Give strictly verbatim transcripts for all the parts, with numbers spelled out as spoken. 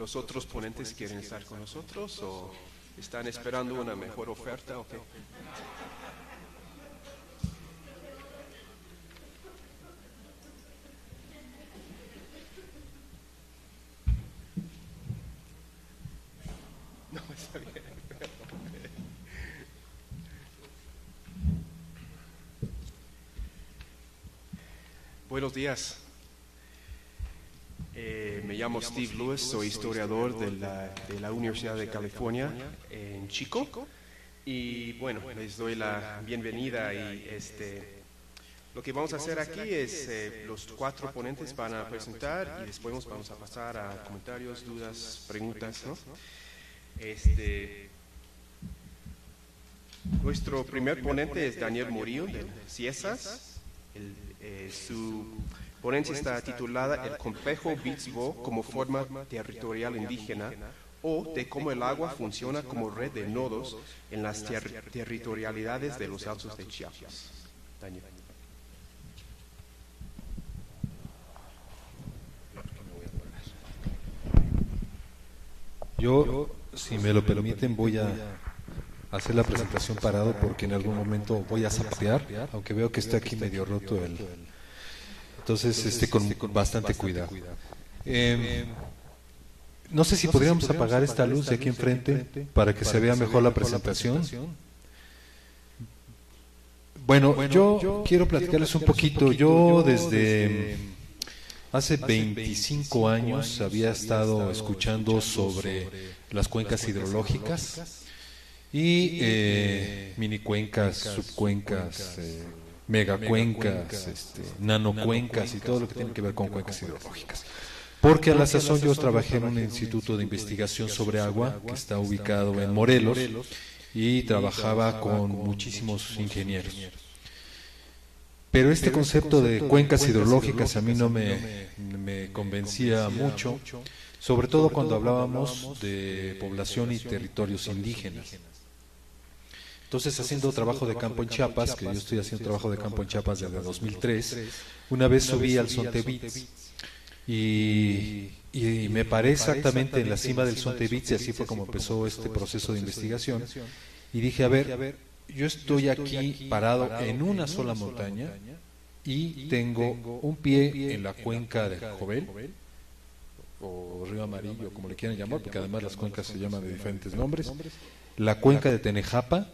¿Los otros ponentes quieren estar con nosotros o están esperando una mejor oferta o qué? No, está bien. Buenos días. Eh, me llamo Steve Lewis, soy historiador de la, de la Universidad de California en Chico. Y bueno, les doy la bienvenida y este, lo que vamos a hacer aquí es, eh, los cuatro ponentes van a presentar y después vamos a pasar a comentarios, dudas, preguntas, ¿no? Este, nuestro primer ponente es Daniel Murillo de Ciesas. El, eh, su ponencia está titulada El complejo Bixbo como forma territorial indígena, o de cómo el agua funciona como red de nodos en las ter territorialidades de los Altos de Chiapas. Daniel. Yo, si me lo permiten, voy a hacer la presentación parado porque en algún momento voy a zapatear, aunque veo que está aquí medio roto el... Entonces, este, con, con bastante cuidado. Eh, no sé si podríamos apagar esta luz de aquí enfrente para que se vea mejor la presentación. Bueno, yo quiero platicarles un poquito. Yo desde hace veinticinco años había estado escuchando sobre las cuencas hidrológicas y eh, mini cuencas, subcuencas, eh, megacuencas, este, nanocuencas y todo lo que tiene que ver con cuencas hidrológicas. Porque a la sazón yo trabajé en un instituto de investigación sobre agua que está ubicado en Morelos y trabajaba con muchísimos ingenieros. Pero este concepto de cuencas hidrológicas a mí no me, me convencía mucho, sobre todo cuando hablábamos de población y territorios indígenas. Entonces, haciendo trabajo de campo en Chiapas, que yo estoy haciendo trabajo de campo en Chiapas desde dos mil tres, una vez subí al Sontevitz y, y me paré exactamente en la cima del Sontevitz, y así fue como empezó este proceso de investigación. Y dije, a ver, yo estoy aquí parado en una sola montaña y tengo un pie en la cuenca de Jovel, o Río Amarillo, como le quieran llamar, porque además las cuencas se llaman de diferentes nombres, la cuenca de Tenejapa,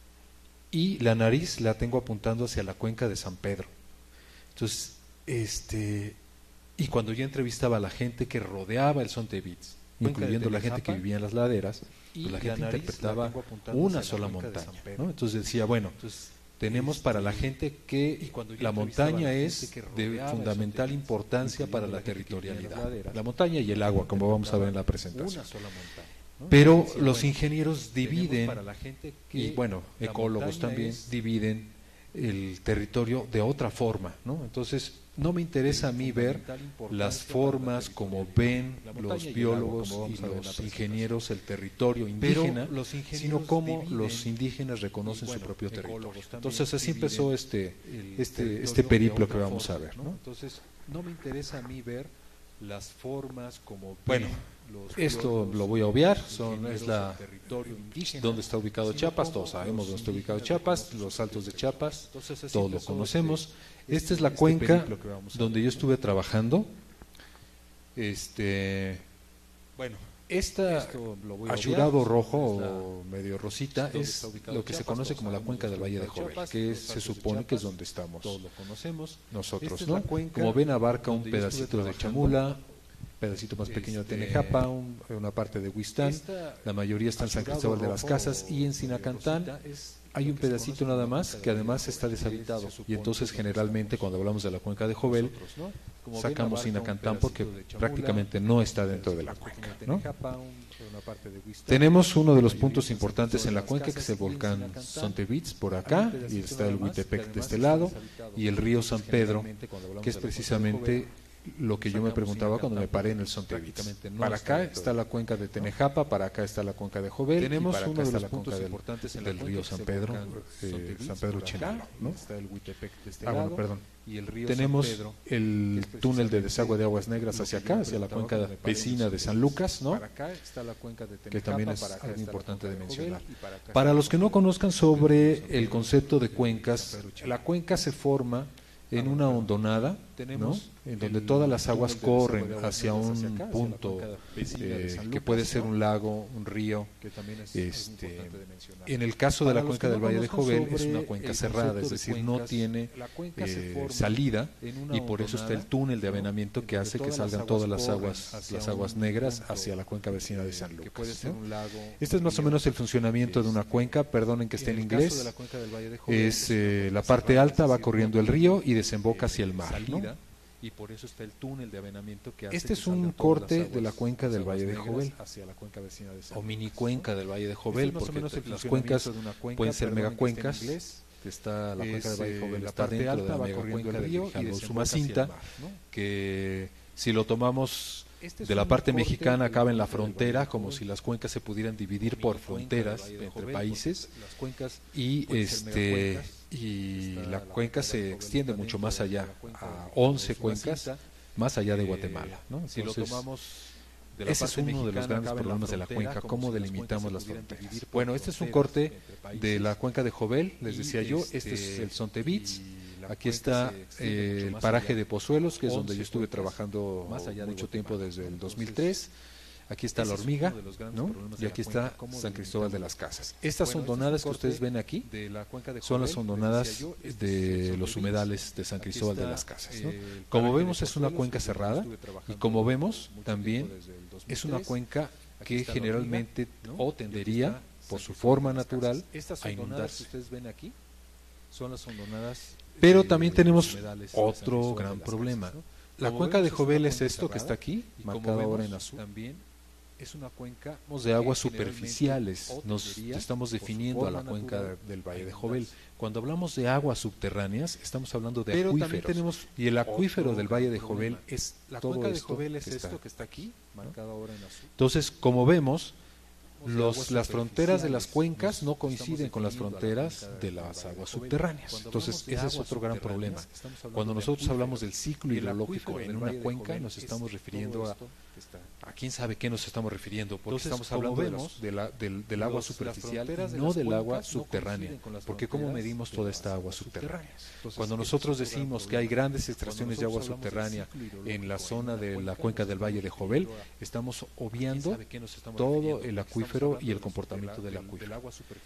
y la nariz la tengo apuntando hacia la cuenca de San Pedro. Entonces, este, y cuando yo entrevistaba a la gente que rodeaba el Sontevitz, incluyendo la gente que vivía en las laderas, pues la gente interpretaba una sola montaña, ¿no? Entonces decía, bueno, tenemos para la gente que la montaña es de fundamental importancia para la territorialidad, la montaña y el agua, como vamos a ver en la presentación. Pero los ingenieros dividen, y bueno, ecólogos también dividen el territorio de otra forma, ¿no? Entonces, no me interesa a mí ver las formas como ven los biólogos y los ingenieros el territorio indígena, sino cómo los indígenas reconocen su propio territorio. Entonces, así empezó este, este, este periplo que vamos a ver, ¿no? Entonces, no me interesa a mí ver las formas como... Bueno, esto lo voy a obviar, son, es la donde está ubicado Chiapas, todos sabemos dónde está ubicado Chiapas, los Altos de Chiapas, todos lo conocemos. Esta es la cuenca donde yo estuve trabajando. Este, bueno, esta achurado rojo o medio rosita es lo que se conoce como la cuenca del Valle de Jovel, que es, se supone que es donde estamos nosotros, ¿no? Como ven, abarca un pedacito de Chamula, pedacito más pequeño de Tenejapa, un, una parte de Huistán, la mayoría está en San Cristóbal de las Casas, y en Sinacantán hay un pedacito nada más que además está deshabitado, y entonces generalmente cuando hablamos de la cuenca de Jovel sacamos Sinacantán porque prácticamente no está dentro de la cuenca, ¿no? Tenemos uno de los puntos importantes en la cuenca, que es el volcán Sontevitz por acá, y está el Huitepec de este lado, y el río San Pedro, que es precisamente lo que yo me preguntaba cuando me paré en el Sonteviz. Para acá está la cuenca de Tenejapa, para acá está la cuenca de Jovel, tenemos y para uno acá de los puntos del, importantes del, del río San Pedro, eh, San Pedro Chinalo, ¿no? Está el Huitepec de este ah, lado, bueno, perdón. Y el río tenemos San Pedro, el túnel de desagüe de aguas negras hacia acá, hacia la cuenca vecina de San Lucas, ¿no? Para acá está la cuenca de Tenejapa, que también es algo importante de mencionar. Para los que no conozcan sobre el concepto de cuencas, la cuenca se forma en una hondonada, ¿no? En donde todas las aguas corren hacia un punto eh, que puede ser un lago, un río. Este, en el caso de la cuenca del Valle de Jovel es una cuenca cerrada, es decir, no tiene eh, salida y por eso está el túnel de avenamiento que hace que salgan todas las aguas, las aguas negras hacia la cuenca vecina de San Lucas, ¿no? Este es más o menos el funcionamiento de una cuenca, perdonen que esté en inglés. Es eh, la parte alta va corriendo el río y desemboca hacia el mar, ¿no? Y por eso está el túnel de avenamiento que hace este es un corte de la cuenca del Valle de Jovel o mini cuenca del Valle de Jovel, porque las cuencas pueden ser megacuencas. Está la cuenca del Valle de Jovel, está dentro de la megacuenca del río y de Usumacinta, que si lo tomamos de la parte mexicana acaba en la frontera, como si las cuencas se pudieran dividir por fronteras entre países, y este y la cuenca se extiende mucho más allá, a once cuencas más allá de Guatemala, ¿no? Entonces, ese es uno de los grandes problemas de la cuenca, cómo delimitamos las fronteras. Bueno, este es un corte de la cuenca de Jovel, les decía yo, este es el Sonteviz. Aquí está eh, el paraje de Pozuelos, que es donde yo estuve trabajando mucho tiempo desde el dos mil tres. Aquí está La Hormiga, ¿no? Y aquí está San Cristóbal de las Casas. Estas hondonadas que ustedes ven aquí son las hondonadas de los humedales de San Cristóbal de las Casas, ¿no? Como vemos es una cuenca cerrada y como vemos también es una cuenca que generalmente o tendería por su forma natural a inundarse. Son las hondonadas. Pero también tenemos otro gran problema. La cuenca de Jovel es esto que está aquí, marcado ahora en azul. Es una cuenca de aguas superficiales. Nos estamos definiendo a la cuenca del Valle de Jovel. Cuando hablamos de aguas subterráneas, estamos hablando de acuíferos. Y el acuífero del Valle de Jovel es la cuenca de Jovel es esto que está aquí, marcado ahora en azul. Entonces, como vemos, Los, las fronteras de las cuencas no coinciden con las fronteras de las aguas subterráneas. Entonces, ese es otro gran problema. Cuando nosotros hablamos del ciclo hidrológico en una cuenca, nos estamos refiriendo a, a quién sabe qué nos estamos refiriendo, porque estamos hablando de los, de la, del, del agua superficial y no del agua subterránea, porque ¿cómo medimos toda esta agua subterránea? Cuando nosotros decimos que hay grandes extracciones de agua subterránea en la zona de la cuenca del Valle de Jovel, estamos obviando todo el acuífero y el comportamiento del acuífero.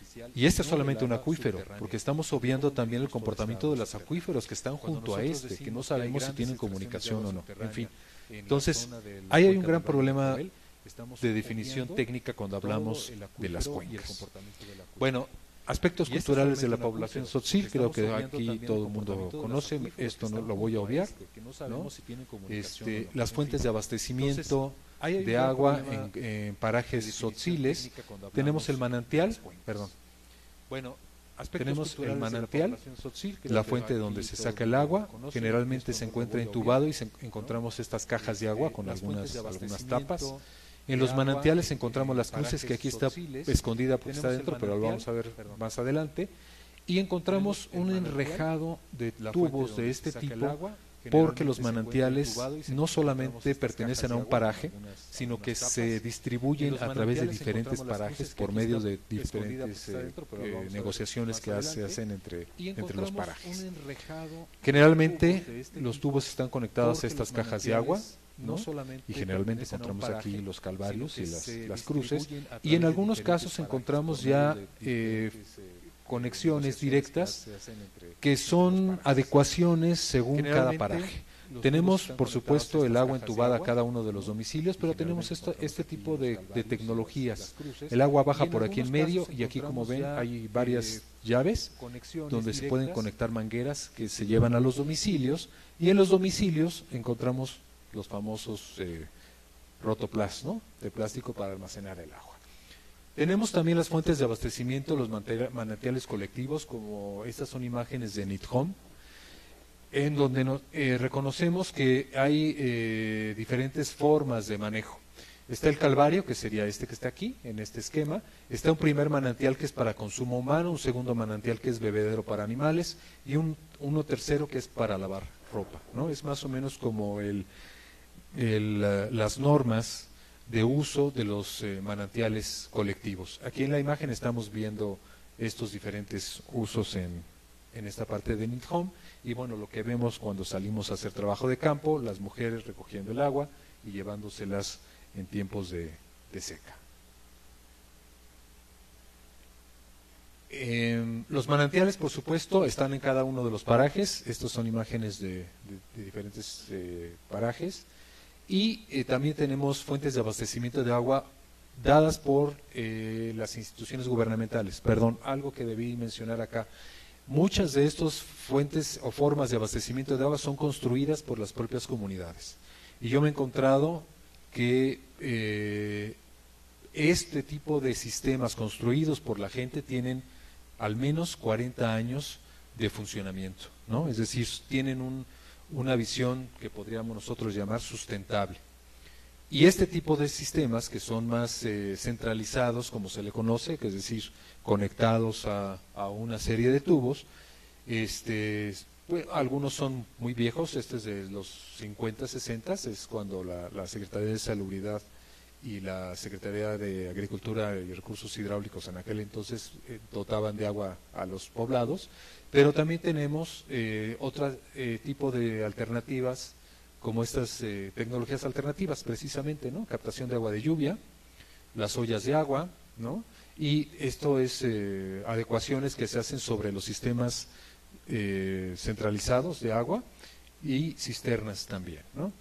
Y este es solamente un acuífero, porque estamos obviando también el comportamiento de los acuíferos que están junto a este, que no sabemos si tienen comunicación o no. En fin, entonces, ahí hay un gran problema de definición técnica cuando hablamos de las cuencas. Bueno, aspectos culturales de la población tzotzil, creo que aquí todo el mundo conoce, esto no lo voy a obviar, ¿no? Este, las fuentes de abastecimiento de agua en, en parajes tzotziles, tenemos el manantial, perdón, bueno, tenemos el manantial, la fuente donde se saca el agua, generalmente se encuentra entubado y se, encontramos estas cajas de agua con algunas, algunas tapas. En los manantiales encontramos las cruces, que aquí está escondida porque está dentro, pero lo vamos a ver más adelante. Y encontramos un enrejado de tubos de este tipo, porque los manantiales no solamente pertenecen a un paraje, sino que se distribuyen a través de diferentes parajes por medio de diferentes eh, eh, negociaciones que se hacen entre, entre los parajes. Generalmente los tubos están conectados a estas cajas de agua, ¿no? Y generalmente encontramos aquí los calvarios y las, las cruces, y en algunos casos encontramos ya eh, conexiones directas que son adecuaciones según cada paraje. Tenemos, por supuesto, el agua entubada a cada uno de los domicilios, pero tenemos esto, este tipo de, de tecnologías. El agua baja por aquí en medio y aquí, como ven, hay varias llaves donde se pueden conectar mangueras que se llevan a los domicilios, y en los domicilios encontramos los famosos eh, rotoplas, ¿no?, de plástico para almacenar el agua. Tenemos también las fuentes de abastecimiento, los manantiales colectivos, como estas son imágenes de Nithom. en donde nos, eh, reconocemos que hay eh, diferentes formas de manejo. Está el Calvario, que sería este que está aquí, en este esquema. Está un primer manantial que es para consumo humano, un segundo manantial que es bebedero para animales y un, uno tercero que es para lavar ropa, ¿no? Es más o menos como el, el, uh, las normas de uso de los eh, manantiales colectivos. Aquí en la imagen estamos viendo estos diferentes usos en, en esta parte de Need Home, y bueno, lo que vemos cuando salimos a hacer trabajo de campo, las mujeres recogiendo el agua y llevándoselas en tiempos de, de seca. Eh, los manantiales, por supuesto, están en cada uno de los parajes. Estos son imágenes de, de, de diferentes eh, parajes. Y eh, también tenemos fuentes de abastecimiento de agua dadas por eh, las instituciones gubernamentales. Perdón, algo que debí mencionar acá. Muchas de estas fuentes o formas de abastecimiento de agua son construidas por las propias comunidades. Y yo me he encontrado que eh, este tipo de sistemas construidos por la gente tienen al menos cuarenta años de funcionamiento, ¿no? Es decir, tienen un, una visión que podríamos nosotros llamar sustentable. Y este tipo de sistemas que son más eh, centralizados, como se le conoce, que es decir, conectados a, a una serie de tubos, este, bueno, algunos son muy viejos, este es de los cincuenta, sesenta, es cuando la, la Secretaría de Salubridad y la Secretaría de Agricultura y Recursos Hidráulicos en aquel entonces eh, dotaban de agua a los poblados, pero también tenemos eh, otro eh, tipo de alternativas, como estas eh, tecnologías alternativas precisamente, ¿no? Captación de agua de lluvia, las ollas de agua, ¿no? Y esto es eh, adecuaciones que se hacen sobre los sistemas eh, centralizados de agua y cisternas también, ¿no?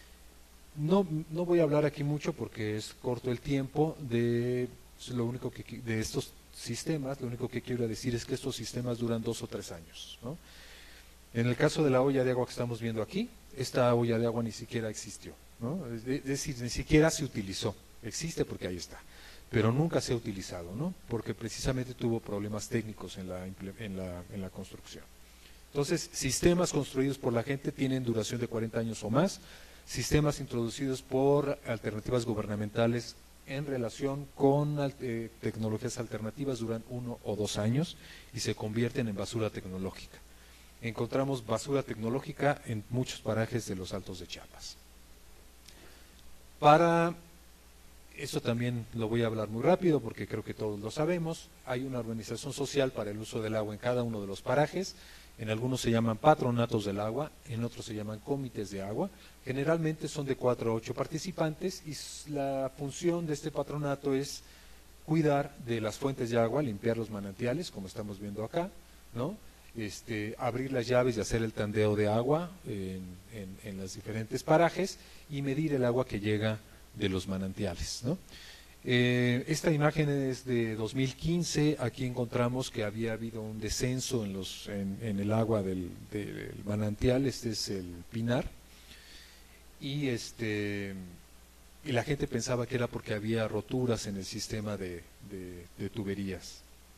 No, no voy a hablar aquí mucho porque es corto el tiempo de lo único que de estos sistemas. Lo único que quiero decir es que estos sistemas duran dos o tres años, ¿no? En el caso de la olla de agua que estamos viendo aquí, esta olla de agua ni siquiera existió, ¿no? Es decir, ni siquiera se utilizó. Existe porque ahí está, pero nunca se ha utilizado, ¿no? Porque precisamente tuvo problemas técnicos en la, en la, en la construcción. Entonces, sistemas construidos por la gente tienen duración de cuarenta años o más. Sistemas introducidos por alternativas gubernamentales en relación con eh, tecnologías alternativas duran uno o dos años y se convierten en basura tecnológica. Encontramos basura tecnológica en muchos parajes de los Altos de Chiapas. Para, esto también lo voy a hablar muy rápido porque creo que todos lo sabemos, hay una organización social para el uso del agua en cada uno de los parajes. En algunos se llaman patronatos del agua, en otros se llaman comités de agua. Generalmente son de cuatro a ocho participantes y la función de este patronato es cuidar de las fuentes de agua, limpiar los manantiales, como estamos viendo acá, ¿no? Este, abrir las llaves y hacer el tandeo de agua en, en, en los diferentes parajes y medir el agua que llega de los manantiales, ¿no? Eh, esta imagen es de dos mil quince. Aquí encontramos que había habido un descenso en, los, en, en el agua del, del manantial. Este es el Pinar y, este, y la gente pensaba que era porque había roturas en el sistema de, de, de tuberías.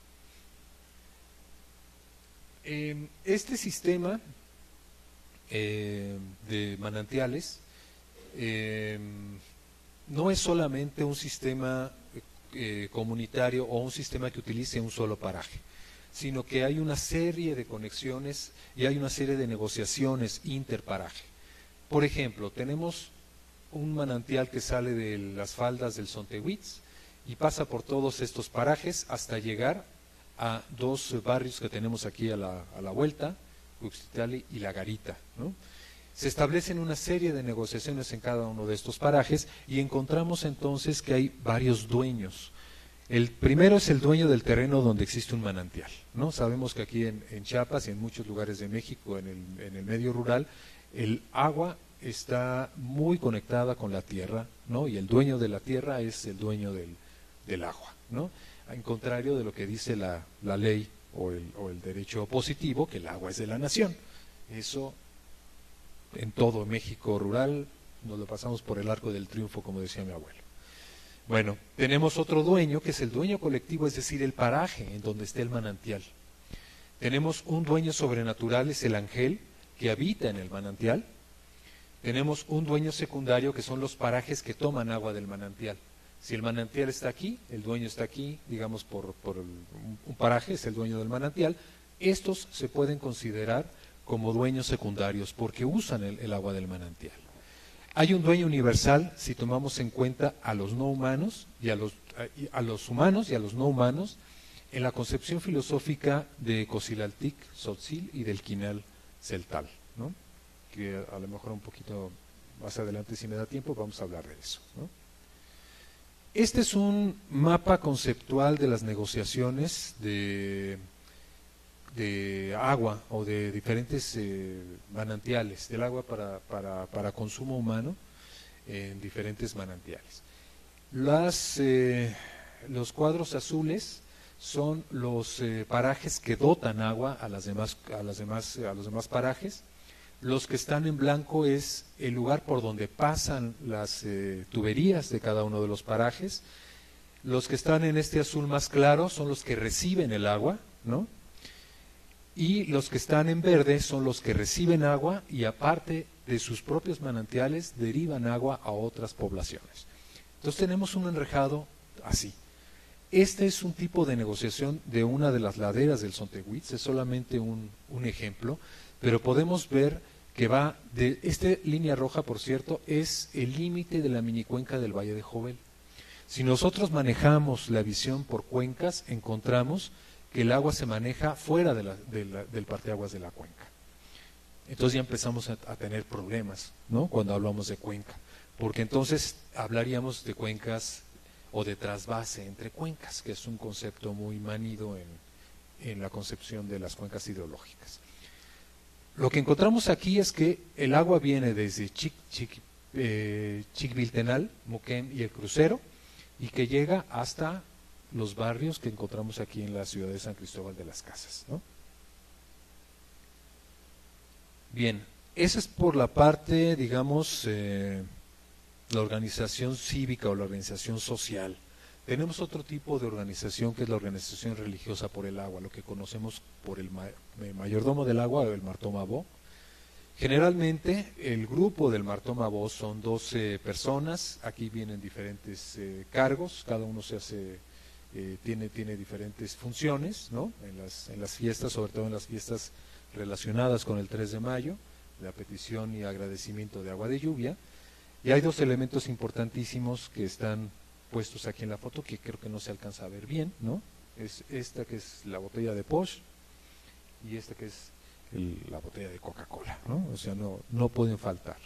Eh, este sistema eh, de manantiales eh, no es solamente un sistema eh, comunitario o un sistema que utilice un solo paraje, sino que hay una serie de conexiones y hay una serie de negociaciones interparaje. Por ejemplo, tenemos un manantial que sale de las faldas del Sontehuitz y pasa por todos estos parajes hasta llegar a dos barrios que tenemos aquí a la, a la vuelta, Cuxtitali y La Garita, ¿no? Se establecen una serie de negociaciones en cada uno de estos parajes y encontramos entonces que hay varios dueños. El primero es el dueño del terreno donde existe un manantial, ¿no? Sabemos que aquí en, en Chiapas y en muchos lugares de México, en el, en el medio rural, el agua está muy conectada con la tierra, ¿no? Y el dueño de la tierra es el dueño del, del agua, ¿no? En contrario de lo que dice la, la ley o el, o el derecho positivo, que el agua es de la nación. Eso en todo México rural nos lo pasamos por el arco del triunfo, como decía mi abuelo. Bueno, tenemos otro dueño que es el dueño colectivo, es decir, el paraje en donde esté el manantial. Tenemos un dueño sobrenatural, es el ángel, que habita en el manantial. Tenemos un dueño secundario, que son los parajes que toman agua del manantial. Si el manantial está aquí, el dueño está aquí, digamos por, por el, un paraje, es el dueño del manantial. Estos se pueden considerar como dueños secundarios porque usan el, el agua del manantial. Hay un dueño universal si tomamos en cuenta a los no humanos y a los, a, a los humanos y a los no humanos en la concepción filosófica de Cosilaltic, Tzotzil y del Quinal Celtal, ¿no? Que a lo mejor un poquito más adelante, si me da tiempo, vamos a hablar de eso, ¿no? Este es un mapa conceptual de las negociaciones de, de agua o de diferentes eh, manantiales, del agua para, para, para consumo humano en diferentes manantiales. Las, eh, los cuadros azules son los eh, parajes que dotan agua a, las demás, a, las demás, a los demás parajes. Los que están en blanco es el lugar por donde pasan las eh, tuberías de cada uno de los parajes. Los que están en este azul más claro son los que reciben el agua, ¿no? Y los que están en verde son los que reciben agua y aparte de sus propios manantiales derivan agua a otras poblaciones. Entonces tenemos un enrejado así. Este es un tipo de negociación de una de las laderas del Sontehuitz, es solamente un, un ejemplo, pero podemos ver que va de, esta línea roja, por cierto, es el límite de la minicuenca del Valle de Jovel. Si nosotros manejamos la visión por cuencas, encontramos que el agua se maneja fuera de la, de la, del parteaguas de la cuenca. Entonces ya empezamos a, a tener problemas, ¿no? Cuando hablamos de cuenca, porque entonces hablaríamos de cuencas o de trasvase entre cuencas, que es un concepto muy manido en, en la concepción de las cuencas hidrológicas. Lo que encontramos aquí es que el agua viene desde Chic, Chic, eh, Chicviltenal, Moquén y el Crucero, y que llega hasta los barrios que encontramos aquí en la ciudad de San Cristóbal de las Casas, ¿no? Bien, esa es por la parte, digamos, eh, la organización cívica o la organización social. Tenemos otro tipo de organización que es la organización religiosa por el agua, lo que conocemos por el, ma el mayordomo del agua o el martomabó. Generalmente el grupo del martomabó son doce personas, aquí vienen diferentes eh, cargos, cada uno se hace, eh, tiene, tiene diferentes funciones, ¿no? En las, en las fiestas, sobre todo en las fiestas relacionadas con el tres de mayo, la petición y agradecimiento de agua de lluvia. Y hay dos elementos importantísimos que están puestos aquí en la foto que creo que no se alcanza a ver bien, ¿no? Es esta que es la botella de Posh y esta que es el, la botella de Coca-Cola, ¿no? O sea, no, no pueden faltar.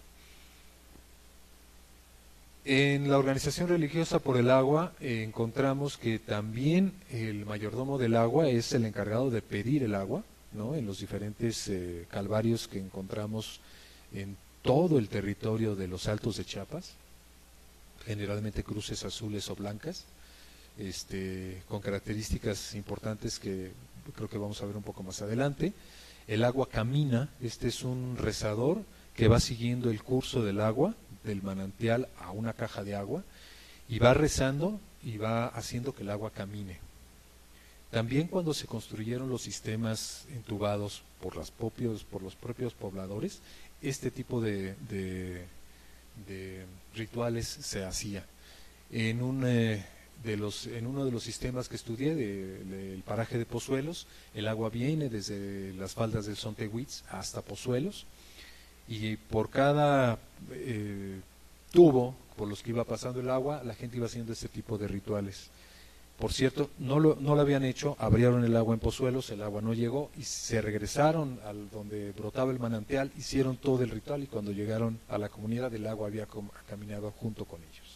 En la organización religiosa por el agua eh, encontramos que también el mayordomo del agua es el encargado de pedir el agua, ¿no? En los diferentes eh, calvarios que encontramos en todo el territorio de los Altos de Chiapas, generalmente cruces azules o blancas, este, con características importantes que creo que vamos a ver un poco más adelante. El agua camina, este es un rezador que va siguiendo el curso del agua, del manantial a una caja de agua, y va rezando y va haciendo que el agua camine. También cuando se construyeron los sistemas entubados por, las propios, por los propios pobladores, este tipo de, de, de rituales se hacía. En, un, eh, de los, en uno de los sistemas que estudié, de, de, el paraje de Pozuelos, el agua viene desde las faldas del Sontehuitz hasta Pozuelos, y por cada eh, tubo por los que iba pasando el agua, la gente iba haciendo este tipo de rituales. Por cierto, no lo, no lo habían hecho, abrieron el agua en Pozuelos, el agua no llegó y se regresaron al donde brotaba el manantial, hicieron todo el ritual y cuando llegaron a la comunidad el agua había caminado junto con ellos.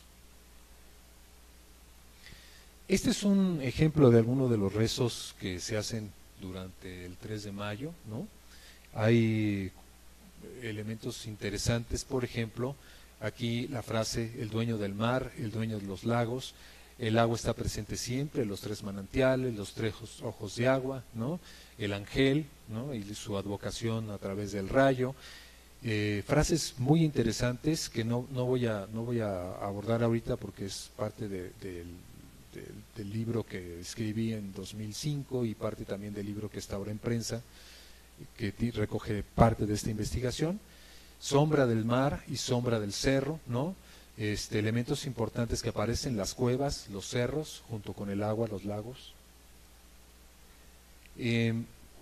Este es un ejemplo de alguno de los rezos que se hacen durante el tres de mayo, ¿no? Hay elementos interesantes, por ejemplo, aquí la frase, el dueño del mar, el dueño de los lagos. El agua está presente siempre, los tres manantiales, los tres ojos de agua, ¿no? El ángel, ¿no? Y su advocación a través del rayo. Eh, frases muy interesantes que no, no, voy a, no voy a abordar ahorita porque es parte de, de, de, del libro que escribí en dos mil cinco y parte también del libro que está ahora en prensa, que recoge parte de esta investigación, sombra del mar y sombra del cerro, ¿no? Este, elementos importantes que aparecen, las cuevas, los cerros, junto con el agua, los lagos. Eh,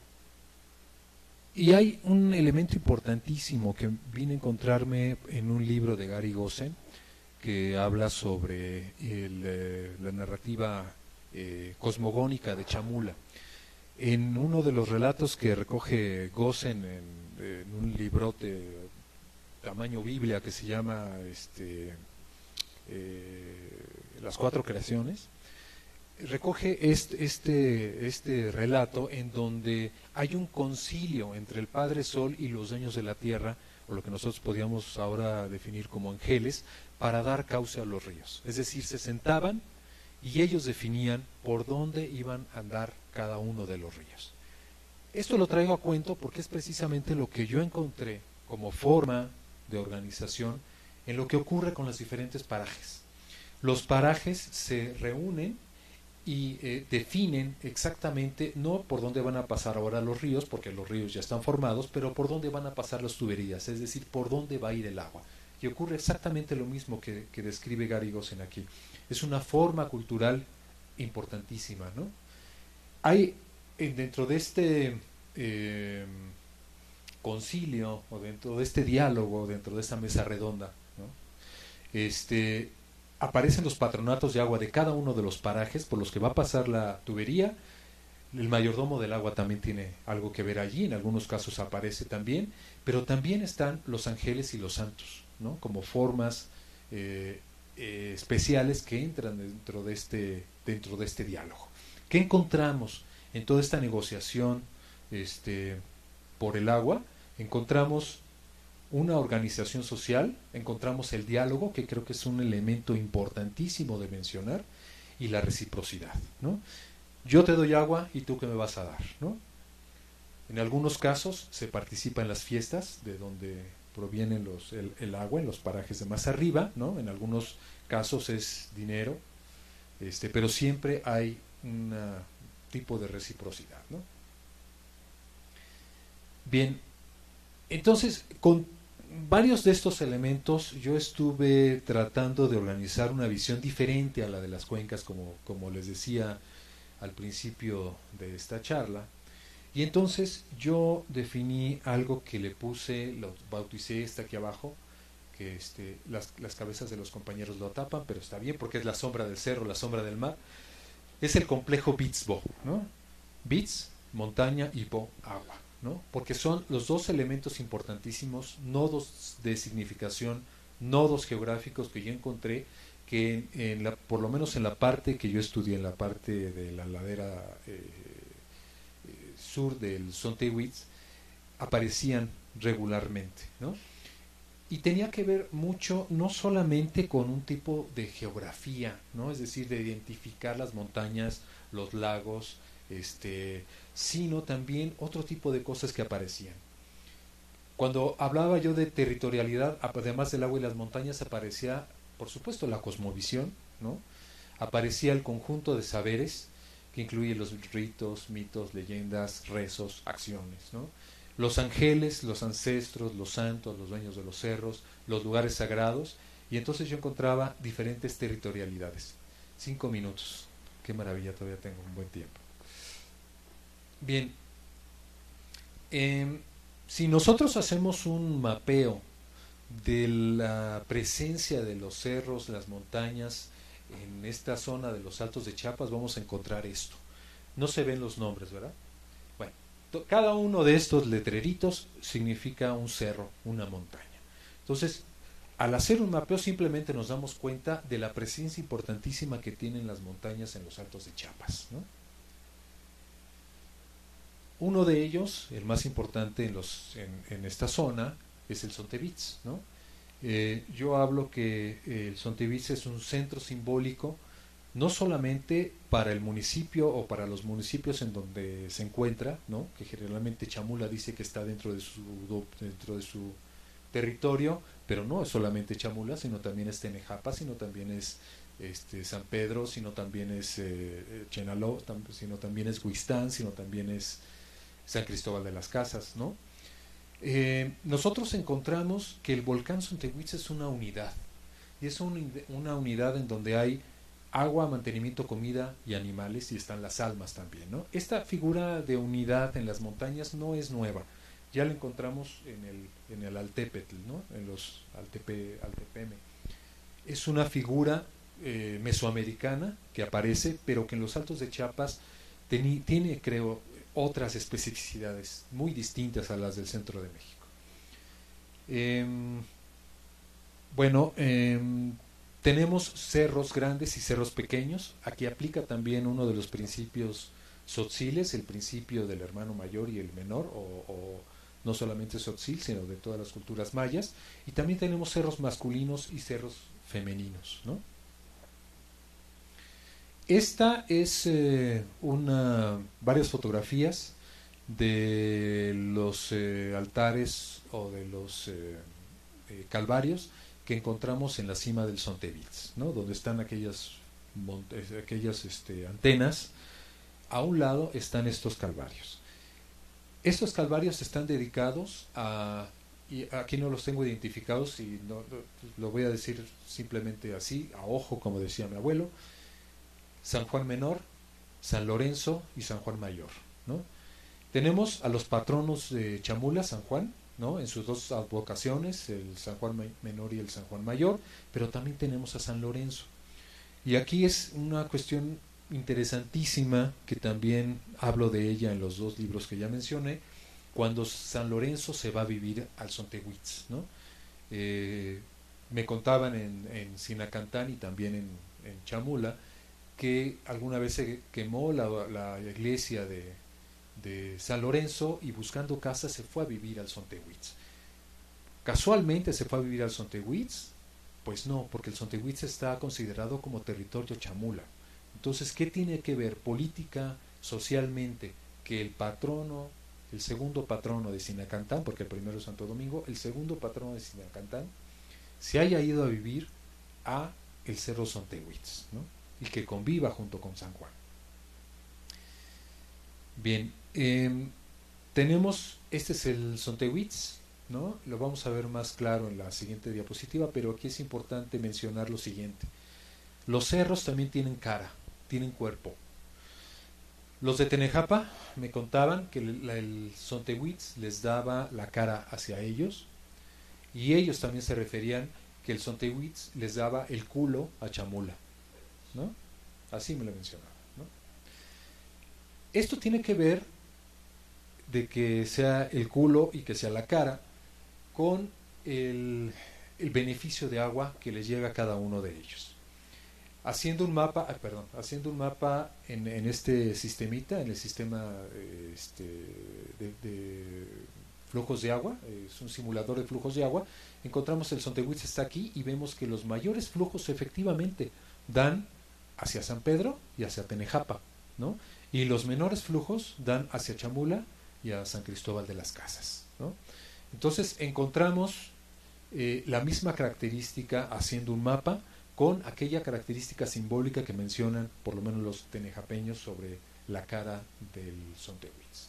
y hay un elemento importantísimo que vine a encontrarme en un libro de Gary Gossen, que habla sobre el, eh, la narrativa eh, cosmogónica de Chamula. En uno de los relatos que recoge Gossen en, en un librote tamaño Biblia que se llama este, eh, Las Cuatro Creaciones, recoge este, este, este relato en donde hay un concilio entre el Padre Sol y los dueños de la tierra, o lo que nosotros podríamos ahora definir como ángeles, para dar cauce a los ríos. Es decir, se sentaban y ellos definían por dónde iban a andar cada uno de los ríos. Esto lo traigo a cuento porque es precisamente lo que yo encontré como forma de organización en lo que ocurre con los diferentes parajes. Los parajes se reúnen y eh, definen exactamente, no por dónde van a pasar ahora los ríos, porque los ríos ya están formados, pero por dónde van a pasar las tuberías, es decir, por dónde va a ir el agua. Y ocurre exactamente lo mismo que, que describe Gary Gossen aquí. Es una forma cultural importantísima, ¿no? Hay eh, dentro de este eh, concilio, o dentro de este diálogo, dentro de esta mesa redonda, ¿no? Este... aparecen los patronatos de agua de cada uno de los parajes por los que va a pasar la tubería. El mayordomo del agua también tiene algo que ver allí, en algunos casos aparece también, pero también están los ángeles y los santos, ¿no? Como formas eh, eh, especiales que entran dentro de este dentro de este diálogo. ¿Qué encontramos en toda esta negociación este, por el agua? Encontramos una organización social, encontramos el diálogo, que creo que es un elemento importantísimo de mencionar, y la reciprocidad, ¿no? Yo te doy agua y tú qué me vas a dar, ¿no? En algunos casos se participa en las fiestas de donde provienen los, el, el agua, en los parajes de más arriba, ¿no? En algunos casos es dinero, este, pero siempre hay un tipo de reciprocidad, ¿no? Bien, entonces, con varios de estos elementos yo estuve tratando de organizar una visión diferente a la de las cuencas, como, como les decía al principio de esta charla, y entonces yo definí algo que le puse, lo bauticé, está aquí abajo, que este, las, las cabezas de los compañeros lo tapan, pero está bien porque es la sombra del cerro, la sombra del mar, es el complejo Bits-Bo, ¿no? Bits, montaña, y Bo, agua, ¿no? Porque son los dos elementos importantísimos, nodos de significación, nodos geográficos que yo encontré, que en la, por lo menos en la parte que yo estudié, en la parte de la ladera eh, sur del Sontehuitz, aparecían regularmente, ¿no? Y tenía que ver mucho, no solamente con un tipo de geografía, ¿no? Es decir, de identificar las montañas, los lagos, este, sino también otro tipo de cosas que aparecían. Cuando hablaba yo de territorialidad, además del agua y las montañas, aparecía, por supuesto, la cosmovisión, ¿no? Aparecía el conjunto de saberes, que incluye los ritos, mitos, leyendas, rezos, acciones, ¿no? Los ángeles, los ancestros, los santos, los dueños de los cerros, los lugares sagrados, y entonces yo encontraba diferentes territorialidades. Cinco minutos, qué maravilla, todavía tengo un buen tiempo. Bien, eh, si nosotros hacemos un mapeo de la presencia de los cerros, las montañas, en esta zona de los Altos de Chiapas, vamos a encontrar esto. No se ven los nombres, ¿verdad? Bueno, cada uno de estos letreritos significa un cerro, una montaña. Entonces, al hacer un mapeo simplemente nos damos cuenta de la presencia importantísima que tienen las montañas en los Altos de Chiapas, ¿no? Uno de ellos, el más importante en, los, en, en esta zona, es el Sontehuitz, ¿no? Eh, yo hablo que el Sontehuitz es un centro simbólico no solamente para el municipio o para los municipios en donde se encuentra, ¿no? Que generalmente Chamula dice que está dentro de su dentro de su territorio, pero no es solamente Chamula, sino también es Tenejapa, sino también es este, San Pedro, sino también es eh, Chenaló, tam, sino también es Huistán, sino también es San Cristóbal de las Casas, ¿no? Eh, nosotros encontramos que el volcán Sontehuitz es una unidad, y es un, una unidad en donde hay agua, mantenimiento, comida y animales, y están las almas también, ¿no? Esta figura de unidad en las montañas no es nueva, ya la encontramos en el, en el Altépetl, ¿no? En los Altepe, Altepeme. Es una figura eh, mesoamericana que aparece, pero que en los Altos de Chiapas teni, tiene, creo, otras especificidades muy distintas a las del centro de México. Eh, bueno, eh, tenemos cerros grandes y cerros pequeños. Aquí aplica también uno de los principios tzotziles, el principio del hermano mayor y el menor, o, o no solamente tzotzil, sino de todas las culturas mayas. Y también tenemos cerros masculinos y cerros femeninos, ¿no? Esta es eh, una, varias fotografías de los eh, altares o de los eh, eh, calvarios que encontramos en la cima del Sontehuitz, ¿no? Donde están aquellas, montes, aquellas este, antenas. A un lado están estos calvarios. Estos calvarios están dedicados a, y aquí no los tengo identificados y no, lo voy a decir simplemente así, a ojo, como decía mi abuelo: San Juan Menor, San Lorenzo y San Juan Mayor, ¿no? Tenemos a los patronos de Chamula, San Juan, ¿no? En sus dos advocaciones, el San Juan Menor y el San Juan Mayor, pero también tenemos a San Lorenzo. Y aquí es una cuestión interesantísima, que también hablo de ella en los dos libros que ya mencioné, cuando San Lorenzo se va a vivir al Sontehuitz, ¿no? Eh, me contaban en, en Sinacantán y también en, en Chamula que alguna vez se quemó la, la iglesia de, de San Lorenzo, y buscando casa se fue a vivir al Sontehuitz. ¿Casualmente se fue a vivir al Sontehuitz? Pues no, porque el Sontehuitz está considerado como territorio chamula. Entonces, ¿qué tiene que ver política, socialmente, que el patrono, el segundo patrono de Sinacantán, porque el primero es Santo Domingo, el segundo patrono de Sinacantán, se haya ido a vivir a el Cerro Sontehuitz, ¿no? Y que conviva junto con San Juan? Bien, eh, tenemos, este es el Sontehuitz, ¿no? Lo vamos a ver más claro en la siguiente diapositiva, pero aquí es importante mencionar lo siguiente: los cerros también tienen cara, tienen cuerpo. Los de Tenejapa me contaban que el, el Sontehuitz les daba la cara hacia ellos, y ellos también se referían que el Sontehuitz les daba el culo a Chamula, ¿no? Así me lo mencionaba, ¿no? Esto tiene que ver de que sea el culo y que sea la cara con el, el beneficio de agua que les llega a cada uno de ellos. Haciendo un mapa, ah, perdón, haciendo un mapa en, en este sistemita, en el sistema este, de, de flujos de agua, es un simulador de flujos de agua, encontramos el Sontehuitz está aquí, y vemos que los mayores flujos efectivamente dan hacia San Pedro y hacia Tenejapa, ¿no? Y los menores flujos dan hacia Chamula y a San Cristóbal de las Casas, ¿no? Entonces encontramos eh, la misma característica haciendo un mapa, con aquella característica simbólica que mencionan por lo menos los tenejapeños sobre la cara del Sontehuitz.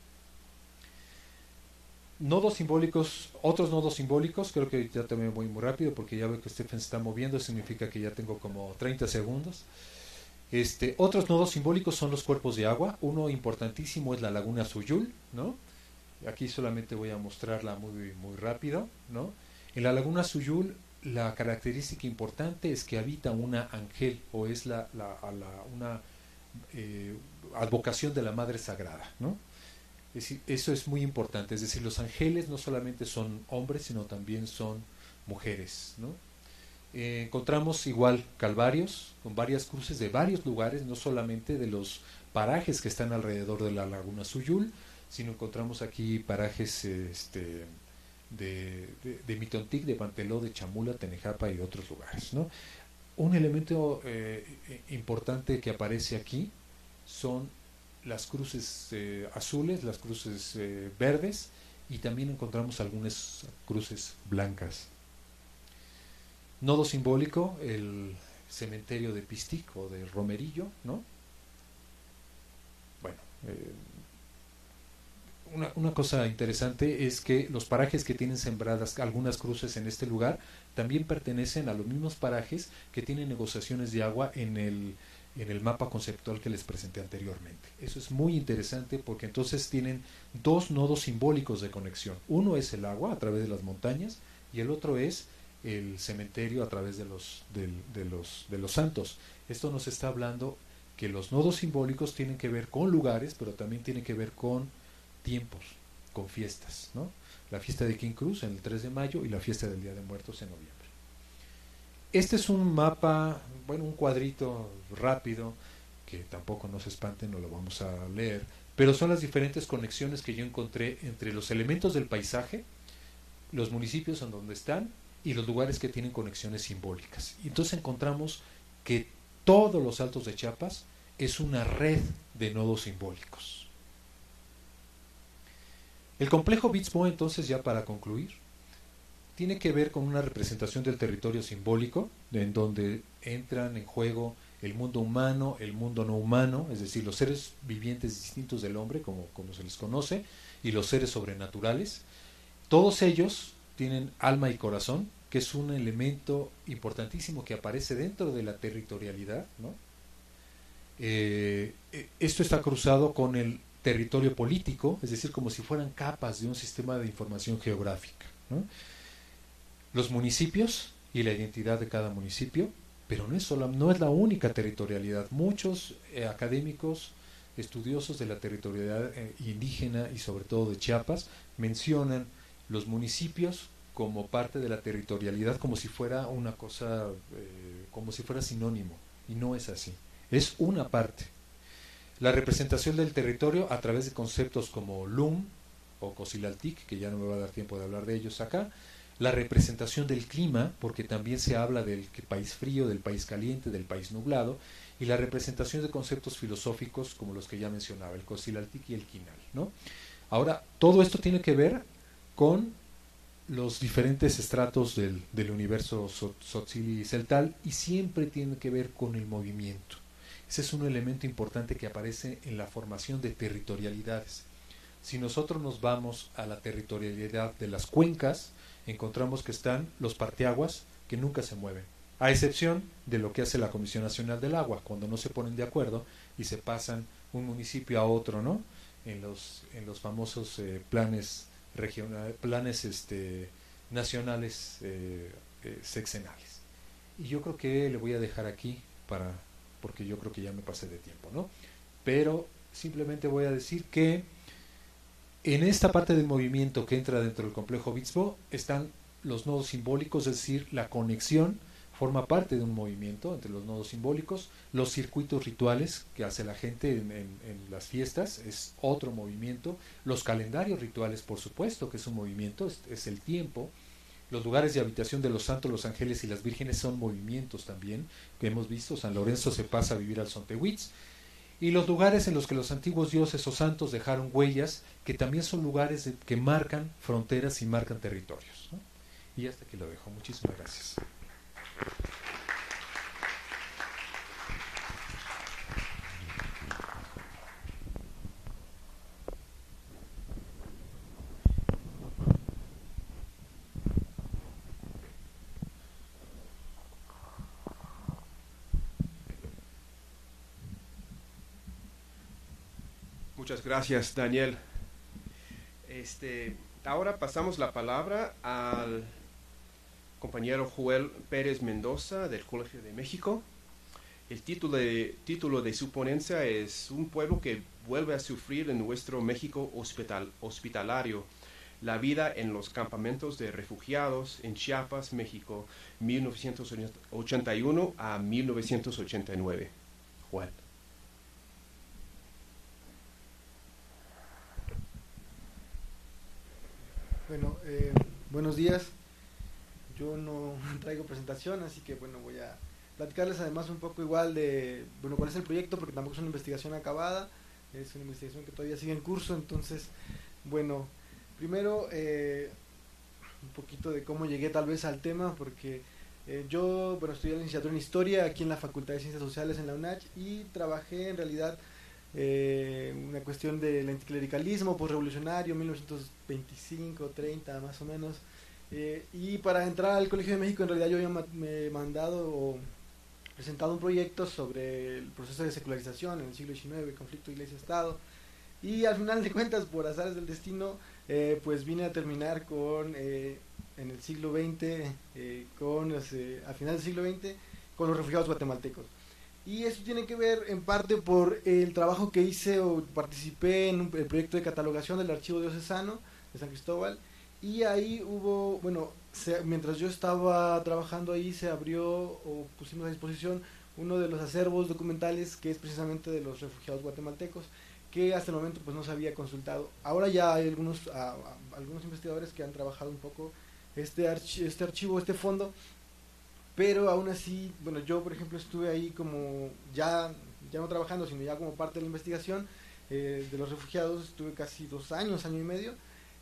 Nodos simbólicos, otros nodos simbólicos, creo que ya también voy muy rápido porque ya veo que Stephen se está moviendo, significa que ya tengo como treinta segundos. Este, otros nodos simbólicos son los cuerpos de agua. Uno importantísimo es la laguna Suyul, ¿no? Aquí solamente voy a mostrarla muy, muy rápido, ¿no? En la laguna Suyul, la característica importante es que habita una ángel, o es la, la, la, una eh, advocación de la Madre Sagrada, ¿no? Es decir, eso es muy importante. Es decir, los ángeles no solamente son hombres, sino también son mujeres, ¿no? Eh, encontramos igual calvarios con varias cruces de varios lugares, no solamente de los parajes que están alrededor de la laguna Suyul, sino encontramos aquí parajes este, de, de, de Mitontic, de Panteló, de Chamula, Tenejapa y otros lugares, ¿no? Un elemento eh, importante que aparece aquí son las cruces eh, azules, las cruces eh, verdes, y también encontramos algunas cruces blancas. Nodo simbólico, el cementerio de Pistic o de Romerillo, ¿no? Bueno, eh, una, una cosa interesante es que los parajes que tienen sembradas algunas cruces en este lugar también pertenecen a los mismos parajes que tienen negociaciones de agua en el, en el mapa conceptual que les presenté anteriormente. Eso es muy interesante porque entonces tienen dos nodos simbólicos de conexión. Uno es el agua a través de las montañas y el otro es el cementerio a través de los, de, de los, de los santos. Esto nos está hablando que los nodos simbólicos tienen que ver con lugares, pero también tienen que ver con tiempos, con fiestas, ¿no? La fiesta de King Cruz en el tres de mayo y la fiesta del Día de Muertos en noviembre. Este es un mapa, bueno, un cuadrito rápido, que tampoco no se espanten, no lo vamos a leer, pero son las diferentes conexiones que yo encontré entre los elementos del paisaje, los municipios en donde están y los lugares que tienen conexiones simbólicas. Y entonces encontramos que todos los Altos de Chiapas es una red de nodos simbólicos. El complejo Bitsbo, entonces, ya para concluir, tiene que ver con una representación del territorio simbólico, en donde entran en juego el mundo humano, el mundo no humano, es decir, los seres vivientes distintos del hombre, como, como se les conoce, y los seres sobrenaturales. Todos ellos tienen alma y corazón, que es un elemento importantísimo que aparece dentro de la territorialidad, ¿no? Eh, esto está cruzado con el territorio político, es decir, como si fueran capas de un sistema de información geográfica, ¿no? Los municipios y la identidad de cada municipio, pero no es, solo, no es la única territorialidad. Muchos eh, académicos, estudiosos de la territorialidad eh, indígena y sobre todo de Chiapas, mencionan los municipios como parte de la territorialidad, como si fuera una cosa, eh, como si fuera sinónimo, y no es así, es una parte. La representación del territorio a través de conceptos como L U M o Cocilaltic, que ya no me va a dar tiempo de hablar de ellos acá, la representación del clima, porque también se habla del país frío, del país caliente, del país nublado, y la representación de conceptos filosóficos como los que ya mencionaba, el Cocilaltic y el Quinal, ¿no? Ahora, todo esto tiene que ver con los diferentes estratos del, del universo Tzotzil y Celtal, y siempre tiene que ver con el movimiento. Ese es un elemento importante que aparece en la formación de territorialidades. Si nosotros nos vamos a la territorialidad de las cuencas, encontramos que están los parteaguas que nunca se mueven, a excepción de lo que hace la Comisión Nacional del Agua, cuando no se ponen de acuerdo y se pasan un municipio a otro, ¿no? En los, en los famosos eh, planes regionales, planes este, nacionales eh, eh, sexenales. Y yo creo que le voy a dejar aquí para, porque yo creo que ya me pasé de tiempo, ¿no? Pero simplemente voy a decir que en esta parte del movimiento que entra dentro del complejo Bitsbo están los nodos simbólicos, es decir, la conexión forma parte de un movimiento entre los nodos simbólicos, los circuitos rituales que hace la gente en, en, en las fiestas es otro movimiento, los calendarios rituales, por supuesto que es un movimiento, es, es el tiempo, los lugares de habitación de los santos, los ángeles y las vírgenes son movimientos también, que hemos visto, San Lorenzo se pasa a vivir al Sontehuitz, y los lugares en los que los antiguos dioses o santos dejaron huellas, que también son lugares de, que marcan fronteras y marcan territorios, ¿no? Y hasta aquí lo dejo. Muchísimas gracias. Muchas gracias, Daniel. Este, ahora pasamos la palabra al compañero Joel Pérez Mendoza del Colegio de México. El título de, título de su ponencia es Un pueblo que vuelve a sufrir en nuestro México hospital, hospitalario, la vida en los campamentos de refugiados en Chiapas, México, mil novecientos ochenta y uno a mil novecientos ochenta y nueve. Joel. Bueno, eh, buenos días. Yo no traigo presentación, así que bueno, voy a platicarles además un poco igual de, bueno, cuál es el proyecto, porque tampoco es una investigación acabada, es una investigación que todavía sigue en curso. Entonces, bueno, primero eh, un poquito de cómo llegué tal vez al tema, porque eh, yo, bueno, estudié la licenciatura en Historia aquí en la Facultad de Ciencias Sociales en la UNACH y trabajé en realidad eh, una cuestión del anticlericalismo posrevolucionario, mil novecientos veinticinco, treinta más o menos. Eh, y para entrar al Colegio de México, en realidad yo había ma me mandado o presentado un proyecto sobre el proceso de secularización en el siglo diecinueve, conflicto Iglesia-Estado, y al final de cuentas, por azares del destino, eh, pues vine a terminar con, eh, en el siglo veinte, eh, con los, eh, al final del siglo veinte, con los refugiados guatemaltecos. Y eso tiene que ver en parte por el trabajo que hice o participé en un, el proyecto de catalogación del archivo diocesano de San Cristóbal, y ahí hubo, bueno, se, mientras yo estaba trabajando ahí se abrió o pusimos a disposición uno de los acervos documentales que es precisamente de los refugiados guatemaltecos, que hasta el momento pues no se había consultado. Ahora ya hay algunos, a, a, algunos investigadores que han trabajado un poco este, archi este archivo, este fondo, pero aún así, bueno, yo por ejemplo estuve ahí como ya, ya no trabajando, sino ya como parte de la investigación eh, de los refugiados, estuve casi dos años, año y medio,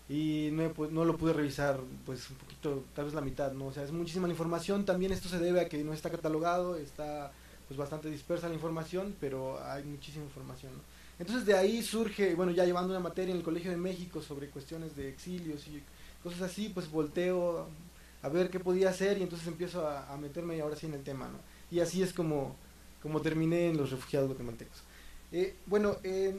y no, pues, no lo pude revisar pues un poquito, tal vez la mitad, ¿no? O sea, es muchísima la información. También esto se debe a que no está catalogado, está pues bastante dispersa la información, pero hay muchísima información, ¿no? Entonces de ahí surge, bueno, ya llevando una materia en el Colegio de México sobre cuestiones de exilios y cosas así, pues volteo a ver qué podía hacer y entonces empiezo a, a meterme ahora sí en el tema, ¿no? Y así es como, como terminé en los refugiados guatemaltecos. Eh, bueno, eh,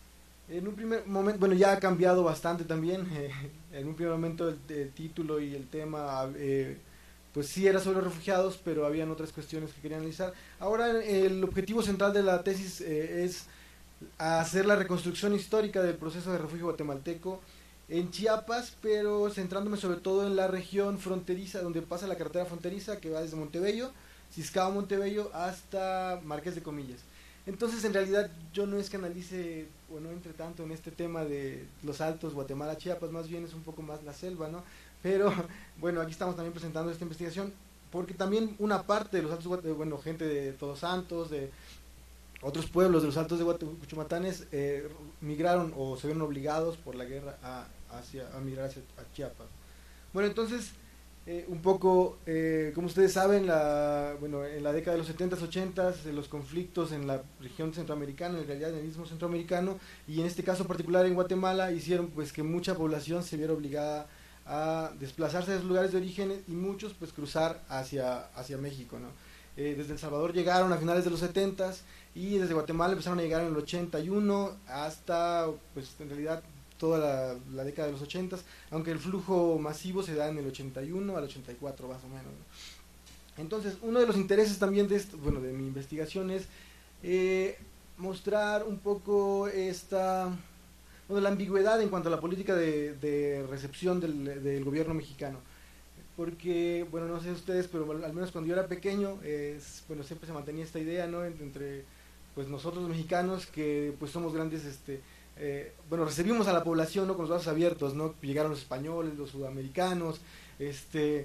en un primer momento, bueno, ya ha cambiado bastante también, eh, en un primer momento el, el título y el tema, eh, pues sí era sobre los refugiados, pero habían otras cuestiones que quería analizar. Ahora el objetivo central de la tesis eh, es hacer la reconstrucción histórica del proceso de refugio guatemalteco en Chiapas, pero centrándome sobre todo en la región fronteriza, donde pasa la carretera fronteriza que va desde Montebello, Ciscao Montebello, hasta Marqués de Comillas. Entonces, en realidad, yo no es que analice o no entre tanto en este tema de los altos, Guatemala, Chiapas, más bien es un poco más la selva, ¿no? Pero, bueno, aquí estamos también presentando esta investigación, porque también una parte de los altos, bueno, gente de Todos Santos, de otros pueblos de los altos de Guachumatanes, eh, migraron o se vieron obligados por la guerra a, hacia, a migrar hacia a Chiapas. Bueno, entonces, Eh, un poco, eh, como ustedes saben, la, bueno, en la década de los setentas, ochentas, de los conflictos en la región centroamericana, en realidad en el mismo centroamericano, y en este caso particular en Guatemala, hicieron pues que mucha población se viera obligada a desplazarse de sus lugares de origen y muchos pues cruzar hacia, hacia México, ¿no? Eh, desde El Salvador llegaron a finales de los setentas y desde Guatemala empezaron a llegar en el ochenta y uno hasta, pues en realidad, toda la, la década de los ochentas, aunque el flujo masivo se da en el ochenta y uno al ochenta y cuatro más o menos, ¿no? Entonces, uno de los intereses también de esto, bueno, de mi investigación es eh, mostrar un poco esta, bueno, la ambigüedad en cuanto a la política de, de recepción del, del gobierno mexicano. Porque, bueno, no sé ustedes, pero al menos cuando yo era pequeño, es, bueno, siempre se mantenía esta idea, ¿no?, entre, pues nosotros los mexicanos, que pues somos grandes, este, Eh, bueno, recibimos a la población, ¿no?, con los brazos abiertos, ¿no? Llegaron los españoles, los sudamericanos, este,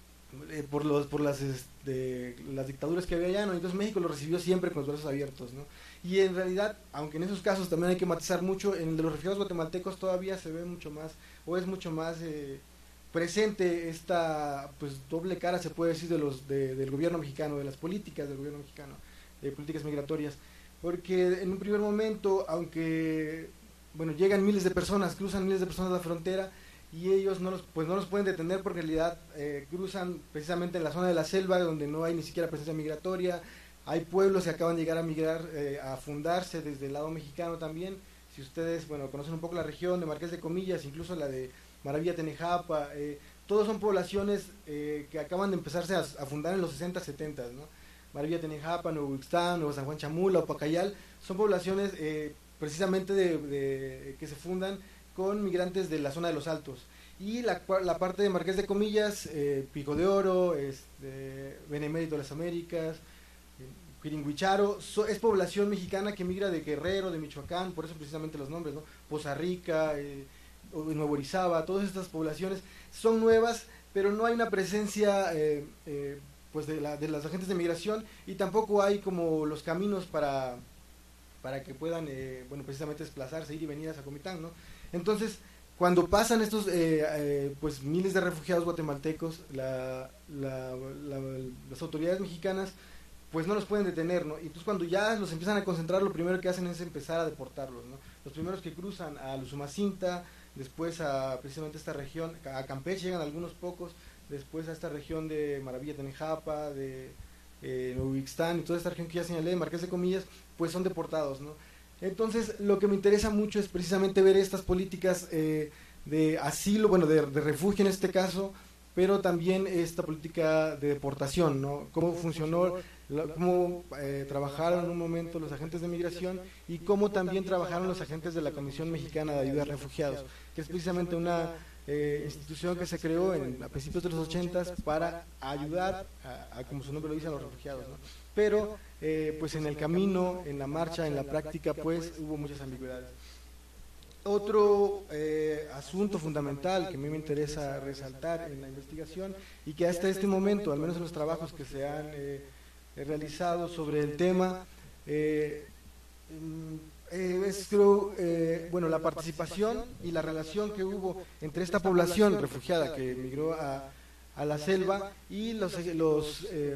eh, por los por las este, las dictaduras que había allá, ¿no? Entonces México lo recibió siempre con los brazos abiertos, ¿no? Y en realidad, aunque en esos casos también hay que matizar mucho, en el de los refugiados guatemaltecos todavía se ve mucho más, o es mucho más eh, presente esta pues doble cara, se puede decir, de los de, del gobierno mexicano, de las políticas del gobierno mexicano, de políticas migratorias. Porque en un primer momento, aunque bueno, llegan miles de personas, cruzan miles de personas la frontera y ellos no los, pues no los pueden detener porque en realidad eh, cruzan precisamente en la zona de la selva donde no hay ni siquiera presencia migratoria. Hay pueblos que acaban de llegar a migrar, eh, a fundarse desde el lado mexicano también. Si ustedes, bueno, conocen un poco la región de Marqués de Comillas, incluso la de Maravilla Tenejapa, eh, todos son poblaciones eh, que acaban de empezarse a, a fundar en los sesenta, setenta, ¿no? Maravilla Tenejapa, Nuevo Ixtán, Nuevo San Juan Chamula, Opacayal, son poblaciones eh, precisamente de, de, que se fundan con migrantes de la zona de los Altos. Y la, la parte de Marqués de Comillas, eh, Pico de Oro, este, Benemérito de las Américas, eh, Quiringuicharo, so, es población mexicana que migra de Guerrero, de Michoacán, por eso precisamente los nombres, ¿no? Poza Rica, eh, Nuevo Orizaba, todas estas poblaciones son nuevas, pero no hay una presencia eh, eh, pues de, la, de las agentes de migración, y tampoco hay como los caminos para, para que puedan, eh, bueno, precisamente desplazarse, ir y venir a Zacomitán, ¿no? Entonces, cuando pasan estos, eh, eh, pues miles de refugiados guatemaltecos, la, la, la, las autoridades mexicanas, pues no los pueden detener, ¿no? Y entonces cuando ya los empiezan a concentrar, lo primero que hacen es empezar a deportarlos, ¿no? Los primeros que cruzan a Usumacinta, después a precisamente esta región, a Campeche llegan algunos pocos, después a esta región de Maravilla Tenejapa, de eh, Nuevo Ixtán, y toda esta región que ya señalé, Marqués de Comillas, pues son deportados, ¿no? Entonces, lo que me interesa mucho es precisamente ver estas políticas eh, de asilo, bueno, de, de refugio en este caso, pero también esta política de deportación, ¿no? Cómo funcionó, la, cómo eh, trabajaron en un momento los agentes de migración y cómo también trabajaron los agentes de la Comisión Mexicana de Ayuda a Refugiados, que es precisamente una eh, institución que se creó en, a principios de los ochentas para ayudar, a, a, como su nombre lo dice, a los refugiados, ¿no? Pero, eh, pues en el camino, en la marcha, en la práctica, pues hubo muchas ambigüedades. Otro eh, asunto fundamental que a mí me interesa resaltar en la investigación y que hasta este momento, al menos en los trabajos que se han eh, realizado sobre el tema, eh, eh, es creo, eh, bueno, la participación y la relación que hubo entre esta población refugiada que emigró a, a la selva y los, los, eh,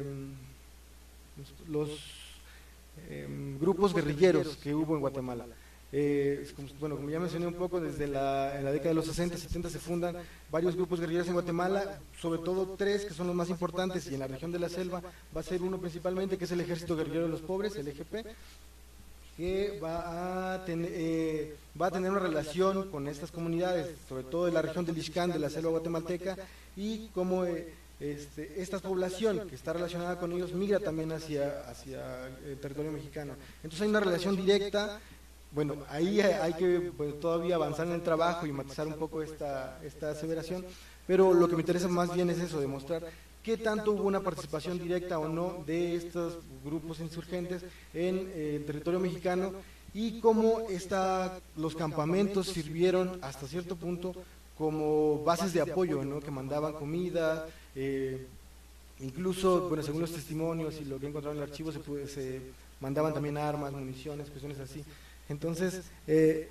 los eh, grupos guerrilleros que hubo en Guatemala. Eh, como, bueno, como ya mencioné un poco, desde la, en la década de los sesenta, setenta se fundan varios grupos guerrilleros en Guatemala, sobre todo tres que son los más importantes, y en la región de la selva va a ser uno principalmente, que es el Ejército Guerrillero de los Pobres, el E G P, que va a, ten, eh, va a tener una relación con estas comunidades, sobre todo de la región del Ixcán, de la selva guatemalteca, y cómo eh, este, esta población que está relacionada con ellos migra también hacia, hacia el territorio mexicano. Entonces hay una relación directa. Bueno, ahí hay que pues, todavía avanzar en el trabajo y matizar un poco esta, esta aseveración, pero lo que me interesa más bien es eso, demostrar qué tanto hubo una participación directa o no de estos grupos insurgentes en eh, el territorio mexicano y cómo esta, los campamentos sirvieron hasta cierto punto como bases de apoyo, ¿no? Que mandaban comida, eh, incluso, bueno, según los testimonios y lo que he encontrado en el archivo, se, puede, se mandaban también armas, municiones, cuestiones así. Entonces, eh,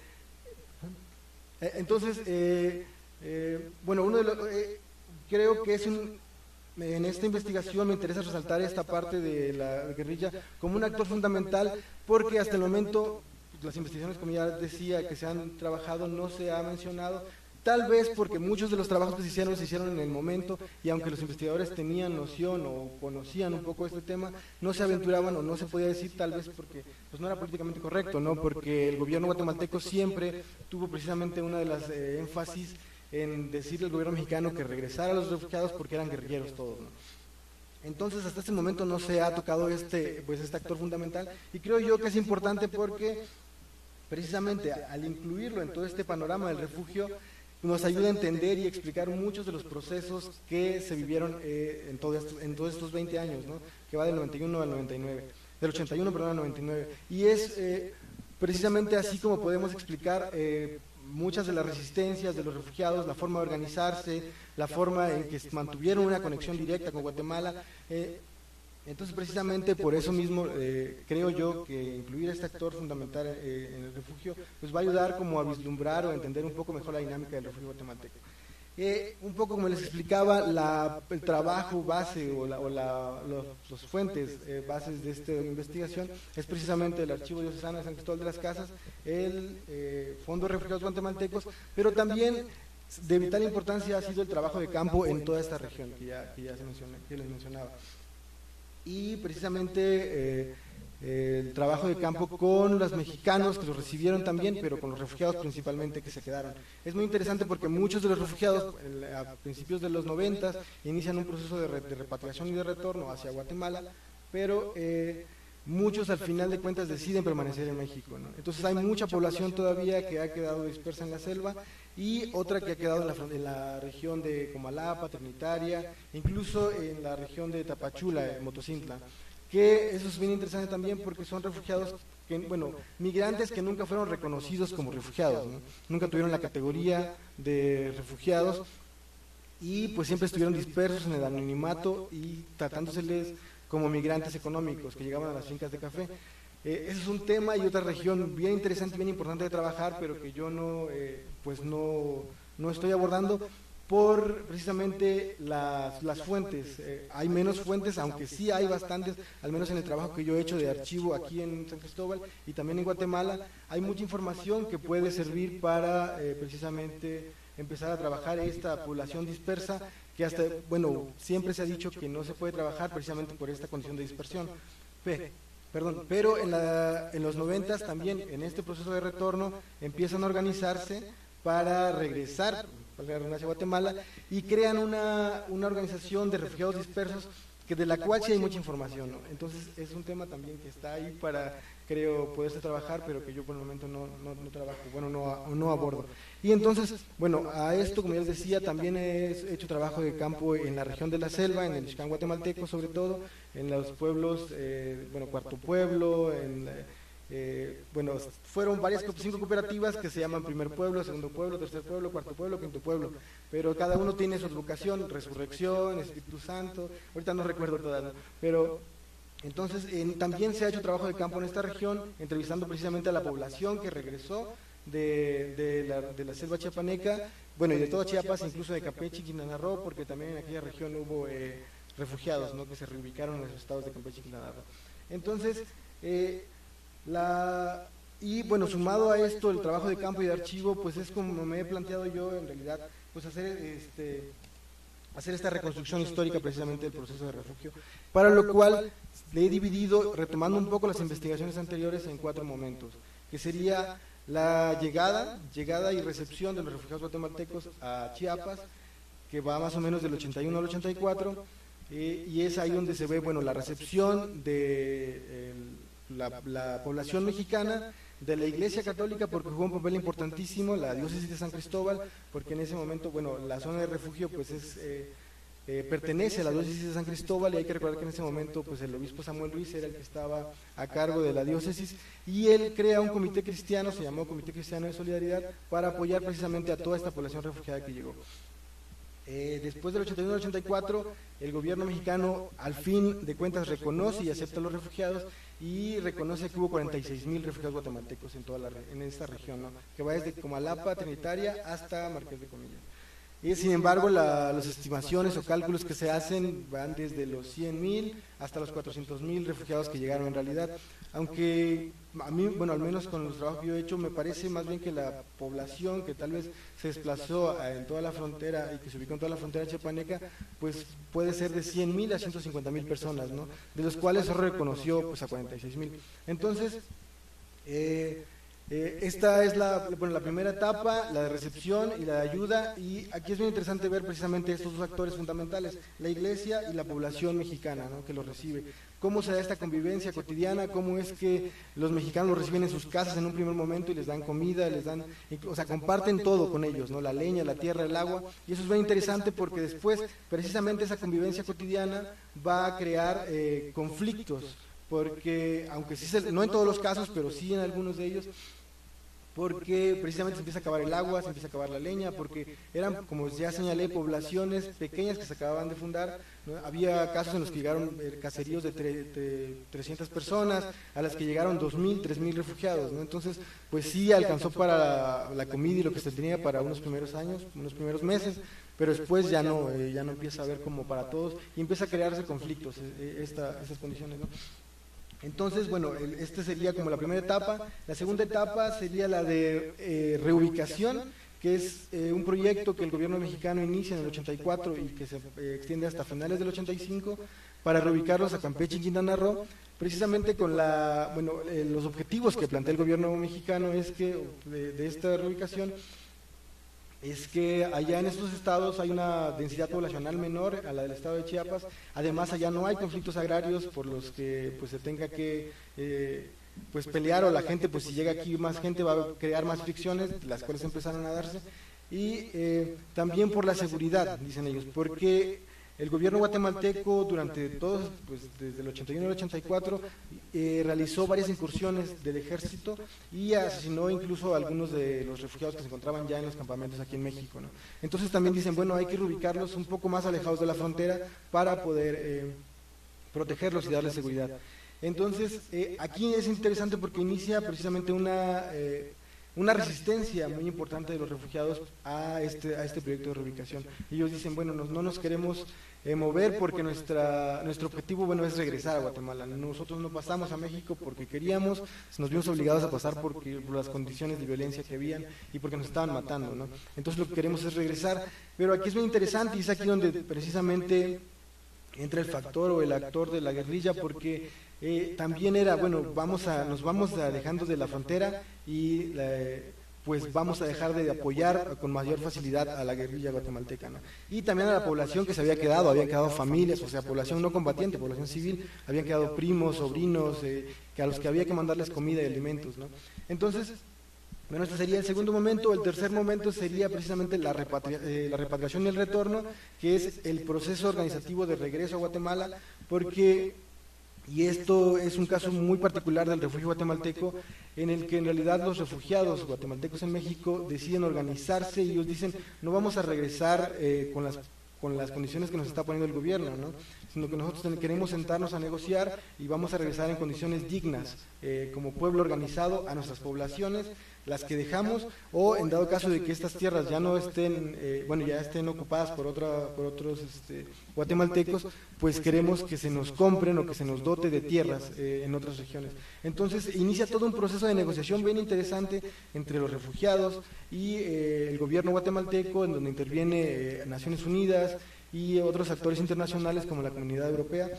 entonces eh, eh, bueno, uno de los, eh, creo que es un, en esta investigación me interesa resaltar esta parte de la guerrilla como un actor fundamental, porque hasta el momento las investigaciones, como ya decía, que se han trabajado, no se ha mencionado. Tal vez porque muchos de los trabajos que se hicieron se hicieron en el momento y aunque los investigadores tenían noción o conocían un poco este tema, no se aventuraban o no se podía decir, tal vez porque pues no era políticamente correcto, ¿no? Porque el gobierno guatemalteco siempre tuvo precisamente una de las eh, énfasis en decirle al gobierno mexicano que regresara a los refugiados porque eran guerrilleros todos, ¿no? Entonces hasta este momento no se ha tocado este, pues, este actor fundamental y creo yo que es importante porque precisamente al incluirlo en todo este panorama del refugio nos ayuda a entender y explicar muchos de los procesos que se vivieron eh, en, todo esto, en todos estos veinte años, ¿no? Que va del noventa y uno al noventa y nueve, del ochenta y uno, perdón, al noventa y nueve. Y es eh, precisamente así como podemos explicar eh, muchas de las resistencias de los refugiados, la forma de organizarse, la forma en que mantuvieron una conexión directa con Guatemala. Eh, Entonces, precisamente por eso mismo, eh, creo yo que incluir a este actor fundamental eh, en el refugio, pues va a ayudar como a vislumbrar o a entender un poco mejor la dinámica del refugio guatemalteco. Eh, un poco como les explicaba, la, el trabajo base o, la, o la, los, los fuentes eh, bases de esta investigación es precisamente el Archivo Diocesano de San Cristóbal de las Casas, el eh, Fondo de Refugiados Guatemaltecos, pero también de vital importancia ha sido el trabajo de campo en toda esta región que ya, que ya se mencionó, que les mencionaba. Y precisamente eh, eh, el trabajo de campo con los mexicanos que los recibieron también, pero con los refugiados principalmente que se quedaron. Es muy interesante porque muchos de los refugiados a principios de los noventas inician un proceso de, re, de repatriación y de retorno hacia Guatemala, pero eh, muchos al final de cuentas deciden permanecer en México, ¿no? Entonces hay mucha población todavía que ha quedado dispersa en la selva y otra que ha quedado en la, en la región de Comalapa, Trinitaria, incluso en la región de Tapachula, en Motocintla, que eso es bien interesante también porque son refugiados, que, bueno, migrantes que nunca fueron reconocidos como refugiados, ¿no? Nunca tuvieron la categoría de refugiados y pues siempre estuvieron dispersos en el anonimato y tratándoseles como migrantes económicos que llegaban a las fincas de café. Eh, ese es un tema y otra región bien interesante, bien importante de trabajar, pero que yo no, eh, pues no, no estoy abordando, por precisamente las, las fuentes. Eh, hay menos fuentes, aunque sí hay bastantes, al menos en el trabajo que yo he hecho de archivo aquí en San Cristóbal y también en Guatemala, hay mucha información que puede servir para eh, precisamente empezar a trabajar esta población dispersa, que hasta, bueno, siempre se ha dicho que no se puede trabajar precisamente por esta condición de dispersión. P. Perdón, pero en, la, en los noventas también, en este proceso de retorno, empiezan a organizarse para regresar a Guatemala y crean una, una organización de refugiados dispersos que de la cual sí hay mucha información, ¿no? Entonces es un tema también que está ahí para, creo, poderse trabajar, pero que yo por el momento no, no, no trabajo, bueno, no, no abordo. Y entonces, bueno, a esto, como ya les decía, también he hecho trabajo de campo en la región de la selva, en el Ixcán guatemalteco sobre todo, en los pueblos, eh, bueno, Cuarto Pueblo, en... Eh, bueno, fueron varias, cinco cooperativas que se llaman Primer Pueblo, Segundo Pueblo, Tercer Pueblo, Cuarto Pueblo, Quinto Pueblo, pero cada uno tiene su advocación, Resurrección, Espíritu Santo, ahorita no recuerdo todas, ¿no? Pero entonces en, también se ha hecho trabajo de campo en esta región, entrevistando precisamente a la población que regresó de, de, la, de la selva chiapaneca, bueno, y de toda Chiapas, incluso de Campeche y Quintana Roo, porque también en aquella región hubo eh, refugiados, ¿no?, que se reubicaron en los estados de Campeche y Quintana Roo. Entonces, eh, La, y bueno, sumado a esto, el trabajo de campo y de archivo, pues es como me he planteado yo, en realidad, pues hacer, este, hacer esta reconstrucción histórica precisamente del proceso de refugio, para lo cual le he dividido, retomando un poco las investigaciones anteriores, en cuatro momentos, que sería la llegada, llegada y recepción de los refugiados guatemaltecos a Chiapas, que va más o menos del ochenta y uno al ochenta y cuatro, eh, y es ahí donde se ve, bueno, la recepción de... El, La, la población mexicana, de la Iglesia Católica, porque jugó un papel importantísimo, la diócesis de San Cristóbal, porque en ese momento, bueno, la zona de refugio pues es eh, eh, pertenece a la diócesis de San Cristóbal, y hay que recordar que en ese momento pues el obispo Samuel Ruiz era el que estaba a cargo de la diócesis, y él crea un comité cristiano, se llamó Comité Cristiano de Solidaridad, para apoyar precisamente a toda esta población refugiada que llegó. Eh, después del ochenta y uno al ochenta y cuatro, el gobierno mexicano al fin de cuentas reconoce y acepta a los refugiados, y reconoce que hubo cuarenta y seis mil refugiados guatemaltecos en toda la, en esta región, ¿no?, que va desde Comalapa, Trinitaria, hasta Marqués de Comillas. Y sin embargo, la, las estimaciones o cálculos que se hacen van desde los cien mil hasta los cuatrocientos mil refugiados que llegaron en realidad, aunque a mí, bueno, al menos con los trabajos que yo he hecho, me parece más bien que la población que tal vez se desplazó en toda la frontera y que se ubicó en toda la frontera chiapaneca, pues puede ser de cien mil a ciento cincuenta mil personas, ¿no?, de los cuales solo reconoció pues a cuarenta y seis mil. Entonces, eh, Eh, esta es la, bueno, la primera etapa, la de recepción y la de ayuda, y aquí es muy interesante ver precisamente estos dos actores fundamentales, la iglesia y la población mexicana, ¿no?, que los recibe. Cómo se da esta convivencia cotidiana, cómo es que los mexicanos los reciben en sus casas en un primer momento y les dan comida, les dan, o sea, comparten todo con ellos, ¿no?, la leña, la tierra, el agua, y eso es muy interesante porque después, precisamente esa convivencia cotidiana va a crear eh, conflictos, porque, aunque sí, se, no en todos los casos, pero sí en algunos de ellos, porque precisamente se empieza a acabar el agua, se empieza a acabar la leña, porque eran, como ya señalé, poblaciones pequeñas que se acababan de fundar, ¿no? Había casos en los que llegaron eh, caseríos de, tre, de trescientas personas, a las que llegaron dos mil, tres mil refugiados, ¿no? Entonces, pues sí alcanzó para la, la comida y lo que se tenía para unos primeros años, unos primeros meses, pero después ya no, eh, ya no empieza a haber como para todos, y empieza a crearse conflictos, eh, esta, estas condiciones, ¿no? Entonces, bueno, esta sería como la primera etapa. La segunda etapa sería la de eh, reubicación, que es eh, un proyecto que el gobierno mexicano inicia en el ochenta y cuatro y que se eh, extiende hasta finales del ochenta y cinco para reubicarlos a Campeche y Quintana Roo, precisamente con la, bueno, eh, los objetivos que plantea el gobierno mexicano es que de, de esta reubicación es que allá en estos estados hay una densidad poblacional menor a la del estado de Chiapas, además allá no hay conflictos agrarios por los que pues se tenga que eh, pues pelear, o la gente, pues si llega aquí más gente va a crear más fricciones, las cuales empezaron a darse, y eh, también por la seguridad, dicen ellos, porque el gobierno guatemalteco durante todos, pues desde el ochenta y uno al ochenta y cuatro, eh, realizó varias incursiones del ejército y asesinó incluso a algunos de los refugiados que se encontraban ya en los campamentos aquí en México, ¿no? Entonces también dicen, bueno, hay que reubicarlos un poco más alejados de la frontera para poder eh, protegerlos y darles seguridad. Entonces, eh, aquí es interesante porque inicia precisamente una... Eh, una resistencia muy importante de los refugiados a este, a este proyecto de reubicación. Ellos dicen, bueno, no, no nos queremos eh, mover porque nuestra, nuestro objetivo, bueno, es regresar a Guatemala. Nosotros no pasamos a México porque queríamos, nos vimos obligados a pasar porque, por las condiciones de violencia que habían y porque nos estaban matando, ¿no? Entonces lo que queremos es regresar, pero aquí es muy interesante y es aquí donde precisamente entra el factor o el actor de la guerrilla, porque eh, también era, bueno, vamos a, nos vamos a dejando de la frontera y la, pues vamos a dejar de apoyar con mayor facilidad a la guerrilla guatemalteca, ¿no? Y también a la población que se había quedado, habían quedado familias, o sea, población no combatiente, población civil, habían quedado primos, sobrinos, eh, que a los que había que mandarles comida y alimentos, ¿no? Entonces, bueno, este sería el segundo momento. El tercer momento sería precisamente la, repatria, eh, la repatriación y el retorno, que es el proceso organizativo de regreso a Guatemala, porque, y esto es un caso muy particular del refugio guatemalteco, en el que en realidad los refugiados guatemaltecos en México deciden organizarse y ellos dicen, no vamos a regresar eh, con las con las condiciones que nos está poniendo el gobierno, ¿no? Sino que nosotros queremos sentarnos a negociar y vamos a regresar en condiciones dignas, eh, como pueblo organizado, a nuestras poblaciones, las que dejamos, o en dado caso de que estas tierras ya no estén, eh, bueno, ya estén ocupadas por, otra, por otros este, guatemaltecos, pues queremos que se nos compren o que se nos dote de tierras eh, en otras regiones. Entonces inicia todo un proceso de negociación bien interesante entre los refugiados y eh, el gobierno guatemalteco, en donde interviene eh, Naciones Unidas y otros actores internacionales como la Comunidad Europea,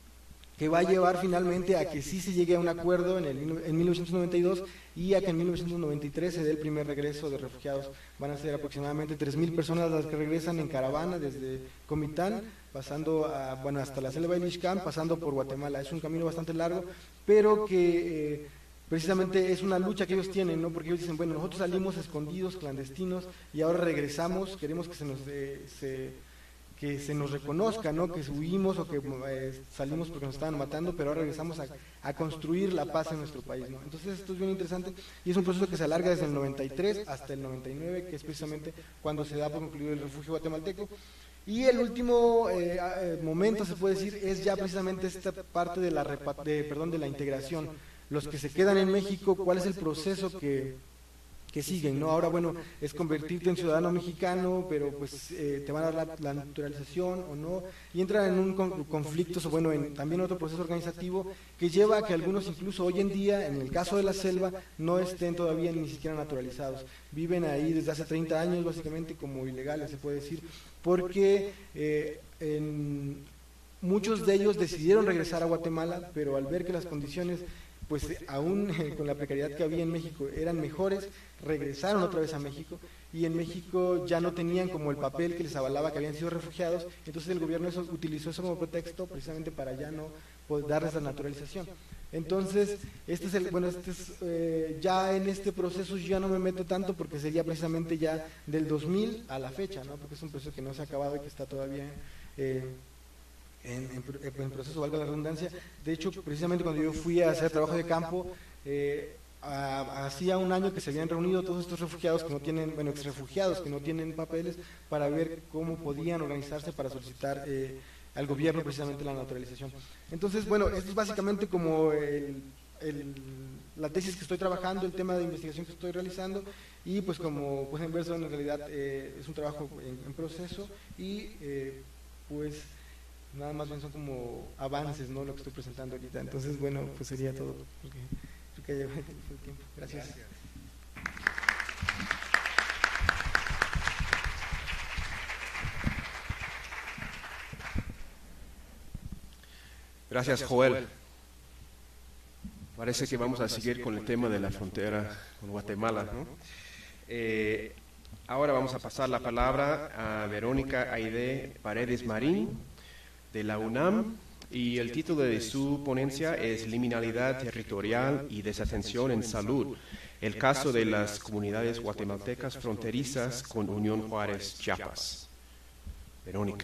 que va a llevar finalmente a que sí se llegue a un acuerdo en, el, en mil novecientos noventa y dos y a que en mil novecientos noventa y tres se dé el primer regreso de refugiados. Van a ser aproximadamente tres mil personas las que regresan en caravana desde Comitán, pasando a, bueno, hasta la selva de Ixcán, pasando por Guatemala. Es un camino bastante largo, pero que eh, precisamente es una lucha que ellos tienen, ¿no? Porque ellos dicen, bueno, nosotros salimos escondidos, clandestinos, y ahora regresamos, queremos que se nos... Eh, se, que se nos reconozca, ¿no? Que huimos o que eh, salimos porque nos estaban matando, pero ahora regresamos a, a construir la paz en nuestro país, ¿no? Entonces esto es bien interesante y es un proceso que se alarga desde el noventa y tres hasta el noventa y nueve, que es precisamente cuando se da por concluido el refugio guatemalteco. Y el último eh, momento, se puede decir, es ya precisamente esta parte de la, de, perdón, de la integración. Los que se quedan en México, ¿cuál es el proceso que... que siguen, ¿no? Ahora, bueno, es convertirte en ciudadano mexicano, pero pues eh, te van a dar la, la naturalización o no, y entran en un con, conflicto, o bueno, en también otro proceso organizativo que lleva a que algunos incluso hoy en día, en el caso de la selva, no estén todavía ni siquiera naturalizados. Viven ahí desde hace treinta años, básicamente, como ilegales, se puede decir, porque eh, en, muchos de ellos decidieron regresar a Guatemala, pero al ver que las condiciones pues aún eh, con la precariedad que había en México eran mejores, regresaron otra vez a México y en México ya no tenían como el papel que les avalaba que habían sido refugiados, entonces el gobierno eso, utilizó eso como pretexto precisamente para ya no pues, darles la naturalización. Entonces, este es el, bueno, este es, eh, ya en este proceso yo ya no me meto tanto porque sería precisamente ya del dos mil a la fecha, ¿no? Porque es un proceso que no se ha acabado y que está todavía... Eh, En, en, en proceso, valga la redundancia. De hecho, precisamente cuando yo fui a hacer trabajo de campo, eh, a, hacía un año que se habían reunido todos estos refugiados que no tienen, bueno, ex refugiados que no tienen papeles, para ver cómo podían organizarse para solicitar eh, al gobierno precisamente la naturalización. Entonces, bueno, esto es básicamente como el, el, la tesis que estoy trabajando, el tema de investigación que estoy realizando, y pues como pueden ver, en realidad eh, es un trabajo en, en proceso y eh, pues... nada más bien son como avances, ¿no? Lo que estoy presentando ahorita. Entonces, bueno, pues sería todo. Porque creo que ya llevo el tiempo. Gracias. Gracias, Joel. Parece que vamos a seguir con el tema de la frontera con Guatemala, ¿no? Eh, ahora vamos a pasar la palabra a Verónica Aide Paredes Marín, de la UNAM, y el título de su ponencia es Liminalidad territorial y desatención en salud, el caso de las comunidades guatemaltecas fronterizas con Unión Juárez, Chiapas. Verónica.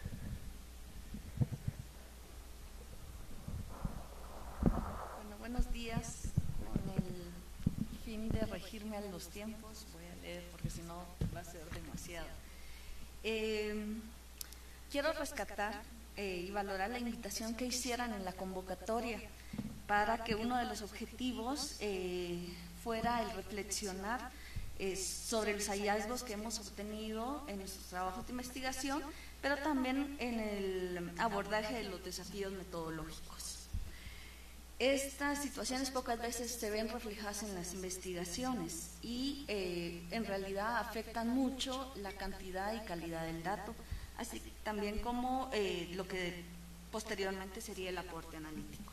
Bueno, buenos días. Con el fin de regirme a los tiempos, voy a leer porque si no va a ser demasiado. Eh, quiero rescatar Eh, y valorar la invitación que hicieran en la convocatoria para que uno de los objetivos eh, fuera el reflexionar eh, sobre los hallazgos que hemos obtenido en nuestros trabajos de investigación, pero también en el abordaje de los desafíos metodológicos. Estas situaciones pocas veces se ven reflejadas en las investigaciones y eh, en realidad afectan mucho la cantidad y calidad del dato, así también como eh, lo que posteriormente sería el aporte analítico.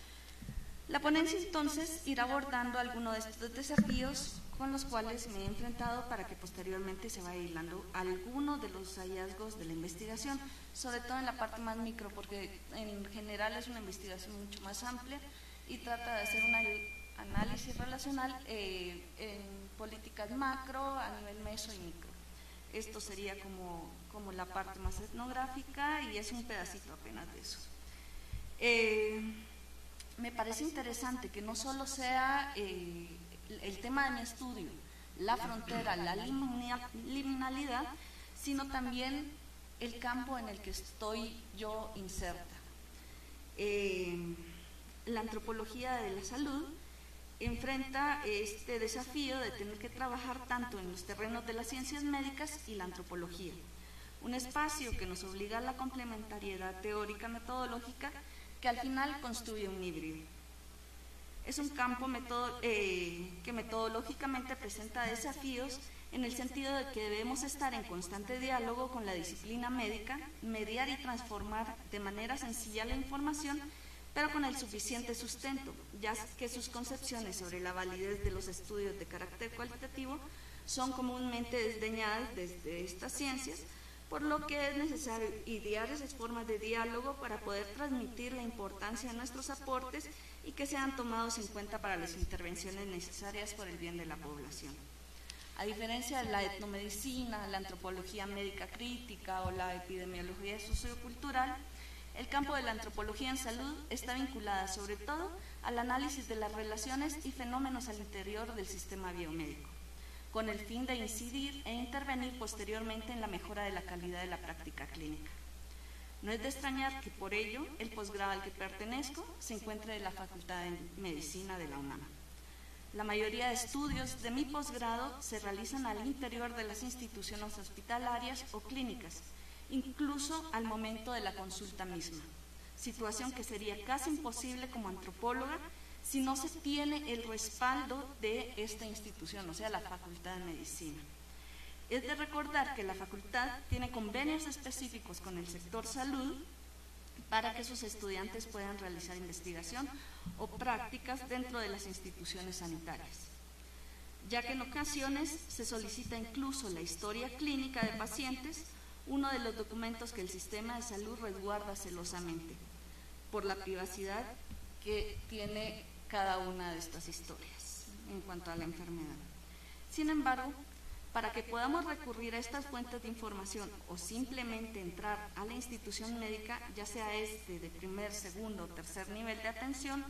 La ponencia entonces irá abordando algunos de estos desafíos con los cuales me he enfrentado para que posteriormente se vaya hilando algunos de los hallazgos de la investigación, sobre todo en la parte más micro, porque en general es una investigación mucho más amplia y trata de hacer un análisis relacional eh, en políticas macro, a nivel meso y micro. Esto sería como, como la parte más etnográfica y es un pedacito apenas de eso. Eh, me parece interesante que no solo sea eh, el tema de mi estudio, la frontera, la liminalidad, sino también el campo en el que estoy yo inserta. Eh, la antropología de la salud enfrenta este desafío de tener que trabajar tanto en los terrenos de las ciencias médicas y la antropología, un espacio que nos obliga a la complementariedad teórica metodológica que al final construye un híbrido. Es un campo metodo, eh, que metodológicamente presenta desafíos en el sentido de que debemos estar en constante diálogo con la disciplina médica, mediar y transformar de manera sencilla la información, pero con el suficiente sustento, ya que sus concepciones sobre la validez de los estudios de carácter cualitativo son comúnmente desdeñadas desde estas ciencias, por lo que es necesario idear esas formas de diálogo para poder transmitir la importancia de nuestros aportes y que sean tomados en cuenta para las intervenciones necesarias por el bien de la población. A diferencia de la etnomedicina, la antropología médica crítica o la epidemiología sociocultural, el campo de la antropología en salud está vinculada sobre todo al análisis de las relaciones y fenómenos al interior del sistema biomédico, con el fin de incidir e intervenir posteriormente en la mejora de la calidad de la práctica clínica. No es de extrañar que por ello el posgrado al que pertenezco se encuentre en la Facultad de Medicina de la UNAM. La mayoría de estudios de mi posgrado se realizan al interior de las instituciones hospitalarias o clínicas, incluso al momento de la consulta misma, situación que sería casi imposible como antropóloga si no se tiene el respaldo de esta institución, o sea, la Facultad de Medicina. Es de recordar que la facultad tiene convenios específicos con el sector salud para que sus estudiantes puedan realizar investigación o prácticas dentro de las instituciones sanitarias, ya que en ocasiones se solicita incluso la historia clínica de pacientes, uno de los documentos que el sistema de salud resguarda celosamente, por la privacidad que tiene cada una de estas historias en cuanto a la enfermedad. Sin embargo, para que podamos recurrir a estas fuentes de información o simplemente entrar a la institución médica, ya sea este de primer, segundo o tercer nivel de atención,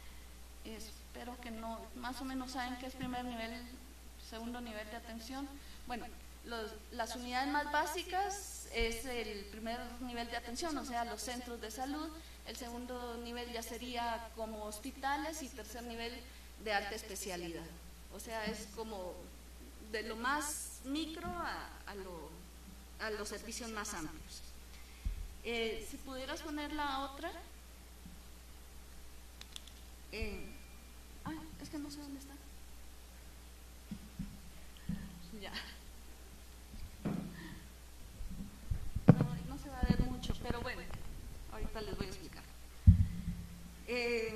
espero que no, más o menos saben qué es primer nivel, segundo nivel de atención. Bueno, los, las unidades más básicas es el primer nivel de atención, o sea, los centros de salud. El segundo nivel ya sería como hospitales y tercer nivel de alta especialidad. O sea, es como de lo más micro a, a, lo, a los servicios más amplios. Eh, si pudieras poner la otra. Eh, ah, es que no sé dónde está. Ya. No, no se va a ver mucho, pero bueno, ahorita les voy a explicar. Eh,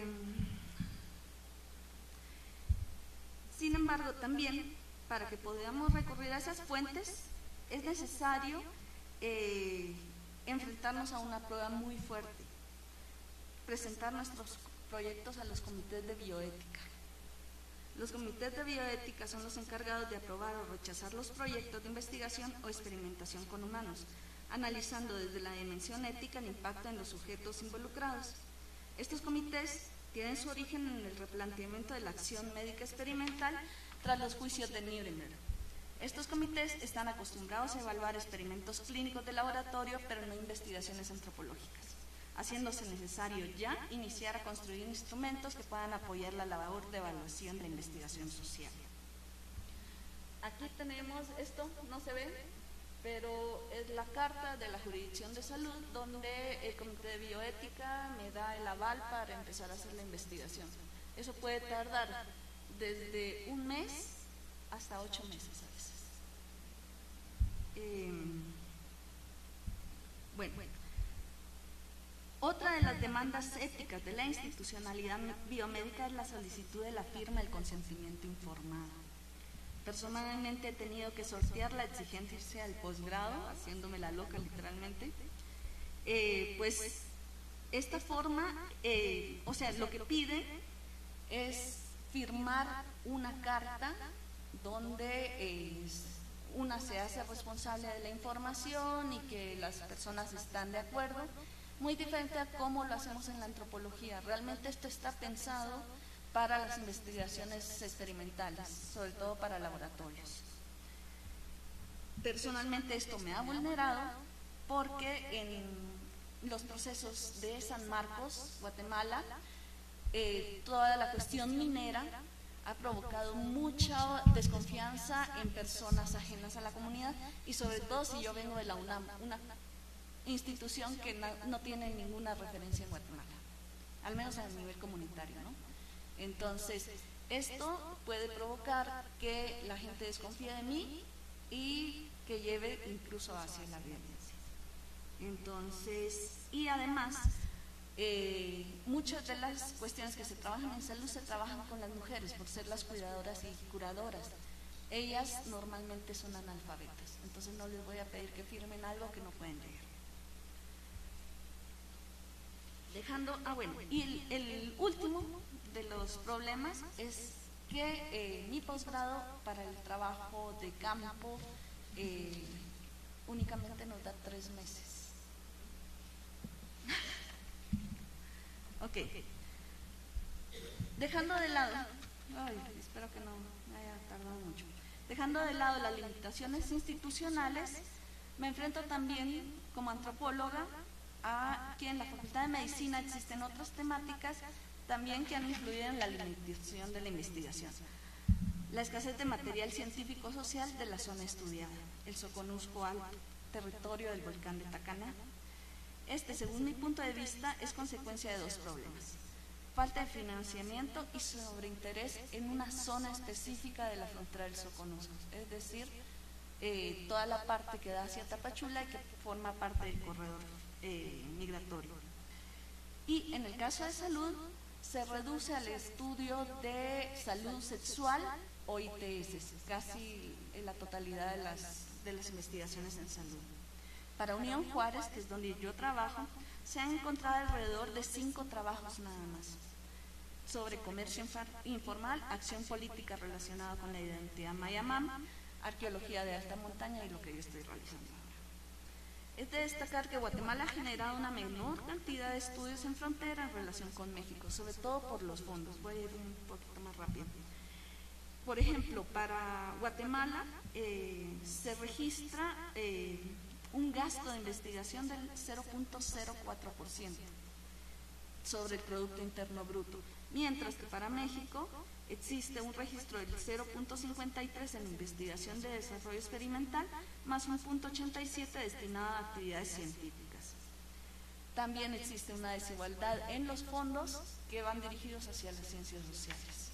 sin embargo, también, para que podamos recurrir a esas fuentes, es necesario eh, enfrentarnos a una prueba muy fuerte, presentar nuestros proyectos a los comités de bioética. Los comités de bioética son los encargados de aprobar o rechazar los proyectos de investigación o experimentación con humanos, analizando desde la dimensión ética el impacto en los sujetos involucrados. Estos comités tienen su origen en el replanteamiento de la acción médica experimental tras los juicios de Nuremberg. Estos comités están acostumbrados a evaluar experimentos clínicos de laboratorio, pero no investigaciones antropológicas. haciéndose necesario ya iniciar a construir instrumentos que puedan apoyar la labor de evaluación de la investigación social. Aquí tenemos, esto no se ve, pero es la carta de la Jurisdicción de Salud, donde el Comité de Bioética me da el aval para empezar a hacer la investigación. Eso puede tardar desde un mes hasta ocho meses a veces. Eh, bueno, otra de las demandas éticas de la institucionalidad biomédica es la solicitud de la firma del consentimiento informado. Personalmente he tenido que sortear la exigencia del posgrado, haciéndome la loca literalmente, eh, pues esta forma, eh, o sea, lo que pide es firmar una carta donde eh, una se hace responsable de la información y que las personas están de acuerdo, muy diferente a cómo lo hacemos en la antropología. Realmente esto está pensado para las investigaciones experimentales, sobre todo para laboratorios. Personalmente esto me ha vulnerado porque en los procesos de San Marcos, Guatemala, eh, toda la cuestión minera ha provocado mucha desconfianza en personas ajenas a la comunidad y sobre todo si yo vengo de la UNAM, una institución que no, no tiene ninguna referencia en Guatemala, al menos a nivel comunitario, ¿no? Entonces, esto puede provocar que la gente desconfíe de mí y que lleve incluso hacia la violencia. Entonces, y además, eh, muchas de las cuestiones que se trabajan en salud se trabajan con las mujeres por ser las cuidadoras y curadoras. Ellas normalmente son analfabetas, entonces no les voy a pedir que firmen algo que no pueden leer. Dejando, ah bueno, y el, el último de los problemas es que eh, mi posgrado para el trabajo de campo eh, únicamente nos da tres meses. Ok, dejando de lado, ay, espero que no me haya tardado mucho, dejando de lado las limitaciones institucionales, me enfrento también como antropóloga a que en la Facultad de Medicina existen otras temáticas también que han influido en la limitación de la investigación. La escasez de material científico social de la zona estudiada, el Soconusco Alto, territorio del volcán de Tacaná. Este, según mi punto de vista, es consecuencia de dos problemas: falta de financiamiento y sobreinterés en una zona específica de la frontera del Soconusco, es decir, eh, toda la parte que da hacia Tapachula y que forma parte del corredor eh, migratorio. Y en el caso de salud, se reduce al estudio de salud sexual o I T S, casi en la totalidad de las, de las investigaciones en salud. Para Unión Juárez, que es donde yo trabajo, se han encontrado alrededor de cinco trabajos nada más sobre comercio informal, acción política relacionada con la identidad mayamam, arqueología de alta montaña y lo que yo estoy realizando ahora. Es de destacar que Guatemala ha generado una menor cantidad de estudios en frontera en relación con México, sobre todo por los fondos. Voy a ir un poquito más rápido. Por ejemplo, para Guatemala eh, se registra eh, un gasto de investigación del cero punto cero cuatro por ciento sobre el Producto Interno Bruto, mientras que para México existe un registro del cero punto cincuenta y tres en investigación de desarrollo experimental, más un punto ochenta y siete destinado a actividades científicas. También existe una desigualdad en los fondos que van dirigidos hacia las ciencias sociales.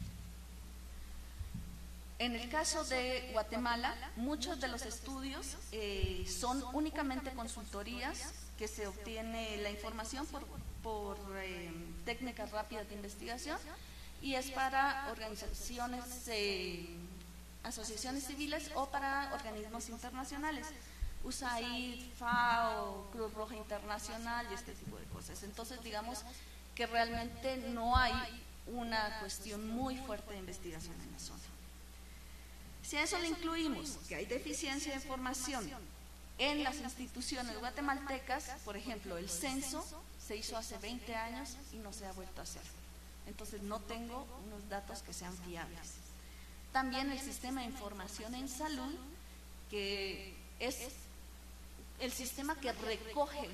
En el caso de Guatemala, muchos de los estudios eh, son únicamente consultorías que se obtiene la información por, por eh, técnicas rápidas de investigación y es para organizaciones, eh, asociaciones civiles o para organismos internacionales, U S A I D, FAO, Cruz Roja Internacional y este tipo de cosas. Entonces, digamos que realmente no hay una cuestión muy fuerte de investigación en la zona. Si a eso le incluimos que hay deficiencia de información en las instituciones guatemaltecas, por ejemplo, el censo se hizo hace veinte años y no se ha vuelto a hacer. Entonces no tengo unos datos que sean fiables. También el sistema de información en salud, que es el sistema que recoge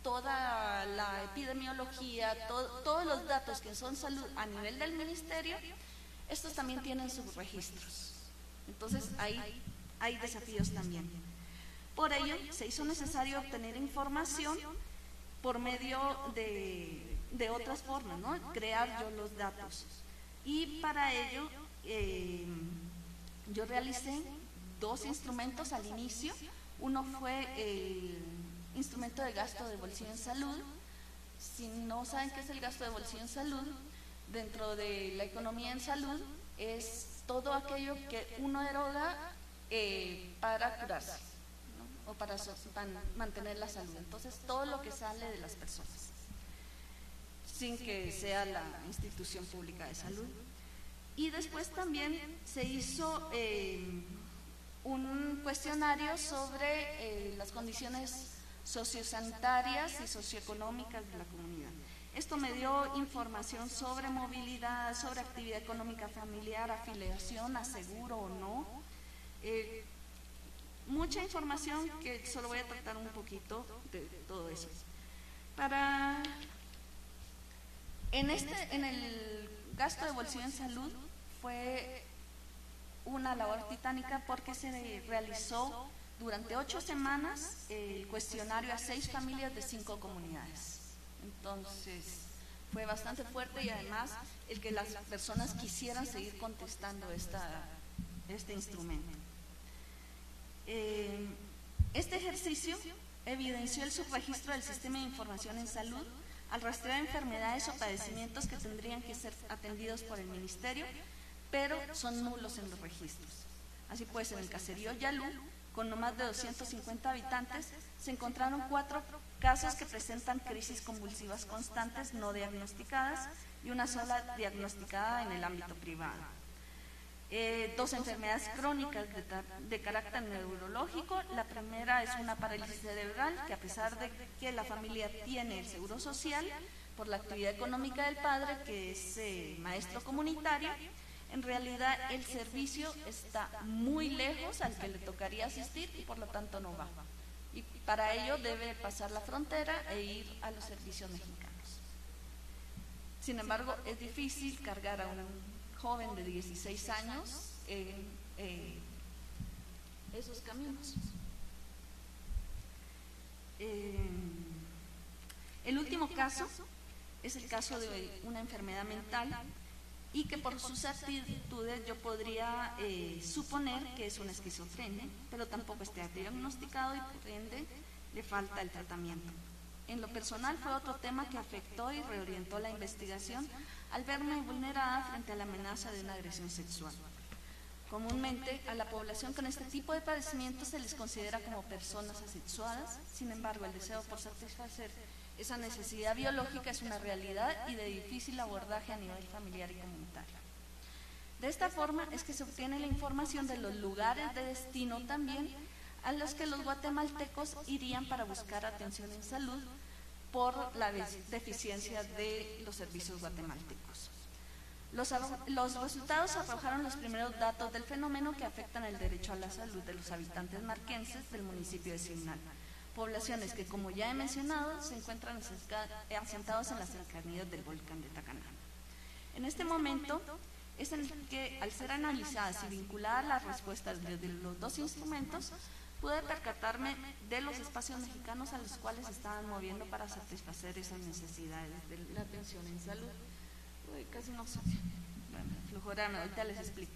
toda la epidemiología, to, todos los datos que son salud a nivel del ministerio, estos también tienen sus registros. Entonces hay, hay desafíos también. Por ello, se hizo necesario obtener información por medio de, de otras formas, ¿no? Crear yo los datos. Y para ello, eh, yo realicé dos instrumentos al inicio. Uno fue el instrumento de gasto de bolsillo en salud. Si no saben qué es el gasto de bolsillo en salud, dentro de la economía en salud es todo aquello que uno eroga eh, para curarse, ¿no? O para, so, para mantener la salud. Entonces, todo lo que sale de las personas, sin que sea la institución pública de salud. Y después también se hizo eh, un cuestionario sobre eh, las condiciones sociosanitarias y socioeconómicas de la comunidad. Esto me dio información sobre movilidad, sobre actividad económica familiar, afiliación a seguro o no. Eh, mucha información que solo voy a tratar un poquito de, de todo eso. Para, en, este, en el gasto de bolsillo en salud fue una labor titánica porque se realizó durante ocho semanas el cuestionario a seis familias de cinco comunidades. Entonces fue bastante fuerte y además el que las personas quisieran seguir contestando esta, este instrumento. Eh, este ejercicio evidenció el subregistro del sistema de información en salud al rastrear enfermedades o padecimientos que tendrían que ser atendidos por el ministerio, pero son nulos en los registros. Así pues, en el caserío Yalú, con no más de doscientos cincuenta habitantes, se encontraron cuatro casos que presentan crisis convulsivas constantes no diagnosticadas y una sola diagnosticada en el ámbito privado. Eh, dos enfermedades crónicas de, de carácter neurológico. La primera es una parálisis cerebral que, a pesar de que la familia tiene el seguro social por la actividad económica del padre, que es eh, maestro comunitario, en realidad el servicio está muy lejos al que le tocaría asistir y por lo tanto no va. Y para ello debe pasar la frontera e ir a los servicios mexicanos. Sin embargo, es difícil cargar a un joven de dieciséis años en eh, esos caminos. Eh, el último caso es el caso de una enfermedad mental y que por sus actitudes yo podría eh, suponer que es una esquizofrenia, pero tampoco está diagnosticado y por ende le falta el tratamiento. En lo personal fue otro tema que afectó y reorientó la investigación al verme vulnerada frente a la amenaza de una agresión sexual. Comúnmente a la población con este tipo de padecimientos se les considera como personas asexuadas. Sin embargo, el deseo por satisfacer esa necesidad biológica es una realidad y de difícil abordaje a nivel familiar y comunitario. De esta forma es que se obtiene la información de los lugares de destino también a los que los guatemaltecos irían para buscar atención en salud por la deficiencia de los servicios guatemaltecos. Los, los resultados arrojaron los primeros datos del fenómeno que afectan el derecho a la salud de los habitantes marquenses del municipio de Signal, poblaciones que, como ya he mencionado, se encuentran asentados en las cercanías del volcán de Tacaná. En este momento es en el que, al ser analizadas y vinculadas las respuestas de los dos instrumentos, pude percatarme de los espacios mexicanos a los cuales se estaban moviendo para satisfacer esas necesidades de la atención en salud. Uy, casi no sé. Bueno, flojorame, ahorita les explico.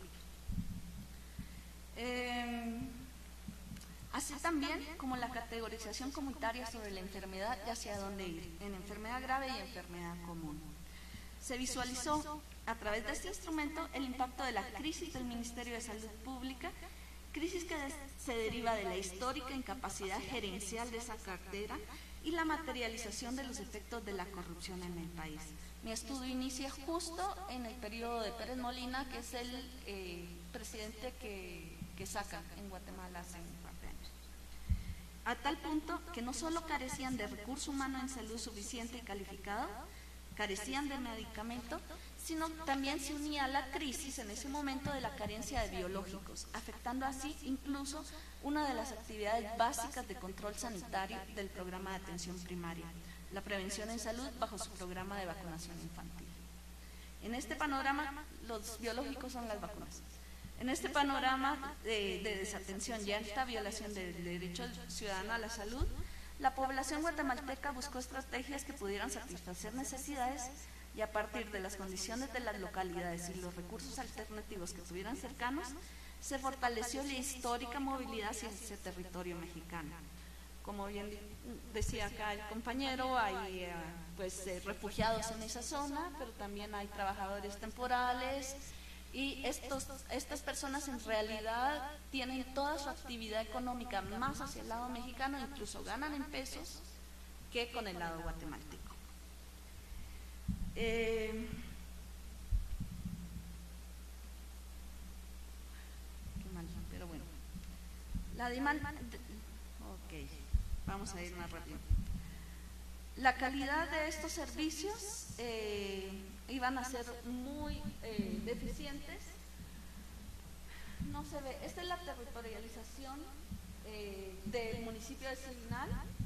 Eh, así también como la categorización comunitaria sobre la enfermedad y hacia dónde ir, en enfermedad grave y enfermedad común. Se visualizó a través de este instrumento el impacto de la crisis del Ministerio de Salud Pública, crisis que se deriva de la histórica incapacidad gerencial de esa cartera y la materialización de los efectos de la corrupción en el país. Mi estudio inicia justo en el periodo de Pérez Molina, que es el eh, presidente que, que saca en Guatemala hace un par de años. A tal punto que no solo carecían de recurso humano en salud suficiente y calificado, carecían de medicamento, sino también se unía a la crisis en ese momento de la carencia de biológicos, afectando así incluso una de las actividades básicas de control sanitario del programa de atención primaria, la prevención en salud bajo su programa de vacunación infantil. En este panorama, los biológicos son las vacunas. En este panorama de, de desatención y alta violación del derecho ciudadano a la salud, la población guatemalteca buscó estrategias que pudieran satisfacer necesidades y a partir de las condiciones de las localidades y los recursos alternativos que estuvieran cercanos, se fortaleció la histórica movilidad hacia ese territorio mexicano. Como bien decía acá el compañero, hay eh, pues, eh, refugiados en esa zona, pero también hay trabajadores temporales y estos, estas personas en realidad tienen toda su actividad económica más hacia el lado mexicano, incluso ganan en pesos, que con el lado guatemalteco. Eh, qué mal, pero bueno. La demanda, ok, vamos a ir más rápido. La calidad de estos servicios eh, iban a ser muy eh, deficientes. No se ve, esta es la territorialización eh, del municipio de Seminal.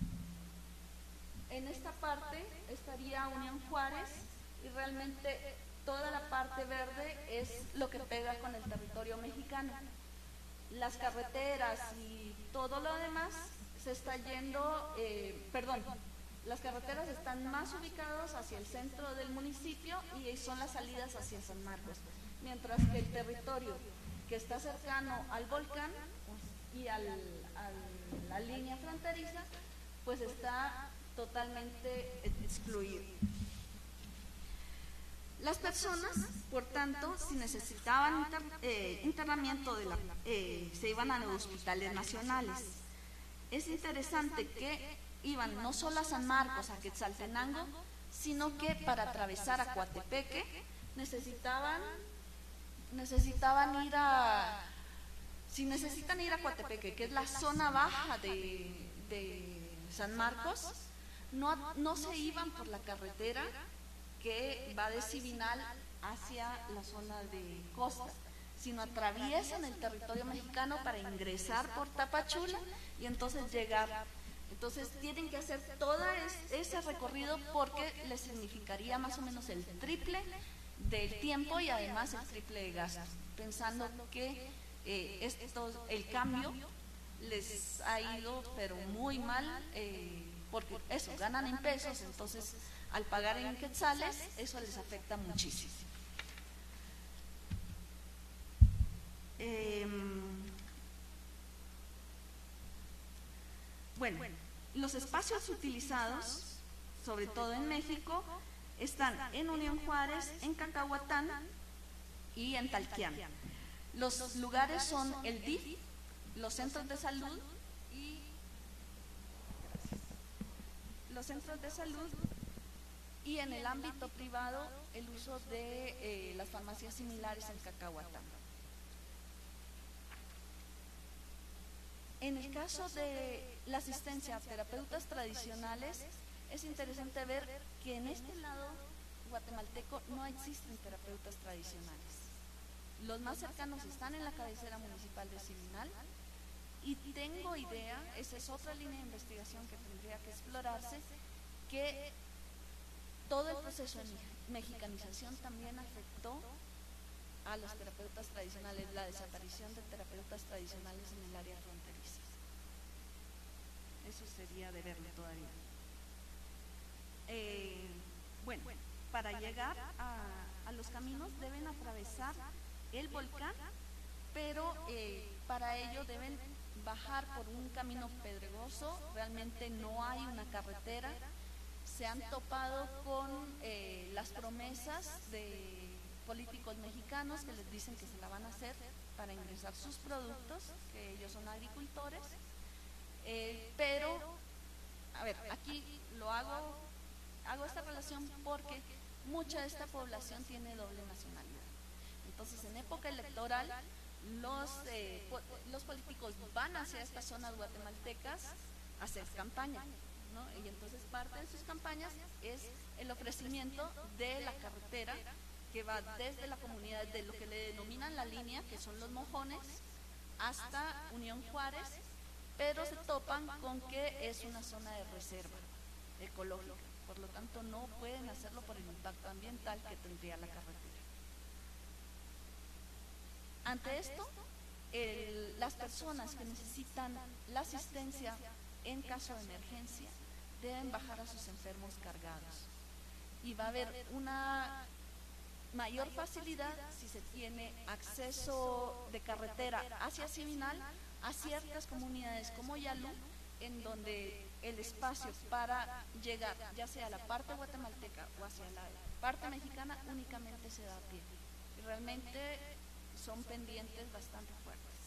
En esta parte estaría Unión Juárez y realmente toda la parte verde es lo que pega con el territorio mexicano. Las carreteras y todo lo demás se está yendo, eh, perdón, las carreteras están más ubicadas hacia el centro del municipio y son las salidas hacia San Marcos, mientras que el territorio que está cercano al volcán y al, a la línea fronteriza, pues está totalmente excluido. Las personas, por tanto, si necesitaban inter, eh, internamiento, de la, eh, se iban a los hospitales nacionales. Es interesante que iban no solo a San Marcos, a Quetzaltenango, sino que para atravesar a Coatepeque necesitaban, necesitaban ir a, si necesitan ir a Coatepeque, que es la zona baja de, de San Marcos, no, no se iban por la carretera que va de Cibinal hacia la zona de costa, sino atraviesan el territorio mexicano para ingresar por Tapachula y entonces llegar. Entonces tienen que hacer todo ese recorrido porque les significaría más o menos el triple del tiempo y además el triple de gastos, pensando que eh, esto, el cambio les ha ido pero muy mal, eh, porque eso, ganan en pesos, entonces al pagar en quetzales, eso les afecta muchísimo. Eh, bueno, los espacios utilizados, sobre todo en México, están en Unión Juárez, en Cacahuatán y en Talquián. Los lugares son el D I F, los centros de salud y los centros de salud y en el ámbito privado el uso de eh, las farmacias similares en Cacahuatán. En el caso de la asistencia a terapeutas tradicionales, es interesante ver que en este lado guatemalteco no existen terapeutas tradicionales. Los más cercanos están en la cabecera municipal de Cibinal y tengo idea, esa es otra línea de investigación que tendría que explorarse, que todo el proceso de mexicanización también afectó a los terapeutas tradicionales, la desaparición de terapeutas tradicionales en el área fronteriza. Eso sería de verlo todavía. Eh, bueno, para llegar a, a los caminos deben atravesar el volcán, pero eh, para ello deben bajar por un camino pedregoso, realmente no hay una carretera. Se han topado con eh, las promesas de políticos mexicanos que les dicen que se la van a hacer para ingresar sus productos, que ellos son agricultores, eh, pero, a ver, aquí lo hago, hago esta relación porque mucha de esta población tiene doble nacionalidad. Entonces, en época electoral, los, eh, po los políticos van hacia estas zonas guatemaltecas a hacer campaña, ¿no? Y entonces parte de sus campañas es el ofrecimiento de la carretera que va desde la comunidad de lo que le denominan la línea, que son los mojones, hasta Unión Juárez, pero se topan con que es una zona de reserva ecológica, por lo tanto no pueden hacerlo por el impacto ambiental que tendría la carretera. Ante esto, el, las personas que necesitan la asistencia en caso de emergencia deben bajar a sus enfermos cargados, y va a haber una mayor facilidad si se tiene acceso de carretera hacia Civinal a ciertas comunidades como Yalú, en donde el espacio para llegar ya sea a la parte guatemalteca o hacia la parte mexicana únicamente se da a pie, y realmente son pendientes bastante fuertes.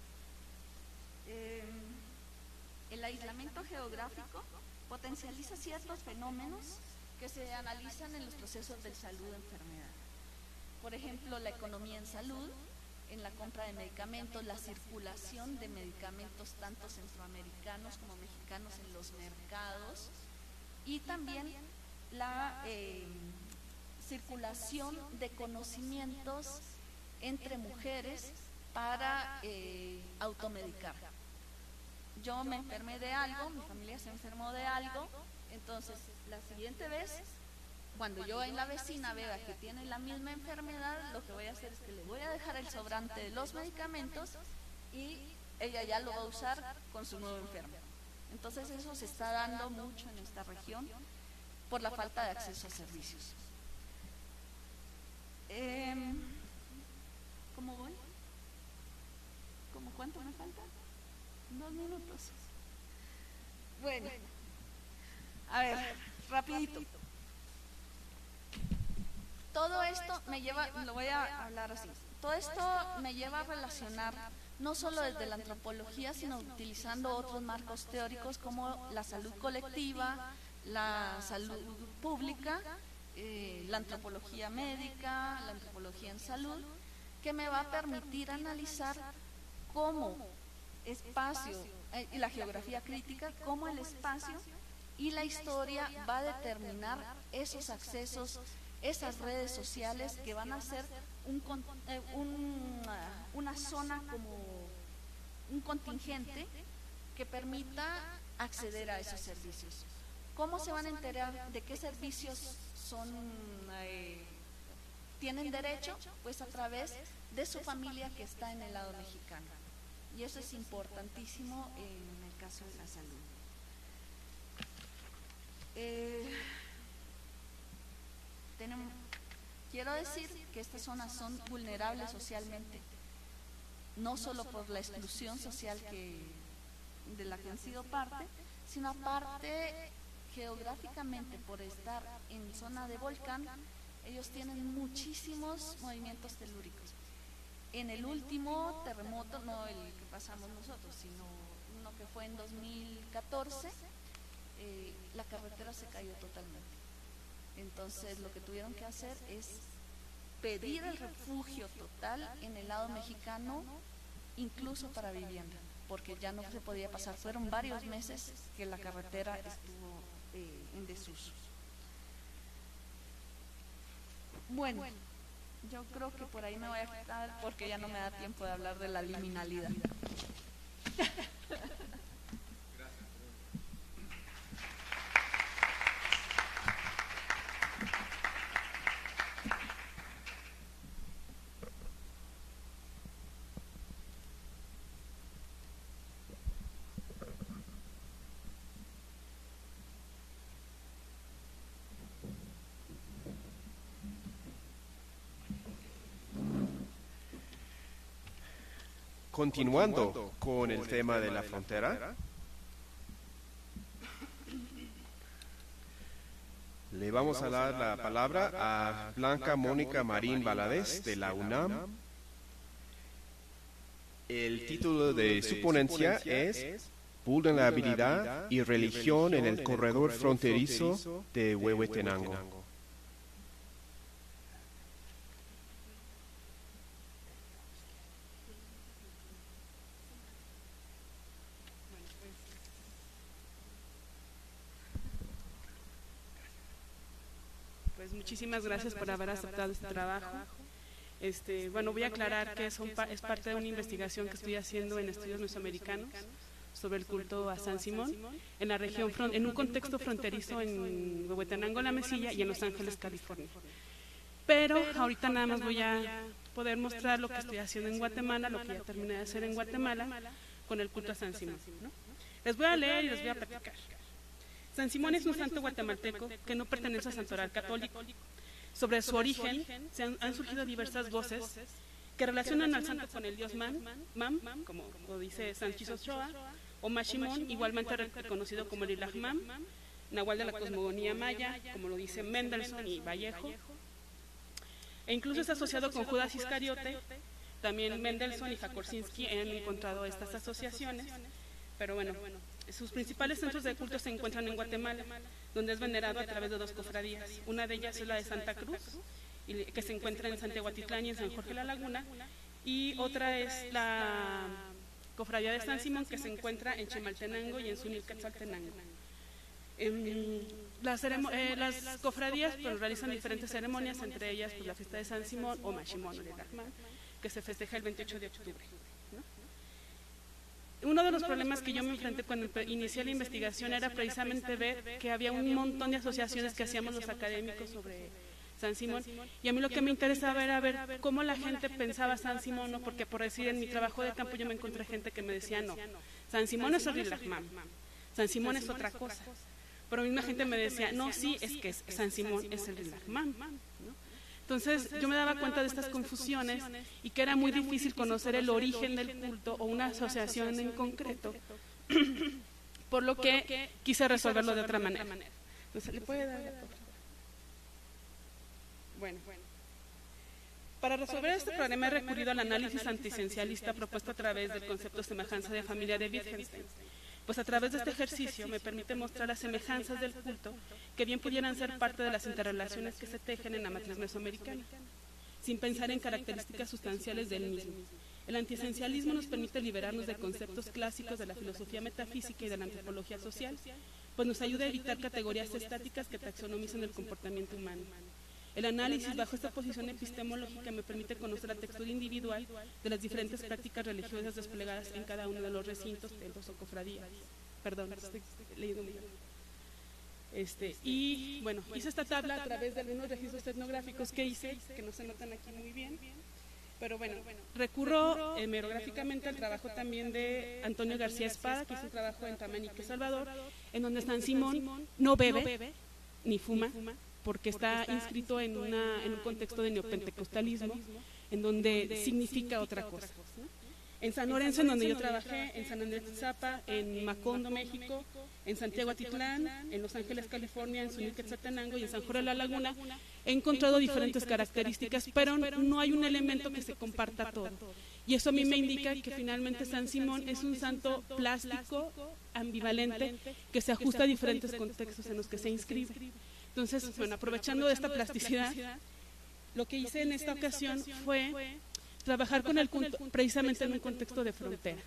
Eh, el aislamiento geográfico potencializa ciertos fenómenos que se analizan en los procesos de salud-enfermedad. Por ejemplo, la economía en salud, en la compra de medicamentos, la circulación de medicamentos tanto centroamericanos como mexicanos en los mercados, y también la eh, circulación de conocimientos entre mujeres para eh, automedicar. Yo me enfermé de algo, mi familia se enfermó de algo, entonces la siguiente vez, cuando yo en la vecina vea que tiene la misma enfermedad, lo que voy a hacer es que le voy a dejar el sobrante de los medicamentos y ella ya lo va a usar con su nuevo enfermo. Entonces eso se está dando mucho en esta región por la falta de acceso a servicios. Eh, ¿Cómo voy? ¿Cómo cuánto me falta? Dos minutos. Bueno, a ver, rapidito. Todo esto me lleva, lo voy a hablar así, todo esto me lleva a relacionar no solo desde la antropología, sino utilizando otros marcos teóricos como la salud colectiva, la salud pública, eh, la antropología médica, la antropología en salud, que me va a permitir analizar cómo espacio eh, y la geografía crítica, cómo el espacio y la historia va a determinar esos accesos, esas redes sociales que van a ser un, eh, un, una zona como un contingente que permita acceder a esos servicios. ¿Cómo se van a enterar de qué servicios son eh, tienen derecho? Pues a través de su familia que está en el lado mexicano, y eso es importantísimo en el caso de la salud. Eh, tenemos, quiero decir que estas zonas son vulnerables socialmente, no solo por la exclusión social que, de la que han sido parte, sino aparte geográficamente por estar en zona de volcán. Ellos tienen muchísimos movimientos telúricos. En el último terremoto, no el que pasamos nosotros, sino uno que fue en dos mil catorce, eh, la carretera se cayó totalmente. Entonces lo que tuvieron que hacer es pedir el refugio total en el lado mexicano, incluso para vivienda, porque ya no se podía pasar. Fueron varios meses que la carretera estuvo eh, en desuso. Bueno, yo creo que por ahí me voy a quitar porque ya no me da tiempo de hablar de la liminalidad. Continuando con el tema de la frontera, le vamos a dar la palabra a Blanca Mónica Marín Valadez de la UNAM. El título de su ponencia es Vulnerabilidad y religión en el corredor fronterizo de Huehuetenango. muchísimas gracias por haber aceptado este trabajo. Este, bueno, voy a aclarar que es, un, es parte de una investigación que estoy haciendo en estudios mesoamericanos sobre el culto a San Simón en la región, en un contexto fronterizo en Huehuetenango, La Mesilla y en Los Ángeles, California. Pero ahorita nada más voy a poder mostrar lo que estoy haciendo en Guatemala, lo que ya terminé de hacer en Guatemala con el culto a San Simón, ¿no? Les voy a leer y les voy a platicar. San Simón es un santo guatemalteco que no pertenece al santoral católico. Sobre su origen se han, han surgido diversas voces que relacionan al santo con el dios Man, Mam, como lo dice Sánchez Ochoa, o Mashimón, igualmente reconocido como el Ilahmam, nahual de la cosmogonía maya, como lo dice Mendelssohn y Vallejo, e incluso es asociado con Judas Iscariote. También Mendelssohn y Jakorczynski han encontrado estas asociaciones, pero bueno, sus principales centros de culto se encuentran en Guatemala, donde es venerado a través de dos cofradías. Una de ellas es la de Santa Cruz, que se encuentra en Santiaguatitlán y en San Jorge la Laguna, y otra es la cofradía de San Simón, que se encuentra en Chimaltenango y en Zunilquetzaltenango. Eh, las, eh, las cofradías pues, realizan diferentes ceremonias, entre ellas pues, la fiesta de San Simón o Mashimón o Ilahmam, que se festeja el veintiocho de octubre. ¿No? Uno de los problemas que yo me enfrenté cuando inicié la investigación era precisamente ver que había un montón de asociaciones que hacíamos los académicos sobre San Simón, y a mí lo que me interesaba era ver cómo la gente pensaba San Simón, ¿no? Porque por decir, en mi trabajo de campo yo me encontré gente que me decía, no, San Simón es el Ilahmam, San Simón es otra cosa. Pero misma gente me decía, no, sí, es que San Simón es el Ilahmam, ¿no? Entonces yo me daba cuenta de estas confusiones y que era muy difícil conocer el origen del culto o una asociación en concreto, por lo que quise resolverlo de otra manera. Entonces, ¿le puede dar la otra? Bueno, para resolver este problema he recurrido al análisis antiesencialista propuesto a través del concepto semejanza de familia de Wittgenstein. Pues a través de este ejercicio me permite mostrar las semejanzas del culto que bien pudieran ser parte de las interrelaciones que se tejen en la matriz mesoamericana, sin pensar en características sustanciales del mismo. El antiesencialismo nos permite liberarnos de conceptos clásicos de la filosofía metafísica y de la antropología social, pues nos ayuda a evitar categorías estáticas que taxonomizan el comportamiento humano. El análisis bajo esta posición epistemológica me permite conocer la textura individual de las diferentes prácticas religiosas desplegadas en cada uno de los recintos, templos o cofradías. Perdón, estoy leyendo un libro. Este, y bueno, hice esta tabla a través de algunos registros etnográficos que hice, que no se notan aquí muy bien, pero bueno, recurro hemerográficamente al trabajo también de Antonio García Espada, que hizo un trabajo en Tamanique, Salvador, en donde San Simón no bebe ni fuma, porque está inscrito en, una, en un contexto de neopentecostalismo, en donde significa otra cosa. En San Lorenzo, en donde yo trabajé, en San Andrés Tzapa, en Macondo, México, en Santiago Atitlán, en Los Ángeles, California, en Zunilquetzaltenango y en San Jorge la Laguna, he encontrado diferentes características, pero no hay un elemento que se comparta todo. Y eso a mí me indica que finalmente San Simón es un santo plástico, ambivalente, que se ajusta a diferentes contextos en los que se inscribe. Entonces, bueno, aprovechando de esta plasticidad, lo que hice en esta ocasión fue trabajar con el culto precisamente en un contexto de frontera.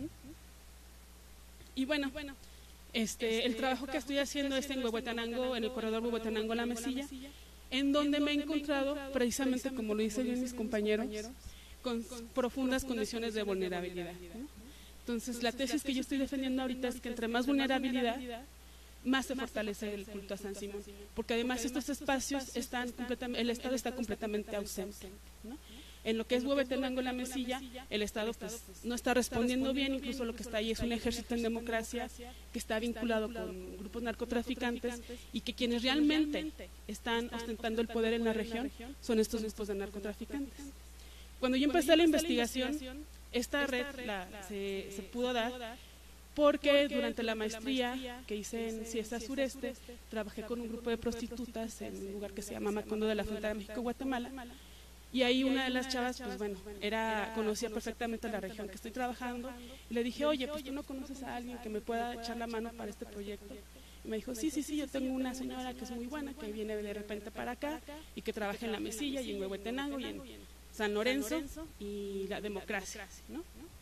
Y bueno, este, el trabajo que estoy haciendo es en Huehuetenango, en el corredor Huehuetenango-La Mesilla, en donde me he encontrado precisamente, como lo dicen bien mis compañeros, con profundas condiciones de vulnerabilidad. Entonces, la tesis que yo estoy defendiendo ahorita es que entre más vulnerabilidad, más se fortalece el culto a San Simón, porque además estos espacios están completamente, el Estado está completamente ausente, ¿no? En lo que es Huehuetenango, La Mesilla, el Estado pues no está respondiendo bien, incluso lo que está ahí es un ejército en democracia que está vinculado con grupos narcotraficantes y que quienes realmente están ostentando el poder en la región son estos grupos de narcotraficantes. Cuando yo empecé la investigación, esta red la, se, se pudo dar porque durante la maestría que hice en Ciesa Sureste, trabajé con un grupo de prostitutas en un lugar que se llama Macondo de la frontera México-Guatemala, y ahí una de las chavas, pues bueno, era, conocía perfectamente la región que estoy trabajando, y le dije, oye, pues tú no conoces a alguien que me pueda echar la mano para este proyecto. Y me dijo, sí, sí, sí, yo tengo una señora que es muy buena, que viene de repente para acá, y que trabaja en La Mesilla, y en Huehuetenango, y en San Lorenzo, y la democracia, ¿no?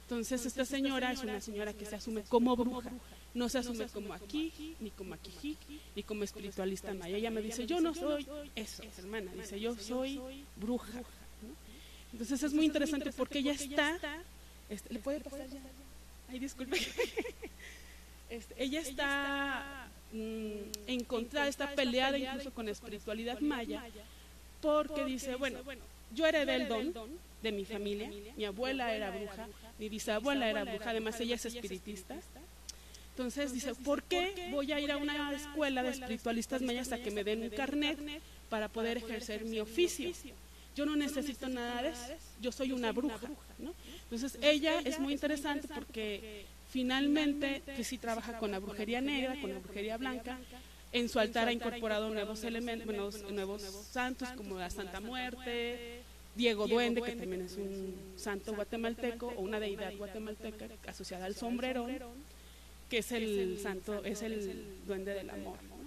Entonces esta señora es una señora que se asume como bruja, no se asume como aquí, ni como aquí, ni como espiritualista maya. Ella me dice, yo no soy eso, hermana, dice, yo soy bruja, ¿no? Entonces es muy interesante porque ella está, este, ¿le puede pasar ya? Ay, disculpe. Este, ella está mmm, en contra, está peleada incluso con la espiritualidad maya, porque dice, bueno, yo heredé el don de mi familia, mi abuela era bruja, mi bisabuela era bruja, además ella es espiritista. Entonces dice, ¿por qué voy a ir a una escuela de espiritualistas mayas hasta que me den un carnet para poder ejercer mi oficio? Yo no necesito nada de eso, yo soy una bruja, ¿no? Entonces ella es muy interesante porque finalmente pues, sí trabaja con la brujería negra, con la brujería blanca. En su altar ha incorporado nuevos elementos, nuevos, nuevos santos como la Santa Muerte, Diego Duende, que también es un santo guatemalteco o una deidad guatemalteca asociada al sombrerón, que es el santo, es el duende del amor, ¿no?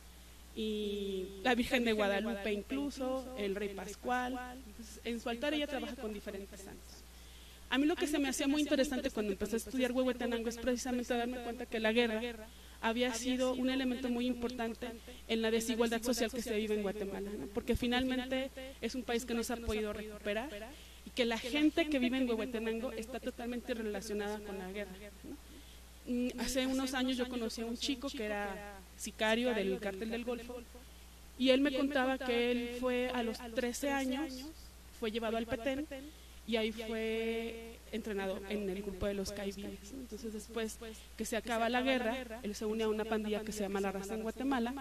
Y la Virgen de Guadalupe incluso, el Rey Pascual. Entonces, en su altar ella trabaja con diferentes santos. A mí lo que se me hacía muy interesante cuando empecé a estudiar Huehuetenango es precisamente darme cuenta que la guerra había sido un elemento muy importante en la desigualdad social que se vive en Guatemala, ¿no? Porque finalmente es un país que no se ha podido recuperar y que la gente que vive en Huehuetenango está totalmente relacionada con la guerra, ¿no? Hace unos años yo conocí a un chico que era sicario del Cártel del Golfo y él me contaba que él fue a los trece años, fue llevado al Petén y ahí fue entrenado en el grupo de los caibiles. Entonces después que se acaba la guerra, él se une a una pandilla que se llama La Raza en Guatemala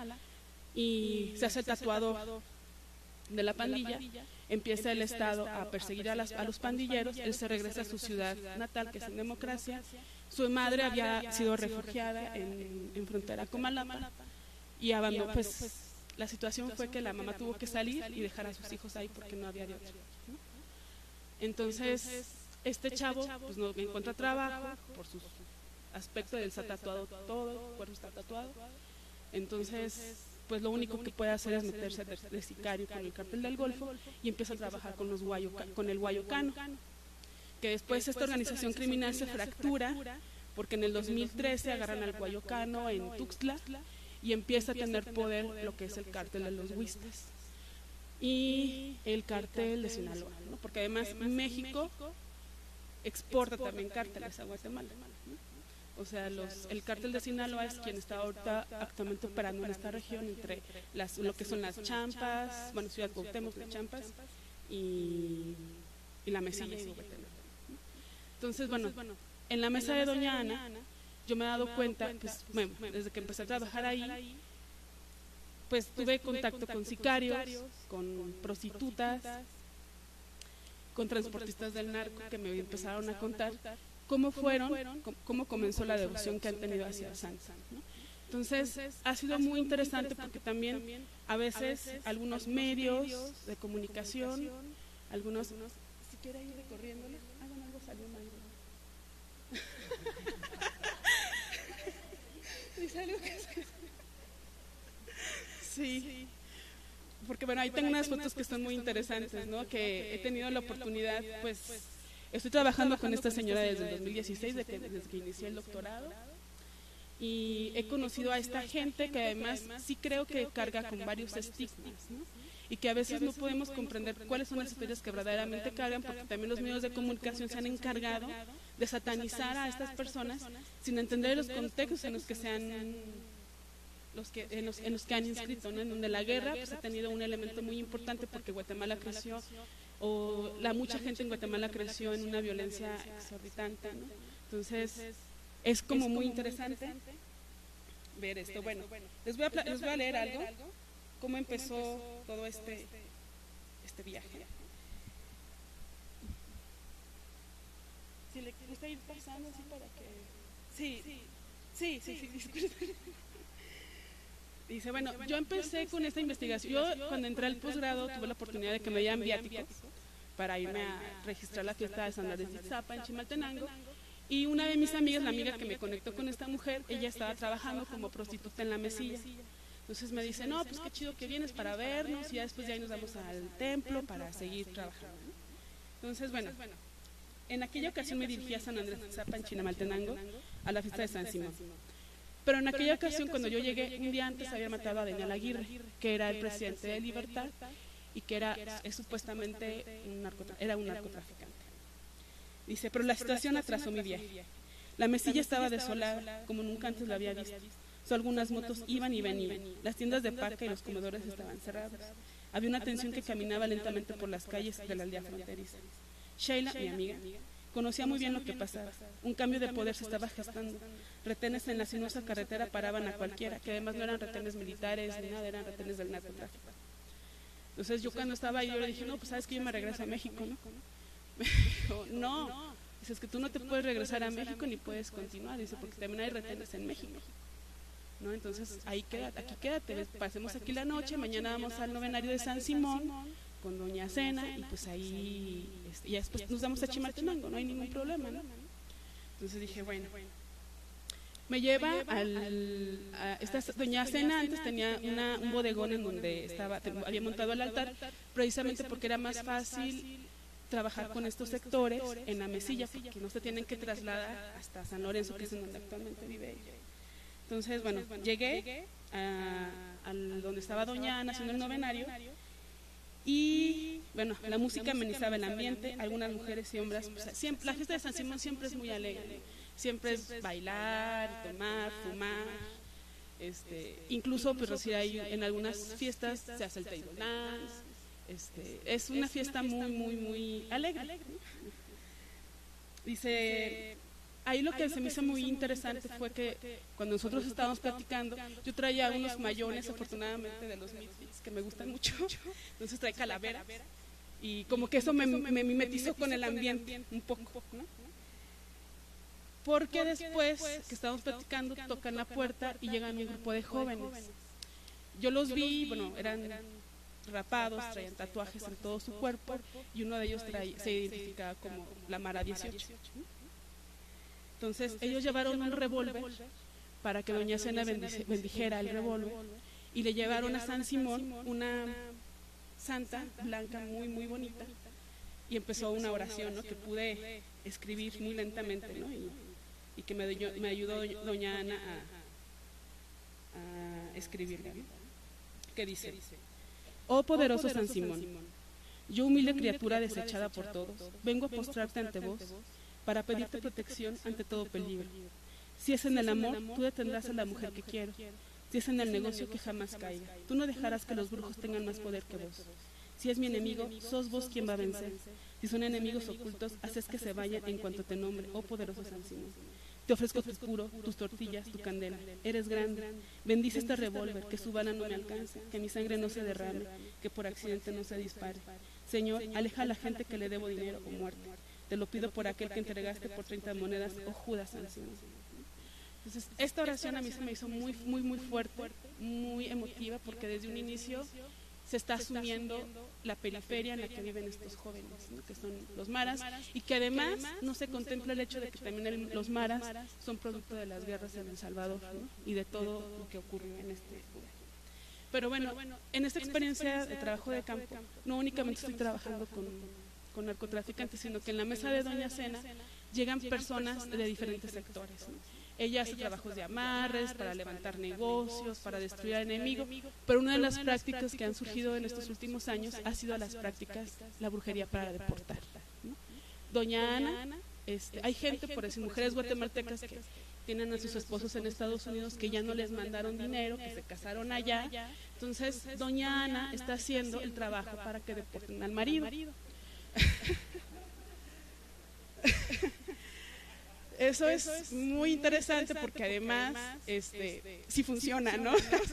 y se hace tatuado de la pandilla, empieza el Estado a perseguir a, las, a los pandilleros, él se regresa a su ciudad natal, que es en Democracia. Su madre había sido refugiada en, en frontera con Malapa y abandonó, pues la situación fue que la mamá tuvo que salir y dejar a sus hijos ahí porque no había de otro, ¿no? Entonces este chavo pues no encuentra trabajo por su aspecto, él está tatuado todo, el cuerpo está tatuado, entonces pues lo único que puede hacer es meterse de, de sicario con el Cártel del Golfo y empieza a trabajar con, los guayo, con el Guayocano, que después esta organización criminal se fractura porque en el dos mil trece agarran al Guayocano en Tuxtla y empieza a tener poder lo que es el Cártel de los Huistes y el Cártel de Sinaloa, ¿no? Porque además México exporta también cárteles a Guatemala, ¿no? O sea, los, el Cártel de Sinaloa es quien está ahorita actualmente operando en esta región entre las, lo que son las Champas, bueno, Ciudad Cuauhtémoc, las Champas y, y la Mesilla y Huehuetenango. Entonces, bueno, en la mesa de Doña Ana, yo me he dado cuenta, pues, bueno, desde que empecé a trabajar ahí, pues tuve contacto con sicarios, con prostitutas, con transportistas del narco que me empezaron a contar cómo fueron, cómo comenzó la devoción que han tenido hacia el santo, ¿no? Entonces, ha sido muy interesante porque también a veces algunos medios de comunicación, algunos, si quiere ir recorriéndole, hagan algo, salió mal. Dice algo que sí, porque bueno, ahí tengo unas fotos que son muy interesantes, ¿no? Que he tenido la oportunidad, pues, estoy trabajando con esta señora desde el dos mil dieciséis, desde que, desde que inicié el doctorado, y he conocido a esta gente que además sí creo que carga con varios estigmas, ¿no? Y que a veces no podemos comprender cuáles son las historias que verdaderamente cargan, porque también los medios de comunicación se han encargado de satanizar a estas personas sin entender los contextos en los que se han los que en los, en los que han inscrito, ¿no? En donde la guerra pues, ha tenido un elemento muy importante porque Guatemala creció, o la mucha gente en Guatemala creció en una violencia exorbitante, ¿no? Entonces es como muy interesante ver esto. Bueno, les voy a, les voy a leer algo, cómo empezó todo este, este viaje. Si le gusta ir pasando así para que... Sí, sí, sí, sí, disculpe. Dice, bueno, yo empecé con esta investigación. Yo cuando entré al posgrado tuve la oportunidad de que me dieran viáticos para irme a registrar la fiesta de San Andrés de Itzapa en Chimaltenango. Y una de mis amigas, la amiga que me conectó con esta mujer, ella estaba trabajando como prostituta en la Mesilla. Entonces me dice, no, pues qué chido que vienes para vernos y ya después de ahí nos vamos al templo para seguir trabajando. Entonces, bueno, En aquella ocasión me dirigí a San Andrés Tzapa, en Chinamaltenango, a la fiesta de San Simón. Pero en aquella ocasión, cuando yo llegué, un día antes había matado a Daniel Aguirre, que era el presidente de Libertad y que era es, supuestamente un era un narcotraficante. Dice, pero la situación atrasó mi viaje. La mesilla estaba desolada, como nunca antes la había visto. Solo algunas motos iban y venían. Las tiendas de paca y los comedores estaban cerrados. Había una tensión que caminaba lentamente por las calles de la aldea fronteriza. Sheila, mi amiga, conocía muy bien lo que pasaba. Un cambio de poder se estaba gestando. Retenes en la sinuosa carretera paraban a cualquiera, que además no eran retenes militares ni nada, eran retenes del narcotráfico. Entonces yo cuando estaba ahí, yo le dije, no, pues sabes que yo me regreso a México, ¿no? Me dijo, no, dice, es que tú no te puedes regresar a México ni puedes continuar, dice, porque también hay retenes en México, ¿no? Entonces ahí quédate, aquí quédate, pasemos aquí la noche, mañana vamos al novenario de San Simón con doña Cena y pues ahí, este, y después nos damos a Chimaltenango, no hay ningún problema, ¿no? Entonces dije, bueno, me lleva al, a esta doña Cena antes tenía una, un bodegón en donde estaba, había montado el altar, precisamente porque era más fácil trabajar con estos sectores en la mesilla, porque no se tienen que trasladar hasta San Lorenzo, que es en donde actualmente vive ella. Entonces, bueno, llegué a, a donde estaba doña Ana haciendo el novenario y, bueno, la música amenizaba el ambiente, algunas mujeres y hombres, pues, siempre, la fiesta de San Simón siempre es muy alegre, siempre es bailar, tomar, fumar, este, incluso pues si hay en algunas fiestas se hace el table dance, este, es una fiesta muy, muy, muy alegre. Dice, ahí lo que se me hizo muy interesante fue que cuando nosotros estábamos platicando, yo traía unos mayones, afortunadamente, de los Misfits, que me gustan mucho, entonces traía calaveras, y como que eso me, me mimetizó con el ambiente un poco, ¿no? Porque después que estábamos platicando, tocan la puerta y llegan un grupo de jóvenes. Yo los vi, bueno, eran rapados, traían tatuajes en todo su cuerpo, y uno de ellos traía, se identificaba como la Mara dieciocho. Entonces ellos llevaron un revólver para que doña Cena bendijera el revólver, y le llevaron a San Simón una santa blanca muy muy bonita, y empezó una oración, ¿no?, que pude escribir muy lentamente, ¿no?, y, y que me, me ayudó doña Ana a, a escribirla, ¿no?, que dice: oh poderoso San Simón, yo humilde criatura desechada por todos, vengo a postrarte ante vos para pedirte protección ante todo peligro. Si es en el amor, tú detendrás a la mujer que quiero. Si es en el negocio, que jamás caiga. Tú no dejarás que los brujos tengan más poder que vos. Si es mi enemigo, sos vos quien va a vencer. Si son enemigos ocultos, haces que se vayan en cuanto te nombre, oh poderoso San Simón. Te ofrezco tu puro, tus tortillas, tu candela. Eres grande. Bendice este revólver, que su bala no me alcance, que mi sangre no se derrame, que por accidente no se dispare. Señor, aleja a la gente que le debo dinero o muerte. Te lo pido por aquel que entregaste por treinta monedas, oh Judas San Simón. Entonces, esta oración a mí se me hizo muy, muy, muy fuerte, muy emotiva, porque desde un inicio se está asumiendo la periferia en la que viven estos jóvenes, ¿no?, que son los maras, y que además no se contempla el hecho de que también el, los maras son producto de las guerras en El Salvador, ¿no?, y de todo lo que ocurrió en este lugar. Pero bueno, en esta experiencia de trabajo de campo, no únicamente estoy trabajando con, con narcotraficantes, sino que en la mesa de doña Cena llegan personas de diferentes sectores, ¿no? Ella hace trabajos de amarres, para levantar negocios, para destruir al enemigo, pero una de las prácticas que han surgido en estos últimos años ha sido las prácticas, la brujería para deportar, ¿no? Doña Ana, este, hay gente, por decir, mujeres guatemaltecas que tienen a sus esposos en Estados Unidos, que ya no les mandaron dinero, que se casaron allá, entonces doña Ana está haciendo el trabajo para que deporten al marido. Eso es muy interesante porque además este, sí funciona, ¿no?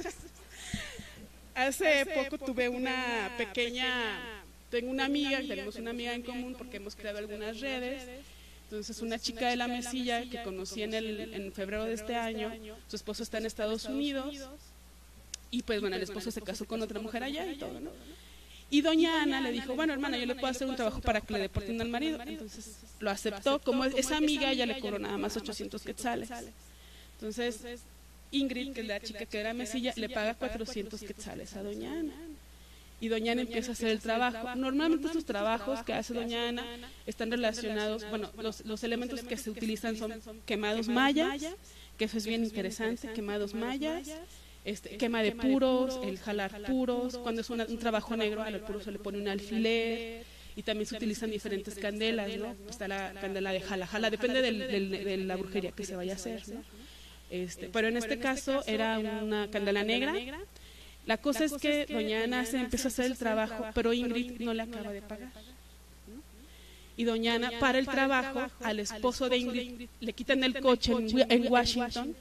Hace poco tuve una pequeña, tengo una amiga, tenemos una amiga en común porque hemos creado algunas redes. Entonces una chica de la mesilla que conocí en, el, en febrero de este año, su esposo está en Estados Unidos y pues bueno, el esposo se casó con otra mujer allá y todo, ¿no? Y doña Ana le dijo, bueno hermana, yo le puedo hacer un trabajo para que le deporten al marido. Entonces lo aceptó, como esa amiga ella le cobró nada más ochocientos quetzales. Entonces Ingrid, que es la chica que era mesilla, le paga cuatrocientos quetzales a doña Ana. y doña Ana empieza a hacer el trabajo. Normalmente estos trabajos que hace doña Ana están relacionados, bueno, los, los elementos que se utilizan son quemados mayas, que eso es bien interesante, quemados mayas, este, quema de puros, el jalar puros, cuando es una, un trabajo negro, al puro se le pone un alfiler, y también se utilizan diferentes candelas, ¿no? Está la candela de jala, jala, depende del, del, de la brujería que se vaya a hacer, ¿no? Este, pero en este caso era una candela negra. La cosa es que doña Ana se empezó a hacer el trabajo, pero Ingrid no le acaba de pagar. Y doña Ana para el trabajo al esposo de Ingrid, le quitan el coche en, en Washington.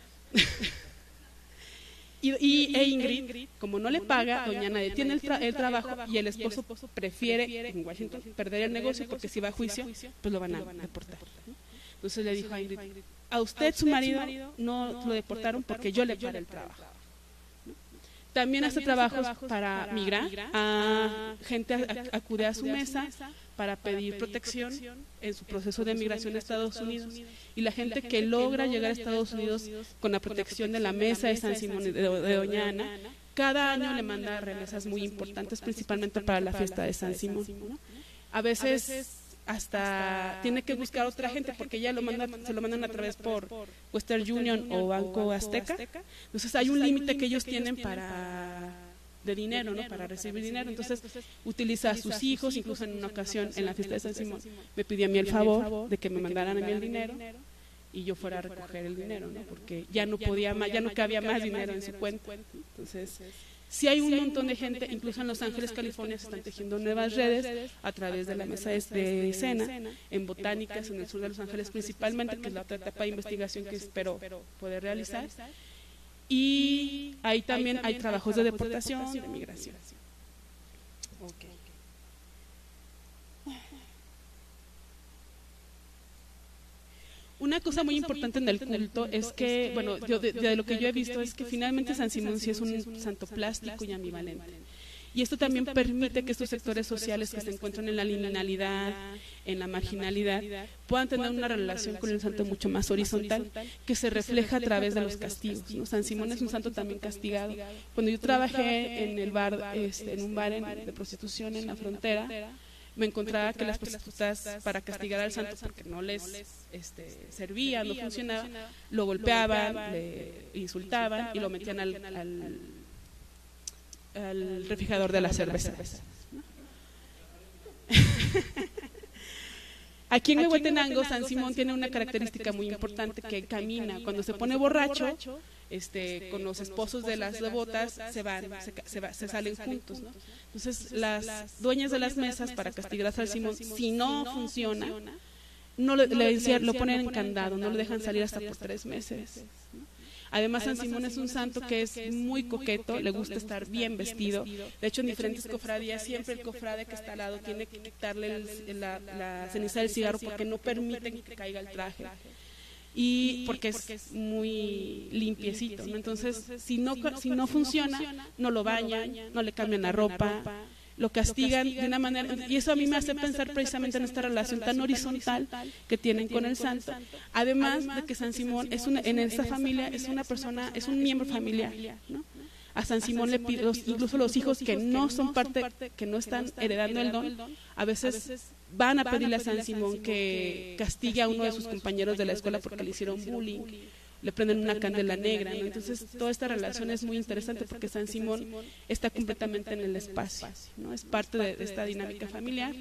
y, y e Ingrid, como no le paga, doña Ana detiene el, tra el trabajo y el esposo prefiere en Washington perder el negocio porque si va a juicio, pues lo van a deportar. Entonces le dijo a Ingrid, a usted, su marido, no lo deportaron porque yo le paré el trabajo. También hace trabajos para migrar, a gente acude a su mesa para pedir protección en su proceso de migración a Estados Unidos, y la gente que logra llegar a Estados Unidos con la protección de la mesa de San Simón de, de doña Ana, cada año le manda remesas muy importantes, principalmente para la fiesta de San Simón. A veces hasta tiene que buscar otra gente porque ya lo manda, se lo mandan a través por Western Union o Banco Azteca. Entonces hay un límite que ellos tienen para de dinero, ¿no? Para recibir dinero. Entonces utiliza a sus hijos, incluso en una ocasión en la fiesta de San Simón me pidió a mí el favor de que me mandaran a mí el dinero y yo fuera a recoger el dinero, ¿no? Porque ya no podía más, ya no cabía más dinero en su cuenta. Entonces sí hay un montón de gente, incluso en Los Ángeles, California, se están tejiendo nuevas redes a través de la mesa de escena, en botánicas, en el sur de Los Ángeles principalmente, que es la otra etapa de investigación que espero poder realizar. Y ahí también hay trabajos de deportación, de migración. Okay. Una cosa muy importante en el culto es que, bueno, yo de, de lo que yo he visto es que finalmente San Simón sí es un santo plástico y ambivalente. Y esto también permite que estos sectores sociales que se encuentran en la liminalidad, en la marginalidad, puedan tener una relación con el santo mucho más horizontal, que se refleja a través de los castigos, ¿no? San Simón es un santo también castigado. Cuando yo trabajé en el bar, este, en un bar en, de prostitución en la frontera, me encontraba que las prostitutas, para castigar al santo porque no les este, servía, no funcionaba, lo golpeaban, le insultaban y lo metían al, al, al refrigerador de la cerveza. Aquí en Huehuetenango, San Simón tiene una característica muy importante, que camina. Cuando se pone borracho, este, con los esposos de las devotas, se van, se, se, va, se salen juntos, ¿no? Entonces, las dueñas de las mesas, para castigar a San Simón, si no funciona, no le, le, lo ponen en candado, no lo dejan salir hasta por tres meses, ¿no? Además, San Simón es un santo que es muy coqueto, le gusta estar bien vestido. De hecho, en diferentes cofradías, siempre el cofrade que está al lado tiene que quitarle el, la, la ceniza del cigarro porque no permiten que caiga el traje. Y porque es muy limpiecito, ¿no? Entonces, si no, si no funciona, no lo bañan, no le cambian la ropa, lo castigan de una manera, y eso a mí me hace pensar precisamente en esta relación tan horizontal que tienen con el santo, además de que San Simón es una, en esta familia es una persona, es un miembro familiar, ¿no? A San Simón le pide, los, incluso los hijos que no son parte, que no están heredando el don, a veces van a pedirle a San Simón que castigue a uno de sus compañeros de la escuela porque le hicieron bullying, le prenden una candela negra, ¿no? Entonces toda esta relación es muy interesante porque San Simón está completamente en el espacio, ¿no? Es parte de, de esta dinámica familiar.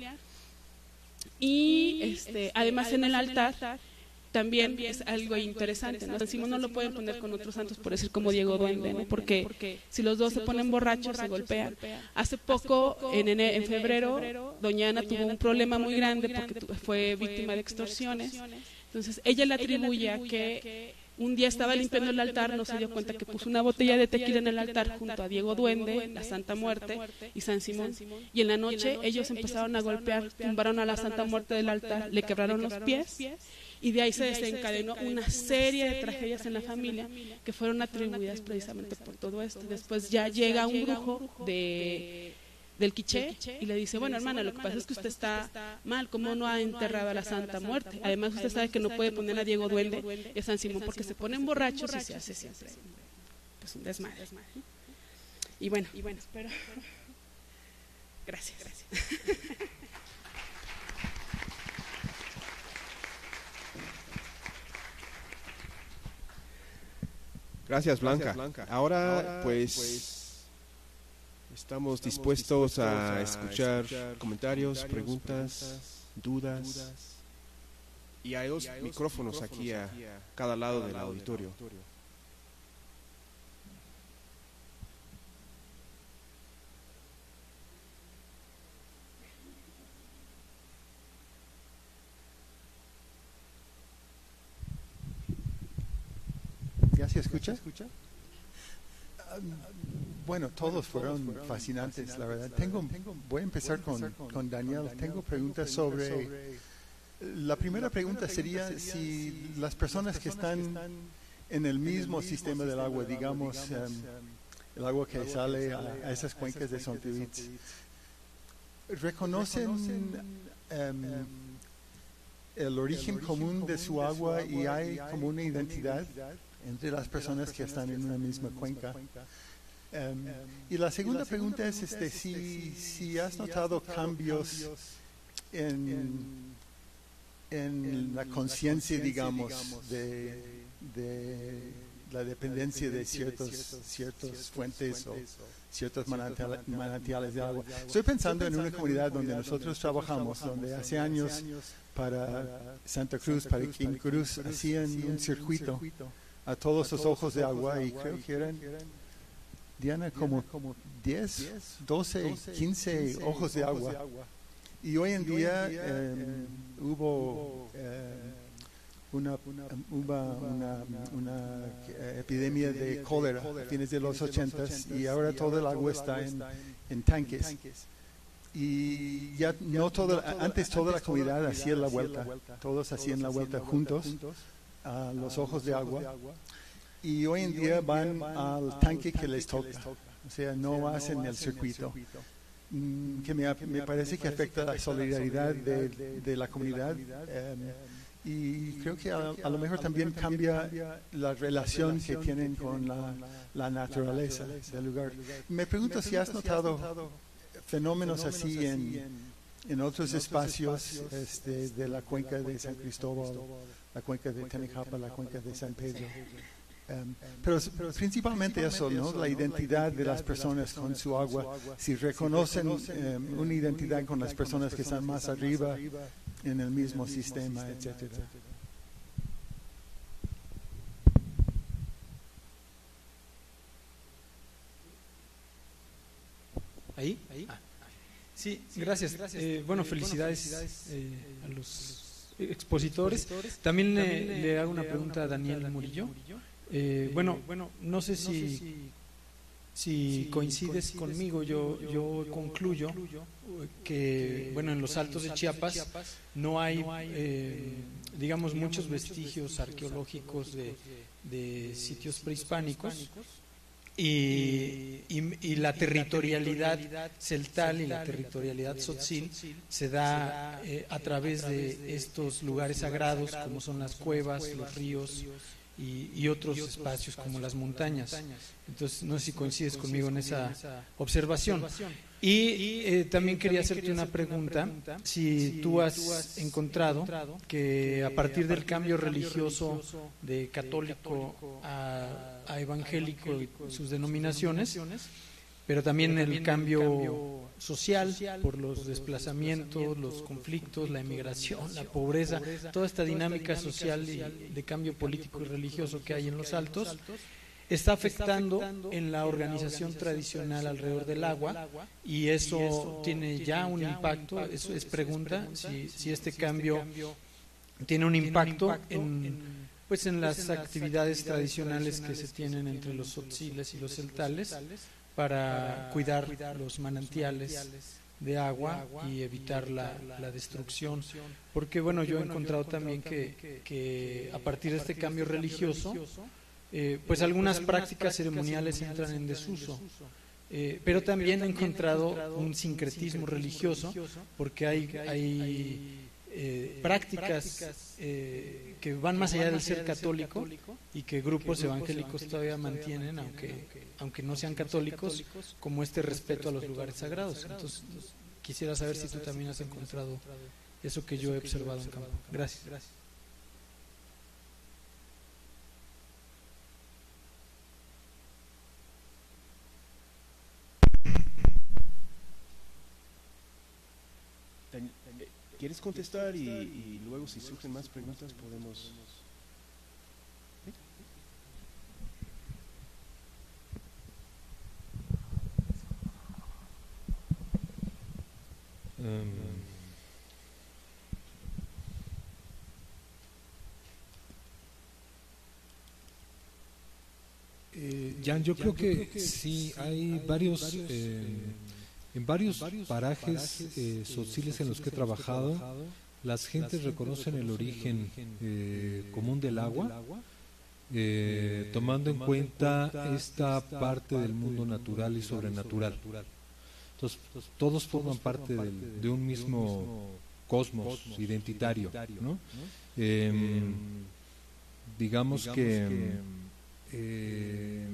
Y este, además en el altar también es algo interesante, ¿no? San Simón no lo pueden poner con otros santos, por decir como Diego Duende, ¿no? Porque si los dos se ponen borrachos se golpean. Hace poco, en, en febrero, doña Ana tuvo un problema muy grande porque fue víctima de extorsiones. Entonces ella le atribuye a que un día estaba limpiando el altar, no se dio cuenta que puso una botella de tequila en el altar junto a Diego Duende, la Santa Muerte y San Simón. Y en la noche ellos empezaron a golpear, tumbaron a la Santa Muerte del altar, le quebraron los pies, y de ahí se desencadenó una serie de tragedias en la familia que fueron atribuidas precisamente por todo esto. Después ya llega un brujo de... del quiché y le dice, bueno, hermana, lo que pasa es que usted está mal, ¿cómo no ha enterrado a la Santa Muerte? Además usted sabe que no puede poner a Diego Duende y a San Simón porque se ponen borrachos y se hace siempre pues un desmadre. Y bueno, y bueno, espero Gracias. Gracias, Blanca. Ahora, pues, estamos dispuestos a escuchar comentarios, preguntas, dudas. Y hay dos micrófonos aquí a cada lado del auditorio. ¿Ya se escucha? Bueno, todos fueron fascinantes, la verdad. Tengo, voy a empezar con, con Daniel. Tengo preguntas sobre... La primera pregunta sería si las personas que están en el mismo sistema del agua, digamos, um, el agua que sale a, a esas cuencas de Sonterritz, ¿reconocen um, el origen común de su agua y hay como una identidad entre las personas que están en una misma cuenca? Um, y la segunda pregunta es este, si, si has notado cambios en, en la conciencia, digamos, de, de la dependencia de ciertos, ciertas fuentes o ciertos manantiales, manantiales de agua. Estoy pensando en una comunidad donde nosotros trabajamos, donde hace años para Santa Cruz, para King Cruz, hacían un circuito a todos los ojos de agua y creo que eran, Diana, como diez, doce, quince ojos de agua. Y hoy en día eh, hubo eh, una, una, una, una epidemia de cólera a fines de los ochentas y ahora todo el agua está en, en tanques. Y ya no todo, antes toda la comunidad hacía la vuelta, todos hacían la vuelta juntos a los ojos de agua, y hoy en día van al tanque que les toca, o sea, no hacen el circuito, que me, me parece que afecta la solidaridad de, de la comunidad, eh, y creo que a, a lo mejor también cambia la relación que tienen con la, la naturaleza del lugar. Me pregunto si has notado fenómenos así en, en otros espacios este, de la cuenca de San Cristóbal, la cuenca de Tenejapa, la cuenca de San Pedro. Um, pero, pero principalmente eso, ¿no? La identidad de las personas con su agua. Si reconocen um, una identidad con las personas que están más arriba en el mismo sistema, etcétera. ¿Ahí? ¿Ahí? Ah. Sí, gracias. Eh, bueno, felicidades eh, a los expositores. También le, le hago una pregunta a Daniel Murillo. Eh, bueno, no sé si, si coincides conmigo. Yo, yo concluyo que, bueno, en los Altos de Chiapas no hay, eh, digamos, muchos vestigios arqueológicos de, de sitios prehispánicos. Y, y, y la territorialidad celtal y la territorialidad tzotzil se da eh, a través de estos lugares sagrados como son las cuevas, los ríos y, y otros espacios como las montañas. Entonces, no sé si coincides conmigo en esa observación. Y eh, también quería hacerte una pregunta, si tú has encontrado que a partir del cambio religioso de católico a, a evangélico y sus denominaciones, pero también el cambio social por los desplazamientos, los conflictos, la emigración, la pobreza, toda esta dinámica social y de cambio político y religioso que hay en los Altos, está afectando en la organización tradicional alrededor del agua, y eso tiene ya un impacto. Eso es pregunta, si, si este cambio tiene un impacto en, pues en las actividades tradicionales que se tienen entre los tzotziles y los celtales para cuidar los manantiales de agua y evitar la, la destrucción. Porque bueno, yo he encontrado también que, que a partir de este cambio religioso, Eh, pues algunas prácticas ceremoniales entran en desuso, eh, pero también he encontrado un sincretismo religioso, porque hay, hay eh, prácticas eh, que van más allá del ser católico y que grupos evangélicos todavía mantienen, aunque, aunque no sean católicos, como este respeto a los lugares sagrados. Entonces, quisiera saber si tú también has encontrado eso que yo he observado en campo. Gracias. ¿Quieres contestar y, y luego si surgen más preguntas podemos... Um, eh, Jan, yo creo que sí, hay varios... Eh, En varios parajes eh, sociales en los que he trabajado, las gentes reconocen el origen eh, común del agua, eh, tomando en cuenta esta parte del mundo natural y sobrenatural. Entonces, todos forman parte del, de un mismo cosmos identitario, ¿no? Eh, digamos que... Eh,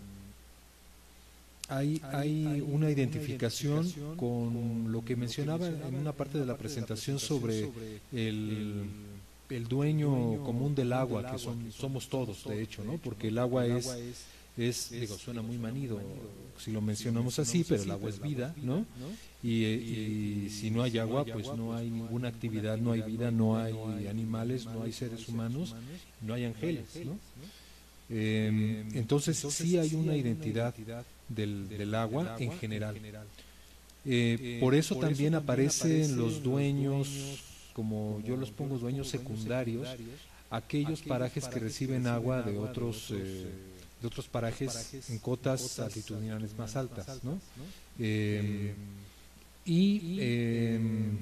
Hay, hay una identificación con lo que mencionaba en una parte de la presentación sobre el, el dueño común del agua, que son, somos todos, de hecho, ¿no? Porque el agua es, es, digo, suena muy manido si lo mencionamos así, pero el agua es vida, ¿no? Y, y si no hay agua, pues no hay ninguna actividad, no hay vida, no hay animales, no hay seres humanos, no hay ángeles, ¿no? Eh, entonces sí hay una identidad del, del agua en general. Eh, por eso también aparecen los dueños, como yo los pongo dueños secundarios, aquellos parajes que reciben agua de otros eh, de otros parajes en cotas altitudinales más altas, ¿no? Eh, y eh,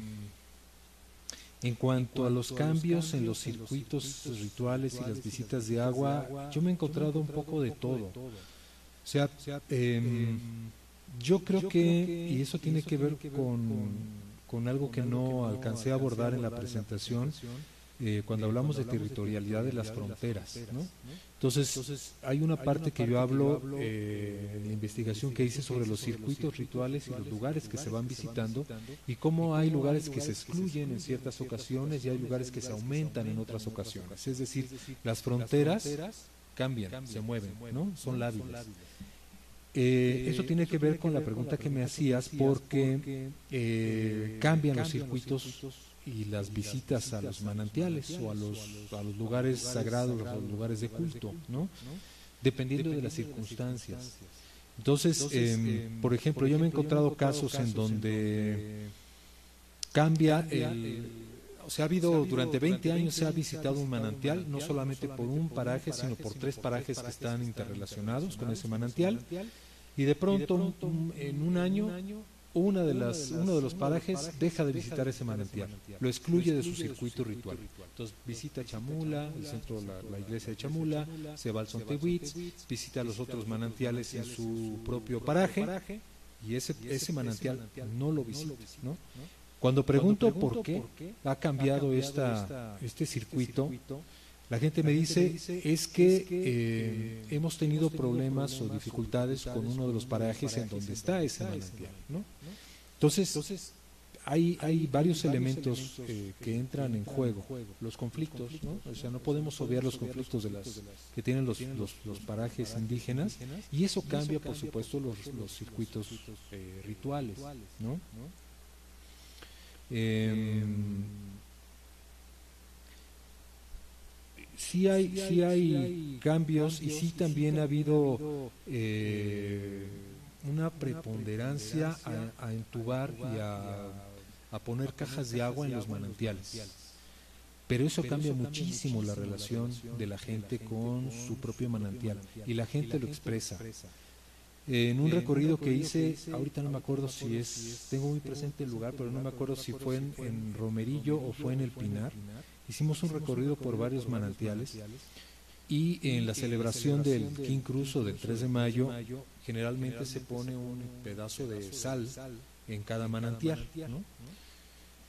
en cuanto a los cambios en los circuitos rituales y las visitas de agua, yo me he encontrado un poco de todo. O sea, eh, yo creo que, y eso tiene que ver con, con algo que no alcancé a abordar en la presentación, eh, cuando hablamos de territorialidad de las fronteras, ¿no? Entonces, hay una parte que yo hablo eh, en la investigación que hice sobre los circuitos rituales y los lugares que se van visitando y cómo hay lugares que se excluyen en ciertas ocasiones y hay lugares que se aumentan en otras ocasiones. Es decir, las fronteras cambian, se mueven, ¿no? Son lábiles. Eh, eso tiene que ver con la pregunta que me hacías porque eh, cambian los circuitos y las visitas a los manantiales o a los, a los lugares sagrados, a los lugares de culto, ¿no? Dependiendo de las circunstancias. Entonces, eh, por ejemplo, yo me he encontrado casos en donde cambia el... O sea, ha habido, durante veinte años se ha visitado un manantial, no solamente por un paraje, sino por tres parajes que están interrelacionados con ese manantial, y de pronto, en un año, una de las, uno de los parajes deja de visitar ese manantial, lo excluye de su circuito ritual. Entonces visita Chamula, el centro de la, la iglesia de Chamula, se va al Sontehuitz, visita los otros manantiales en su propio paraje, y ese, ese manantial no lo visita, ¿no? Cuando pregunto por qué ha cambiado esta, este circuito, la gente me dice es que eh, hemos tenido problemas o dificultades con uno de los parajes en donde está ese manantial, ¿no? Entonces, hay, hay varios elementos eh, que entran en juego. Los conflictos, ¿no? O sea, no podemos obviar los conflictos de las que tienen los, los, los parajes indígenas, y eso cambia, por supuesto, los, los circuitos eh, rituales, ¿no? Eh, sí hay sí hay cambios y sí también ha habido eh, una preponderancia a, a entubar y a, a poner cajas de agua en los manantiales, pero eso cambia muchísimo la relación de la gente con su propio manantial y la gente lo expresa. En un recorrido que hice, ahorita no me acuerdo si es, tengo muy presente el lugar, pero no me acuerdo si fue en, en Romerillo o fue en El Pinar. Hicimos un recorrido por varios manantiales y en la celebración del King Cruz o del tres de mayo, generalmente se pone un pedazo de sal en cada manantial, ¿no?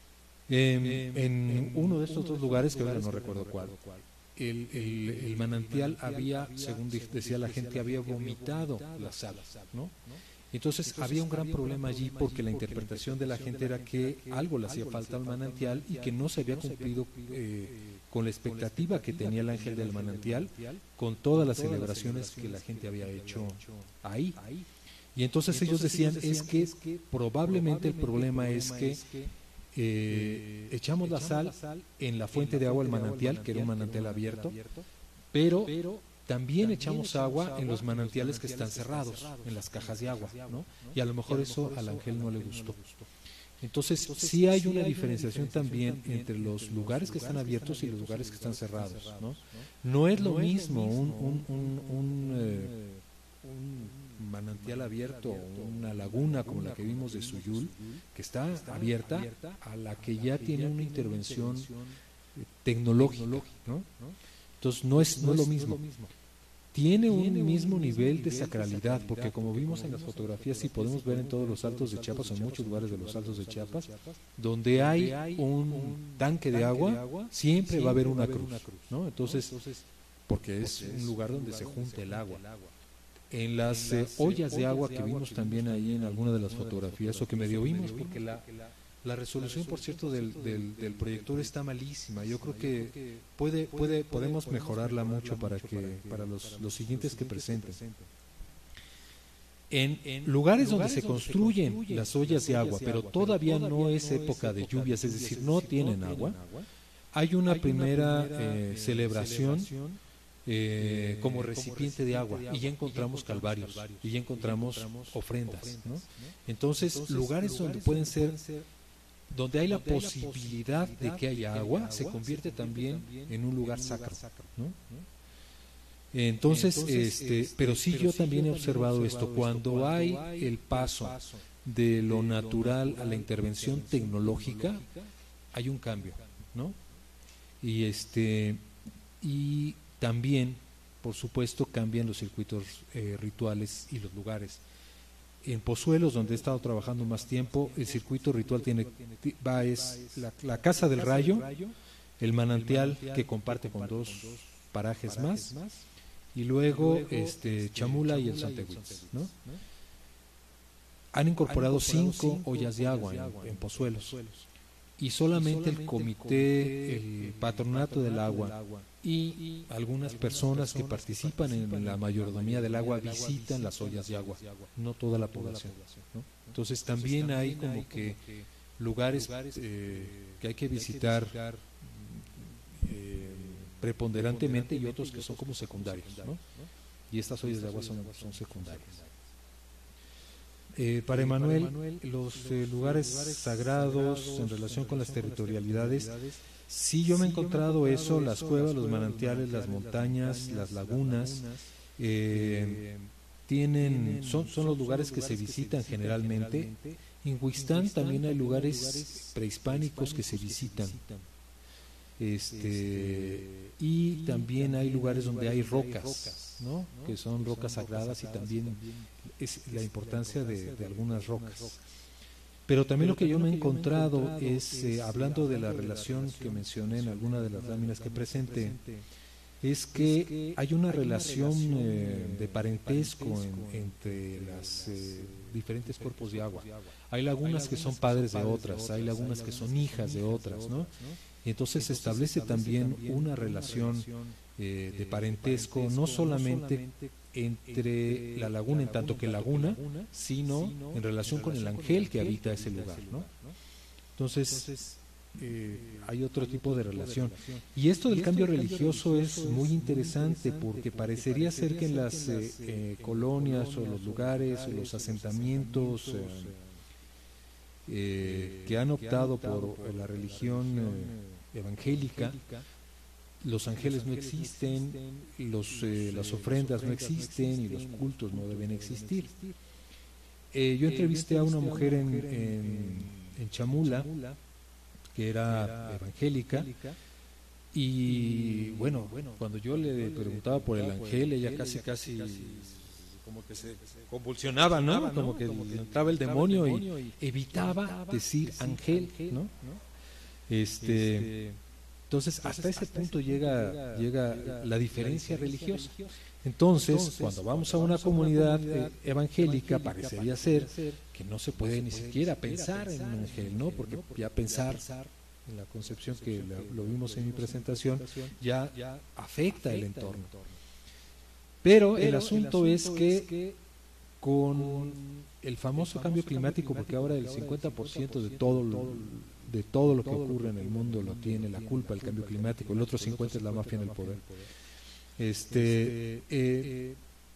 Eh, en uno de estos dos lugares, que ahora no recuerdo cuál, el, el, el manantial había, según decía la gente, había vomitado la sal, ¿no? Entonces había un gran problema allí porque la interpretación de la gente era que algo le hacía falta al manantial y que no se había cumplido eh, con la expectativa que tenía el ángel del manantial, con todas las celebraciones que la gente había hecho ahí. Y entonces ellos decían, es que probablemente el problema es que eh, echamos la sal en la fuente de agua del manantial, que era un manantial abierto, pero también echamos agua en los manantiales que están cerrados, en las cajas de agua, ¿no? Y a lo mejor eso al ángel no le gustó. Entonces, sí hay una diferenciación también entre los lugares que están abiertos y los lugares que están cerrados, ¿no? No es lo mismo un, un, un, un, eh, un manantial abierto, una laguna como la que vimos de Suyul, que está abierta, a la que ya tiene una intervención tecnológica, ¿no? Entonces no es, no es lo mismo. Tiene un mismo nivel de sacralidad, porque como vimos en las fotografías y podemos ver en todos los altos de Chiapas, en muchos lugares de los altos de Chiapas, donde hay un tanque de agua, siempre va a haber una cruz, ¿no? Entonces, porque es un lugar donde se junta el agua. En las eh, ollas de agua que vimos también ahí en alguna de las fotografías, o que medio vimos, porque la... La resolución, por cierto, del, del, del proyector está malísima. Yo creo que puede, puede, podemos mejorarla mucho para que para los, los siguientes que presenten. En lugares donde se construyen las ollas de agua, pero todavía no es época de lluvias, es decir, no tienen agua, hay una primera eh, celebración eh, como recipiente de agua, y ya encontramos calvarios, y ya encontramos ofrendas, ¿no? Entonces, lugares donde pueden ser, donde hay la posibilidad de que haya agua, se convierte también en un lugar sacro, ¿no? Entonces, este, pero sí yo también he observado esto, cuando hay el paso de lo natural a la intervención tecnológica, hay un cambio, ¿no? Y este y también, por supuesto, cambian los circuitos eh, rituales y los lugares. En Pozuelos, donde he estado trabajando más tiempo, el circuito ritual tiene va es la, la Casa del Rayo, el manantial que comparte con dos parajes más, y luego este Chamula y el Santehuitz, ¿no? Han incorporado cinco ollas de agua en, en Pozuelos, y solamente el comité, el patronato del agua y algunas personas que participan en la mayordomía del agua visitan las ollas de agua, no toda la población, ¿no? Entonces también hay como que lugares eh, que hay que visitar eh, preponderantemente y otros que son como secundarios, ¿no? Y estas ollas de agua son, son secundarias. Eh, para Emanuel, los eh, lugares sagrados en relación con las territorialidades, sí, yo me he encontrado eso, las cuevas, los manantiales, las montañas, las lagunas, eh, tienen, son, son los lugares que se visitan generalmente. En Huistán también hay lugares prehispánicos que se visitan. Este, y también hay lugares donde hay rocas, ¿no? Que son rocas sagradas, y también es la importancia de, de algunas rocas. Pero también lo que yo me he encontrado es, eh, hablando de la relación que mencioné en alguna de las láminas que presenté, es que hay una relación eh, de parentesco en, entre los eh, diferentes cuerpos de agua. Hay lagunas que son padres de otras, hay lagunas que son hijas de otras, ¿no? Y entonces se establece también una relación eh, de parentesco, no solamente entre la laguna en tanto que laguna, sino en relación con el ángel que habita ese lugar, ¿no? Entonces eh, hay otro tipo de relación. Y esto del cambio religioso es muy interesante, porque parecería ser que en las eh, eh, colonias o los lugares o los asentamientos eh, eh, que han optado por la religión eh, evangélica, los ángeles no existen, los, eh, las ofrendas no existen y los cultos no deben existir. Eh, yo entrevisté a una mujer en, en, en Chamula que era evangélica, y bueno, cuando yo le preguntaba por el ángel, ella casi casi como que se convulsionaba, ¿no? Como que entraba el demonio y evitaba decir ángel, ¿no? Este, entonces, hasta ese punto llega, llega la diferencia religiosa. Entonces, cuando vamos a una comunidad eh, evangélica, parecería ser que no se puede ni siquiera pensar en un ángel, ¿no? Porque ya pensar en la concepción que la, lo vimos en mi presentación ya afecta el entorno. Pero el asunto es que con el famoso cambio climático, porque ahora el cincuenta por ciento de todo lo, de todo lo que ocurre en el mundo lo tiene la culpa el cambio climático, el otro cincuenta es la mafia en el poder. Este, eh,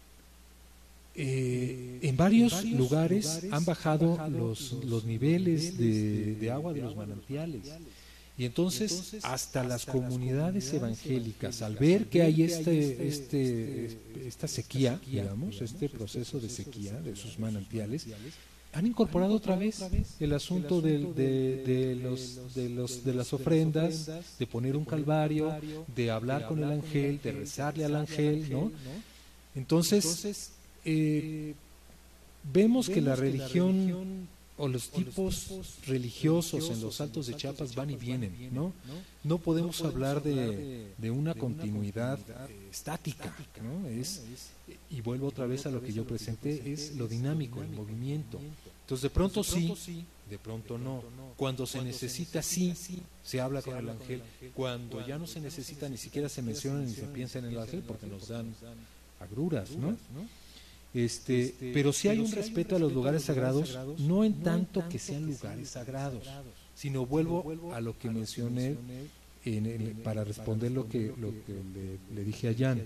eh, en varios lugares han bajado los, los niveles de, de agua de los manantiales. Y entonces hasta las comunidades evangélicas, al ver que hay este, este, esta sequía, digamos, este proceso de sequía de sus manantiales, han incorporado otra vez el asunto de, de, de, los, de, los, de las ofrendas, de poner un calvario, de hablar con el ángel, de rezarle al ángel, ¿no? Entonces, eh, vemos que la religión o los tipos religiosos en los Altos de Chiapas van y vienen, ¿no? No podemos hablar de, de una continuidad eh, estática, ¿no? Es, y vuelvo otra vez a lo que yo presenté, es lo dinámico, el movimiento. Entonces, de pronto sí, de pronto no. Cuando se necesita, sí, se habla con el ángel. Cuando ya no se necesita, ni siquiera se menciona ni se piensa en el ángel porque nos dan agruras, ¿no? Este, pero sí hay un respeto a los lugares sagrados, no en tanto que sean lugares sagrados, sino vuelvo a lo que mencioné en el, para responder lo que, lo que le, le dije a Jan.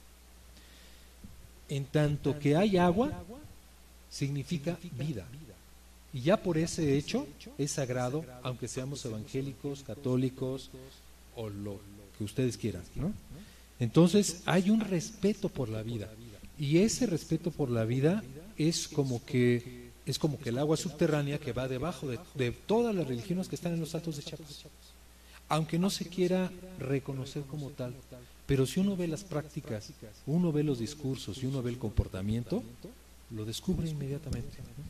En tanto que hay agua, significa vida. Y ya por ese hecho es sagrado, aunque seamos evangélicos, católicos o lo que ustedes quieran, ¿no? Entonces hay un respeto por la vida. Y ese respeto por la vida es como que es como que el agua subterránea que va debajo de, de todas las religiones que están en los Altos de Chiapas, aunque no se quiera reconocer como tal. Pero si uno ve las prácticas, uno ve los discursos y uno ve el comportamiento, lo descubre inmediatamente, ¿no?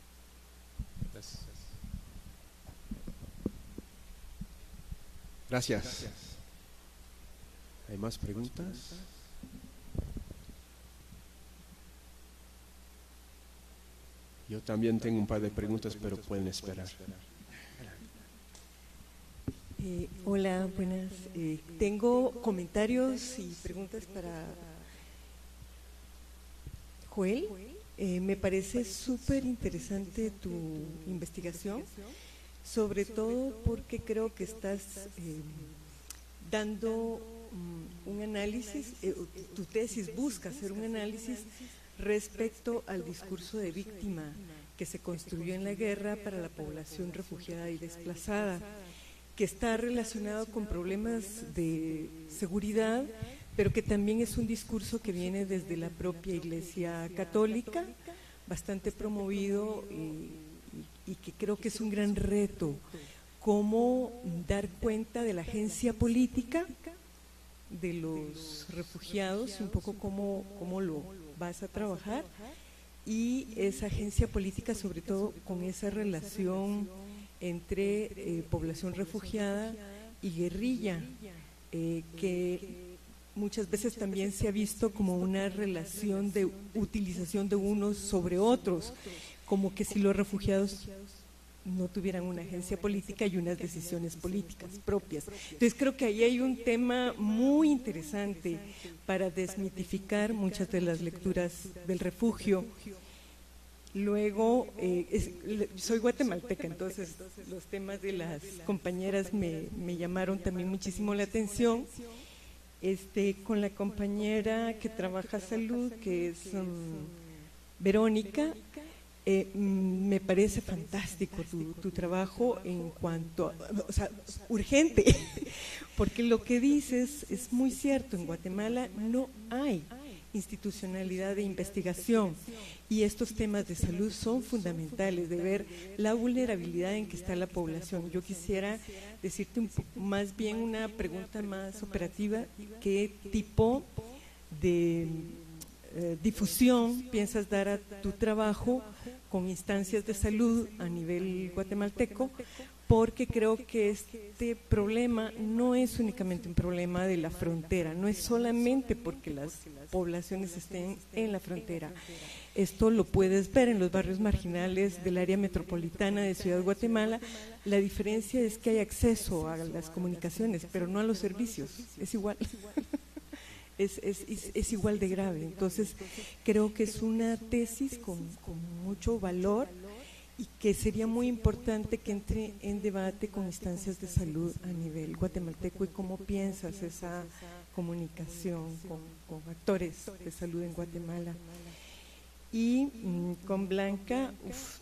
Gracias. Gracias. ¿Hay más preguntas? Yo también tengo un par de preguntas, pero pueden esperar. Eh, hola, buenas. Eh, tengo comentarios y preguntas para Joel. Eh, me parece súper interesante tu investigación, sobre todo porque creo que estás eh, dando um, un análisis, eh, tu tesis busca hacer un análisis respecto al discurso de víctima que se construyó en la guerra para la población refugiada y desplazada, que está relacionado con problemas de seguridad, pero que también es un discurso que viene desde la propia Iglesia Católica, bastante promovido y, y que creo que es un gran reto, cómo dar cuenta de la agencia política de los refugiados, un poco cómo, cómo lo vas a trabajar, y esa agencia política sobre todo con esa relación entre eh, población refugiada y guerrilla, eh, que muchas veces también se ha visto como una relación de utilización de unos sobre otros, como que si los refugiados no tuvieran una agencia política y unas decisiones políticas propias. Entonces creo que ahí hay un tema muy interesante para desmitificar muchas de las lecturas del refugio. Luego, eh, es, soy guatemalteca, entonces los temas de las compañeras me, me llamaron también muchísimo la atención. Este, con la compañera que trabaja salud, que es um, Verónica, eh, me parece fantástico tu, tu trabajo en cuanto, a, o sea, urgente, porque lo que dices es muy cierto. En Guatemala no hay institucionalidad de investigación y estos temas de salud son fundamentales, de ver la vulnerabilidad en que está la población. Yo quisiera decirte un, más bien una pregunta más operativa: ¿qué tipo de eh, difusión piensas dar a tu trabajo con instancias de salud a nivel guatemalteco porque creo que este problema no es únicamente un problema de la frontera, no es solamente porque las poblaciones estén en la frontera. Esto lo puedes ver en los barrios marginales del área metropolitana de Ciudad de Guatemala. La diferencia es que hay acceso a las comunicaciones, pero no a los servicios, es igual. Es, es, es, es igual de grave. Entonces creo que es una tesis con, con mucho valor y que sería muy importante que entre en debate con instancias de salud a nivel guatemalteco. ¿Y cómo piensas esa comunicación con, con actores de salud en Guatemala? Y mmm, con Blanca, uf,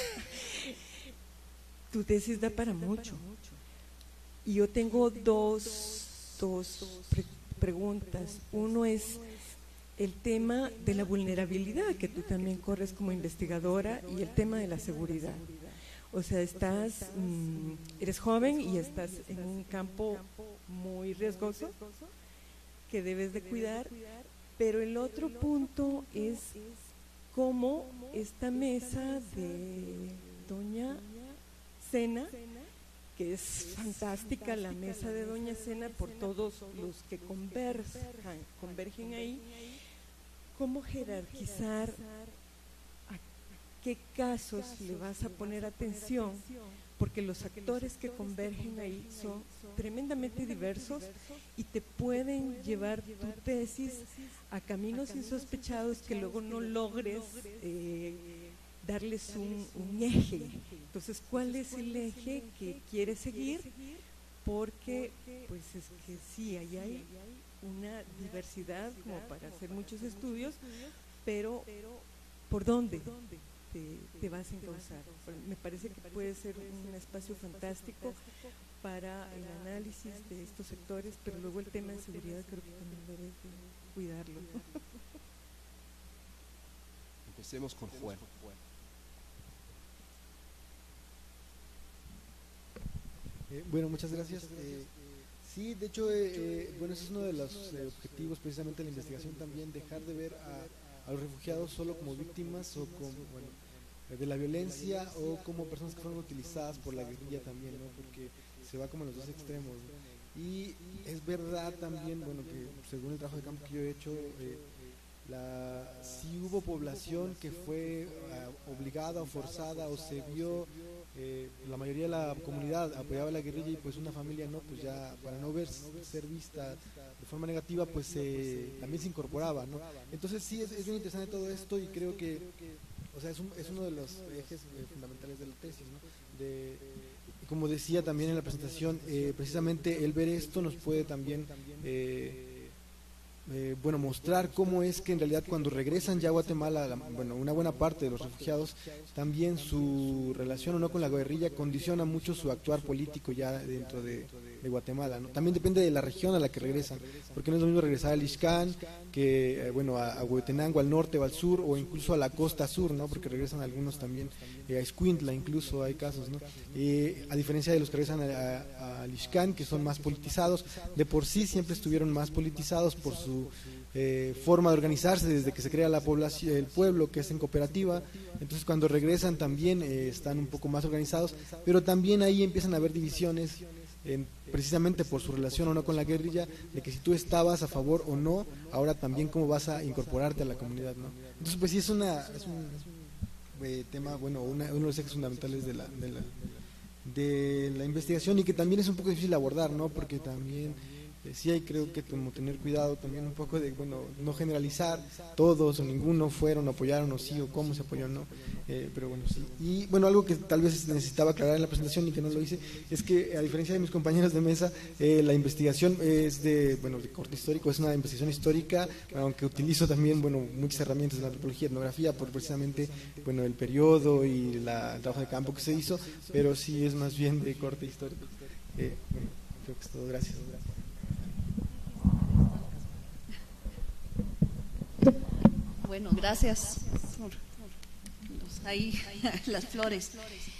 tu tesis da para mucho. Y yo tengo dos, dos pre preguntas. Uno es el tema de la vulnerabilidad que tú también corres como investigadora y el tema de la seguridad. O sea, estás, mmm, eres joven y estás en un campo muy riesgoso que debes de cuidar, pero el otro punto es cómo esta mesa de doña Sena, que es fantástica la mesa de doña Sena por todos los que convergen, convergen ahí, cómo jerarquizar a qué casos le vas a poner atención, porque los actores que convergen ahí son tremendamente diversos y te pueden llevar tu tesis a caminos insospechados que luego no logres eh, darles un, un eje. Entonces, ¿cuál es el eje que quieres seguir? Porque, pues es que sí, ahí hay una diversidad como para hacer muchos estudios, pero ¿por dónde te, te vas a encauzar? Me parece que puede ser un espacio fantástico para el análisis de estos sectores, pero luego el tema de seguridad creo que también debes de cuidarlo. Empecemos con Juan. Eh, bueno, muchas gracias. Eh, sí, de hecho, eh, eh, bueno, ese es uno de los eh, objetivos precisamente de la investigación también, dejar de ver a, a los refugiados solo como víctimas o como, bueno, de la violencia o como personas que fueron utilizadas por la guerrilla también, ¿no? Porque se va como en los dos extremos, ¿no? Y es verdad también, bueno, que según el trabajo de campo que yo he hecho, eh, la, sí hubo población que fue uh, obligada o forzada o se vio, eh, la mayoría de la comunidad apoyaba a la guerrilla y pues una familia no, pues ya para no ver ser vista de forma negativa, pues eh, también se incorporaba, ¿no? Entonces sí, es, es bien interesante todo esto y creo que, o sea, es, un, es uno de los ejes eh, fundamentales de la tesis, ¿no? De, como decía también en la presentación, eh, precisamente el ver esto nos puede también eh, eh, bueno, mostrar cómo es que en realidad cuando regresan ya a Guatemala, la, bueno, una buena parte de los refugiados, también su relación o no con la guerrilla condiciona mucho su actuar político ya dentro de, de Guatemala, ¿no? También depende de la región a la que regresan, porque no es lo mismo regresar al Ixcán que, eh, bueno, a, a Huehuetenango, al norte o al sur, o incluso a la costa sur, ¿no? Porque regresan algunos también, eh, a Escuintla incluso hay casos, ¿no? Eh, a diferencia de los que regresan al Ixcán, que son más politizados, de por sí siempre estuvieron más politizados por su eh, forma de organizarse desde que se crea la población, el pueblo, que es en cooperativa. Entonces cuando regresan también eh, están un poco más organizados, pero también ahí empiezan a haber divisiones, en, precisamente por su relación o no con la guerrilla, de que si tú estabas a favor o no, ahora también cómo vas a incorporarte a la comunidad, ¿no? Entonces pues sí es, una, es un, es un eh, tema, bueno, una, uno de los ejes fundamentales de la, de la de la investigación y que también es un poco difícil abordar, ¿no? Porque también eh, sí hay, creo que como tener cuidado también un poco de, bueno, no generalizar, todos o ninguno fueron, apoyaron o sí o cómo se apoyó, ¿no? Eh, pero bueno, sí. Y bueno, algo que tal vez necesitaba aclarar en la presentación y que no lo hice, es que a diferencia de mis compañeros de mesa, eh, la investigación es de, bueno, de corte histórico, es una investigación histórica, aunque utilizo también, bueno, muchas herramientas de la antropología y etnografía por precisamente, bueno, el periodo y la, el trabajo de campo que se hizo, pero sí es más bien de corte histórico. Eh, bueno, creo que es todo. Gracias. Bueno, gracias por los, ahí las flores.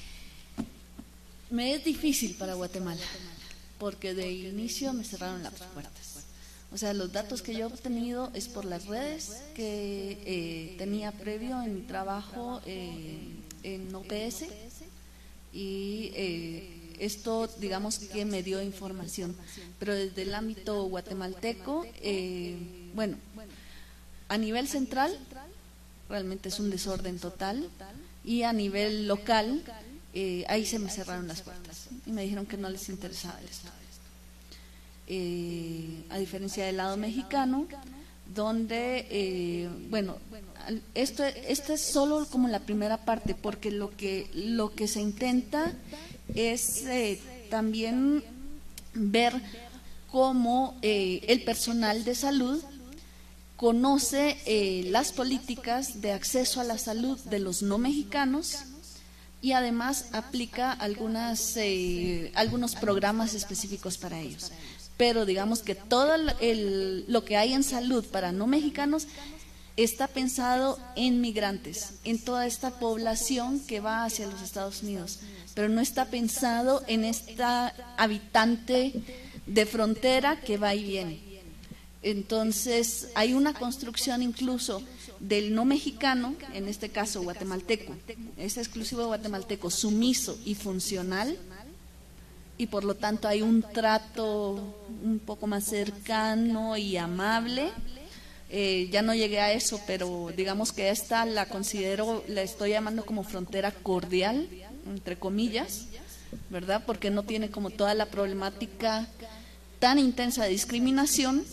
Me es difícil para Guatemala porque de inicio me cerraron las puertas. O sea, los datos que yo he obtenido es por las redes que eh, tenía previo en mi trabajo eh, en O P S y eh, esto, digamos que me dio información, pero desde el ámbito guatemalteco, eh, bueno, a nivel central realmente es un desorden total, y a nivel local eh, ahí se me cerraron las puertas y me dijeron que no les interesaba el Estado. Eh, a diferencia del lado mexicano, donde, eh, bueno, esto, esto es solo como la primera parte, porque lo que, lo que se intenta es eh, también ver cómo eh, el personal de salud conoce eh, las políticas de acceso a la salud de los no mexicanos y además aplica algunas, eh, algunos programas específicos para ellos. Pero digamos que todo el, el, lo que hay en salud para no mexicanos está pensado en migrantes, en toda esta población que va hacia los Estados Unidos, pero no está pensado en esta habitante de frontera que va y viene. Entonces hay una construcción incluso del no mexicano, en este caso guatemalteco, es exclusivo guatemalteco, sumiso y funcional, y por lo tanto hay un trato un poco más cercano y amable. Eh, ya no llegué a eso, pero digamos que esta la considero, la estoy llamando como frontera cordial, entre comillas, ¿verdad? Porque no tiene como toda la problemática tan intensa de discriminación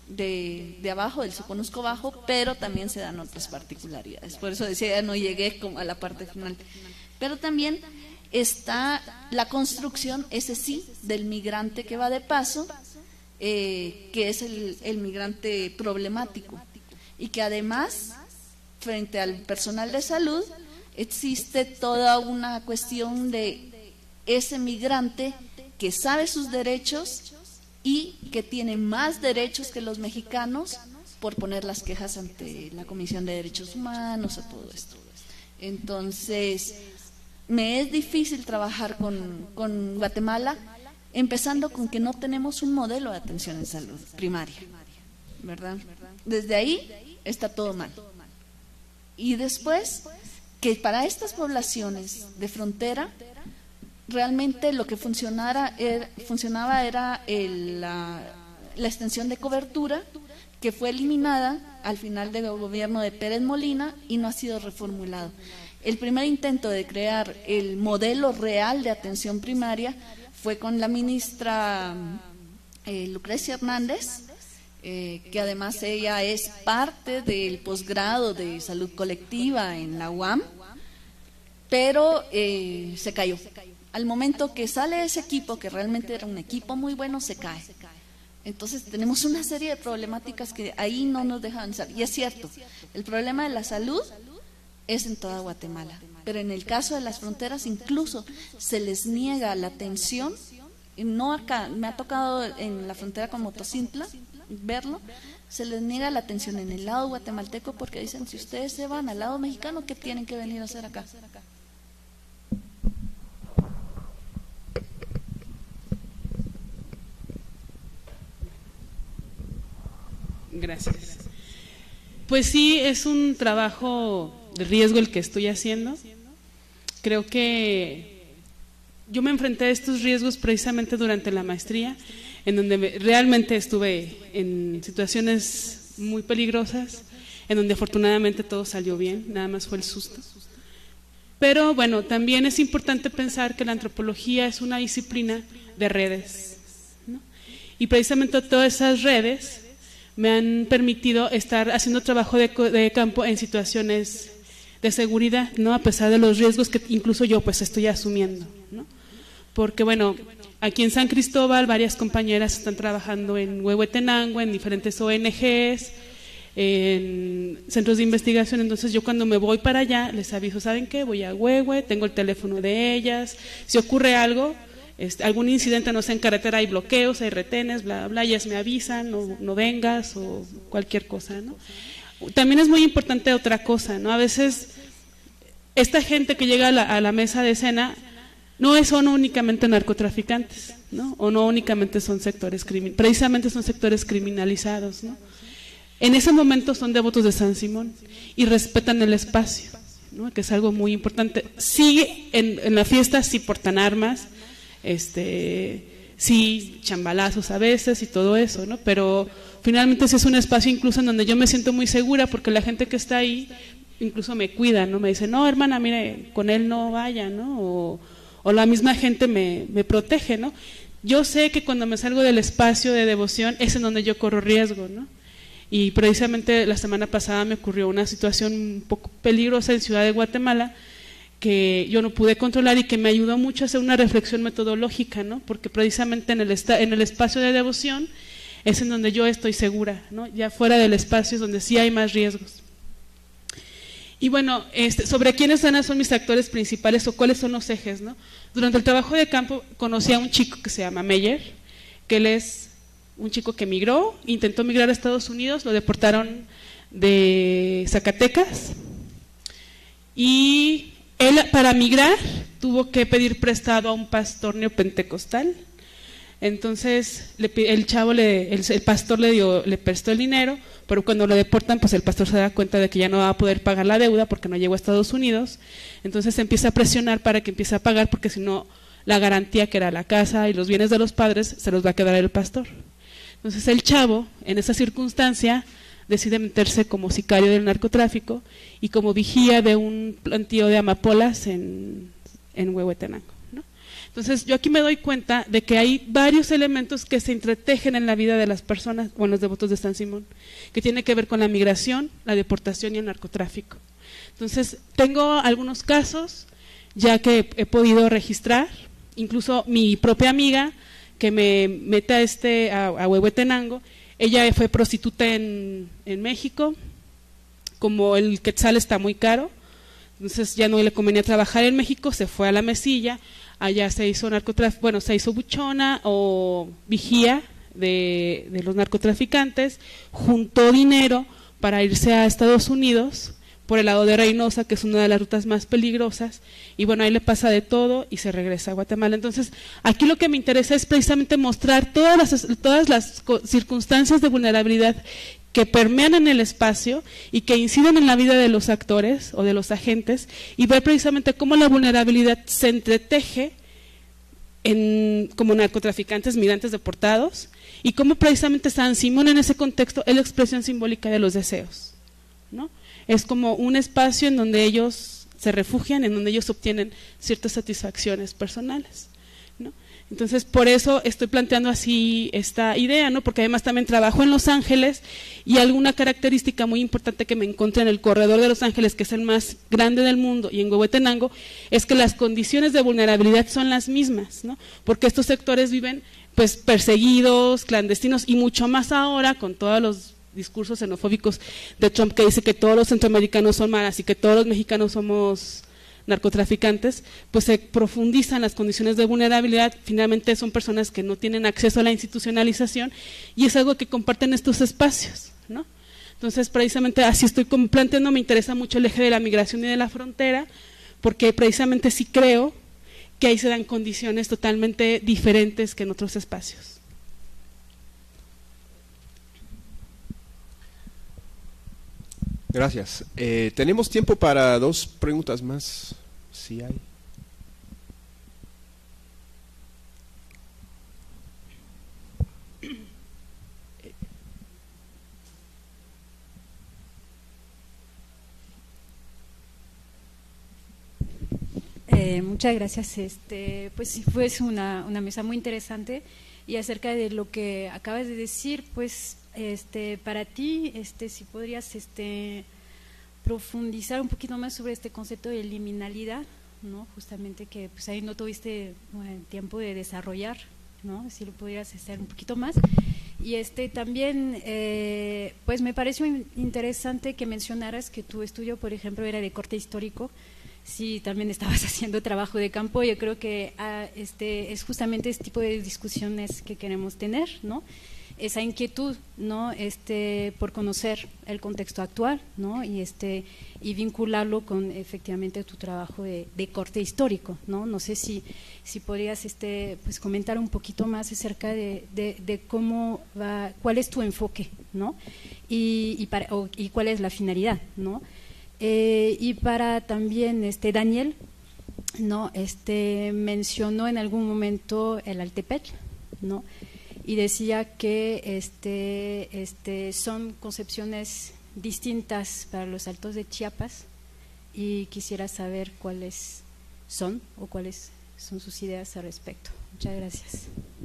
de, de abajo, del Soconusco Bajo, pero también se dan otras particularidades. Por eso decía, ya no llegué como a la parte final. Pero también está la construcción, ese sí, del migrante que va de paso, eh, que es el, el migrante problemático, y que además, frente al personal de salud, existe toda una cuestión de ese migrante que sabe sus derechos y que tiene más derechos que los mexicanos por poner las quejas ante la Comisión de Derechos Humanos, a todo esto. Entonces, me es difícil trabajar con, con Guatemala, empezando con que no tenemos un modelo de atención en salud primaria, ¿verdad? Desde ahí está todo mal. Y después, que para estas poblaciones de frontera, realmente lo que funcionara era, funcionaba era el, la, la extensión de cobertura, que fue eliminada al final del gobierno de Pérez Molina y no ha sido reformulado. El primer intento de crear el modelo real de atención primaria fue con la ministra eh, Lucrecia Hernández, eh, que además ella es parte del posgrado de salud colectiva en la U A M, pero eh, se cayó. Al momento que sale ese equipo, que realmente era un equipo muy bueno, se cae. Entonces tenemos una serie de problemáticas que ahí no nos dejan avanzar. Y es cierto, el problema de la salud es en toda Guatemala, pero en el caso de las fronteras incluso se les niega la atención. No acá, me ha tocado en la frontera con Motocintla verlo, se les niega la atención en el lado guatemalteco porque dicen, si ustedes se van al lado mexicano, ¿qué tienen que venir a hacer acá? Gracias. Pues sí, es un trabajo de riesgo el que estoy haciendo. Creo que yo me enfrenté a estos riesgos precisamente durante la maestría, en donde me, realmente estuve en situaciones muy peligrosas, en donde afortunadamente todo salió bien, nada más fue el susto. Pero bueno, también es importante pensar que la antropología es una disciplina de redes, ¿no? Y precisamente todas esas redes me han permitido estar haciendo trabajo de, de campo en situaciones de seguridad, ¿no? A pesar de los riesgos que incluso yo pues estoy asumiendo, ¿no? Porque bueno, aquí en San Cristóbal varias compañeras están trabajando en Huehuetenango, en diferentes O N Ges, en centros de investigación. Entonces yo cuando me voy para allá les aviso, ¿saben qué? Voy a Huehue, tengo el teléfono de ellas, si ocurre algo, este, algún incidente, no sé, en carretera hay bloqueos, hay retenes, bla, bla, ellas me avisan, no, no vengas o cualquier cosa, ¿no? También es muy importante otra cosa, ¿no? A veces esta gente que llega a la, a la mesa de cena no son únicamente narcotraficantes, ¿no? O no únicamente son sectores criminalizados, precisamente son sectores criminalizados, ¿no? En ese momento son devotos de San Simón y respetan el espacio, ¿no? Que es algo muy importante. Sí, en, en la fiesta sí portan armas, este, sí, chambalazos a veces y todo eso, ¿no? Pero finalmente ese es un espacio incluso en donde yo me siento muy segura, porque la gente que está ahí incluso me cuida, ¿no? Me dice, no, hermana, mire, con él no vaya, ¿no? O, o la misma gente me, me protege, ¿no? Yo sé que cuando me salgo del espacio de devoción es en donde yo corro riesgo, ¿no? Y precisamente la semana pasada me ocurrió una situación un poco peligrosa en Ciudad de Guatemala que yo no pude controlar y que me ayudó mucho a hacer una reflexión metodológica, ¿no? Porque precisamente en el, esta, en el espacio de devoción es en donde yo estoy segura, ¿no? Ya fuera del espacio es donde sí hay más riesgos. Y bueno, este, sobre quiénes son, son mis actores principales o cuáles son los ejes, ¿no? Durante el trabajo de campo conocí a un chico que se llama Meyer, que él es un chico que migró, intentó migrar a Estados Unidos, lo deportaron de Zacatecas y él para migrar tuvo que pedir prestado a un pastor neopentecostal. Entonces le, el chavo, le, el, el pastor le dio, le prestó el dinero, pero cuando lo deportan, pues el pastor se da cuenta de que ya no va a poder pagar la deuda porque no llegó a Estados Unidos. Entonces se empieza a presionar para que empiece a pagar, porque si no, la garantía que era la casa y los bienes de los padres se los va a quedar el pastor. Entonces el chavo, en esa circunstancia, decide meterse como sicario del narcotráfico y como vigía de un plantío de amapolas en, en Huehuetenango. Entonces yo aquí me doy cuenta de que hay varios elementos que se entretejen en la vida de las personas, bueno, los devotos de San Simón, que tiene que ver con la migración, la deportación y el narcotráfico. Entonces tengo algunos casos ya que he podido registrar, incluso mi propia amiga que me mete a, este, a, a Huehuetenango, ella fue prostituta en, en México, como el quetzal está muy caro, entonces ya no le convenía trabajar en México, se fue a la Mesilla. Allá se hizo narcotráfico, bueno, se hizo buchona o vigía de, de los narcotraficantes, juntó dinero para irse a Estados Unidos por el lado de Reynosa, que es una de las rutas más peligrosas, y bueno, ahí le pasa de todo y se regresa a Guatemala. Entonces, aquí lo que me interesa es precisamente mostrar todas las, todas las circunstancias de vulnerabilidad que permean en el espacio y que inciden en la vida de los actores o de los agentes, y ver precisamente cómo la vulnerabilidad se entreteje en, como narcotraficantes, migrantes deportados, y cómo precisamente San Simón en ese contexto es la expresión simbólica de los deseos, ¿no? Es como un espacio en donde ellos se refugian, en donde ellos obtienen ciertas satisfacciones personales, ¿no? Entonces, por eso estoy planteando así esta idea, ¿no? Porque además también trabajo en Los Ángeles y alguna característica muy importante que me encontré en el corredor de Los Ángeles, que es el más grande del mundo, y en Huehuetenango, es que las condiciones de vulnerabilidad son las mismas, ¿no? Porque estos sectores viven pues perseguidos, clandestinos, y mucho más ahora con todos los discursos xenofóbicos de Trump, que dice que todos los centroamericanos son malas y que todos los mexicanos somos narcotraficantes, pues se profundizan las condiciones de vulnerabilidad. Finalmente son personas que no tienen acceso a la institucionalización y es algo que comparten estos espacios, ¿no? Entonces, precisamente así estoy planteando, me interesa mucho el eje de la migración y de la frontera, porque precisamente sí creo que ahí se dan condiciones totalmente diferentes que en otros espacios. Gracias. Eh, tenemos tiempo para dos preguntas más, si hay. Eh, muchas gracias. Este, pues sí, fue una, una mesa muy interesante, y acerca de lo que acabas de decir, pues este, para ti, este, si podrías este, profundizar un poquito más sobre este concepto de liminalidad, ¿no? Justamente que pues ahí no tuviste bueno, tiempo de desarrollar, ¿no? Si lo pudieras hacer un poquito más. Y este también, eh, pues me pareció interesante que mencionaras que tu estudio, por ejemplo, era de corte histórico. Sí, también estabas haciendo trabajo de campo. Yo creo que ah, este es justamente este tipo de discusiones que queremos tener, ¿no? Esa inquietud, ¿no? Este, por conocer el contexto actual, ¿no? Y este y vincularlo con efectivamente tu trabajo de, de corte histórico, ¿no? No sé si si podrías este pues comentar un poquito más acerca de, de, de cómo va, cuál es tu enfoque, ¿no? Y y, para, o, y cuál es la finalidad, ¿no? Eh, y para también este Daniel, no, este, mencionó en algún momento el Altepetl, ¿no? Y decía que este, este, son concepciones distintas para los altos de Chiapas, y quisiera saber cuáles son o cuáles son sus ideas al respecto. Muchas gracias.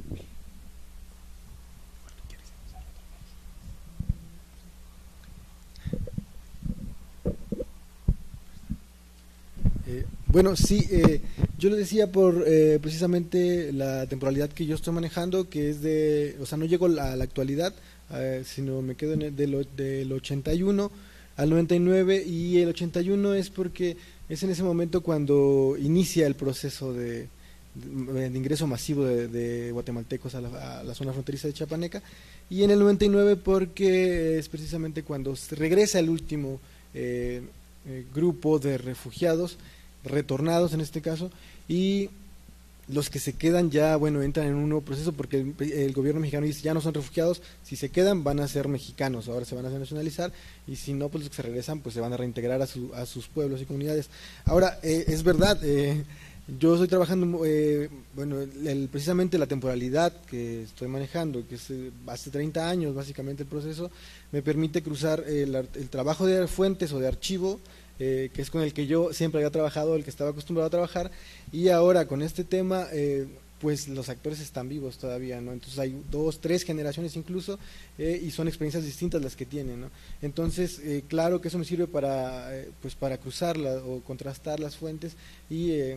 Eh, bueno, sí, eh, yo le decía por eh, precisamente la temporalidad que yo estoy manejando, que es de, o sea, no llego a la, a la actualidad, eh, sino me quedo en el, del, del ochenta y uno al noventa y nueve, y el ochenta y uno es porque es en ese momento cuando inicia el proceso de, de, de ingreso masivo de, de guatemaltecos a la, a la zona fronteriza de Chiapaneca, y en el noventa y nueve porque es precisamente cuando se regresa el último eh, eh, grupo de refugiados retornados en este caso, y los que se quedan ya, bueno, entran en un nuevo proceso porque el, el gobierno mexicano dice ya no son refugiados, si se quedan van a ser mexicanos, ahora se van a nacionalizar, y si no, pues los que se regresan pues se van a reintegrar a, su, a sus pueblos y comunidades. Ahora, eh, es verdad, eh, yo estoy trabajando, eh, bueno, el, precisamente la temporalidad que estoy manejando, que es eh, hace treinta años básicamente el proceso, me permite cruzar el, el trabajo de fuentes o de archivo, Eh, que es con el que yo siempre había trabajado, el que estaba acostumbrado a trabajar, y ahora con este tema, eh, pues los actores están vivos todavía, ¿no? Entonces hay dos, tres generaciones incluso, eh, y son experiencias distintas las que tienen, ¿no? Entonces, eh, claro que eso me sirve para, eh, pues para cruzarla o contrastar las fuentes y eh,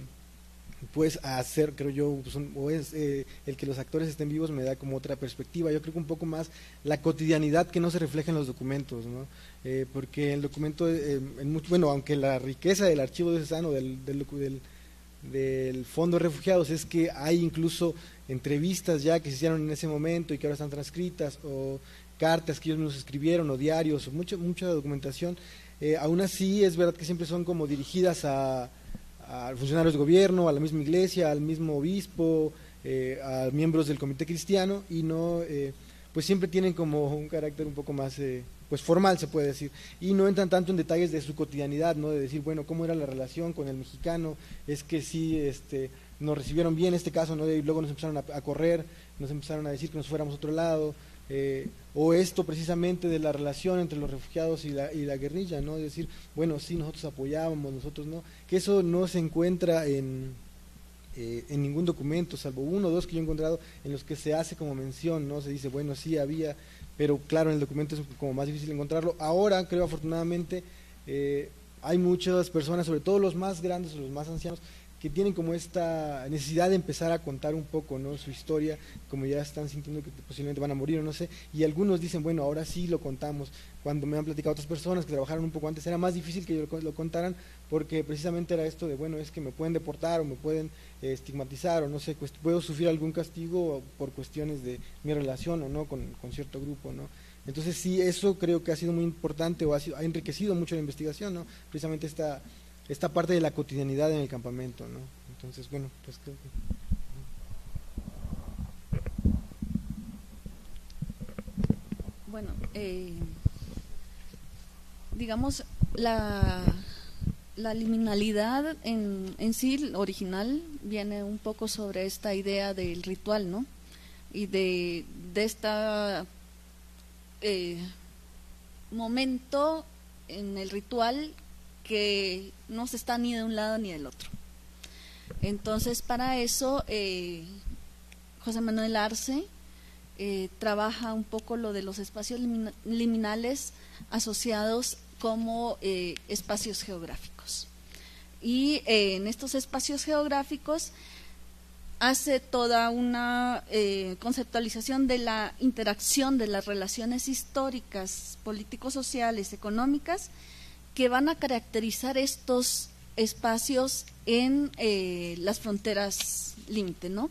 pues hacer, creo yo, pues un, o es eh, el que los actores estén vivos me da como otra perspectiva. Yo creo que un poco más la cotidianidad que no se refleja en los documentos, ¿no? Eh, porque el documento, eh, en mucho, bueno, aunque la riqueza del archivo diocesano, del, del, del, del Fondo de Refugiados, es que hay incluso entrevistas ya que se hicieron en ese momento y que ahora están transcritas, o cartas que ellos nos escribieron, o diarios, o mucha, mucha documentación, eh, aún así es verdad que siempre son como dirigidas a a funcionarios de gobierno, a la misma iglesia, al mismo obispo, eh, a miembros del comité cristiano, y no, eh, pues siempre tienen como un carácter un poco más, eh, pues formal se puede decir, y no entran tanto en detalles de su cotidianidad, no de decir, bueno, cómo era la relación con el mexicano, es que sí, este, nos recibieron bien en este caso, no, y luego nos empezaron a, a correr, nos empezaron a decir que nos fuéramos a otro lado, eh, o esto precisamente de la relación entre los refugiados y la, y la guerrilla, ¿no? Es decir, bueno, sí, nosotros apoyábamos, nosotros no, que eso no se encuentra en, eh, en ningún documento, salvo uno o dos que yo he encontrado en los que se hace como mención, ¿no? Se dice, bueno, sí había, pero claro, en el documento es como más difícil encontrarlo. Ahora, creo afortunadamente, eh, hay muchas personas, sobre todo los más grandes o los más ancianos, que tienen como esta necesidad de empezar a contar un poco, ¿no?, su historia, como ya están sintiendo que posiblemente van a morir o no sé, y algunos dicen, bueno, ahora sí lo contamos. Cuando me han platicado otras personas que trabajaron un poco antes, era más difícil que yo lo, lo contaran, porque precisamente era esto de, bueno, es que me pueden deportar o me pueden eh, estigmatizar o no sé, pues, puedo sufrir algún castigo por cuestiones de mi relación o no con, con cierto grupo, ¿no? Entonces sí, eso creo que ha sido muy importante, o ha, sido, ha enriquecido mucho la investigación, ¿no? Precisamente esta esta parte de la cotidianidad en el campamento, ¿no? Entonces, bueno, pues creo que... Bueno, eh, digamos, la, la liminalidad en, en sí, original, viene un poco sobre esta idea del ritual, ¿no? Y de, de esta eh, momento en el ritual que no se está ni de un lado ni del otro. Entonces, para eso, eh, José Manuel Arce eh, trabaja un poco lo de los espacios liminales asociados como eh, espacios geográficos. Y eh, en estos espacios geográficos hace toda una eh, conceptualización de la interacción de las relaciones históricas, político-sociales, económicas, que van a caracterizar estos espacios en eh, las fronteras límite, ¿no?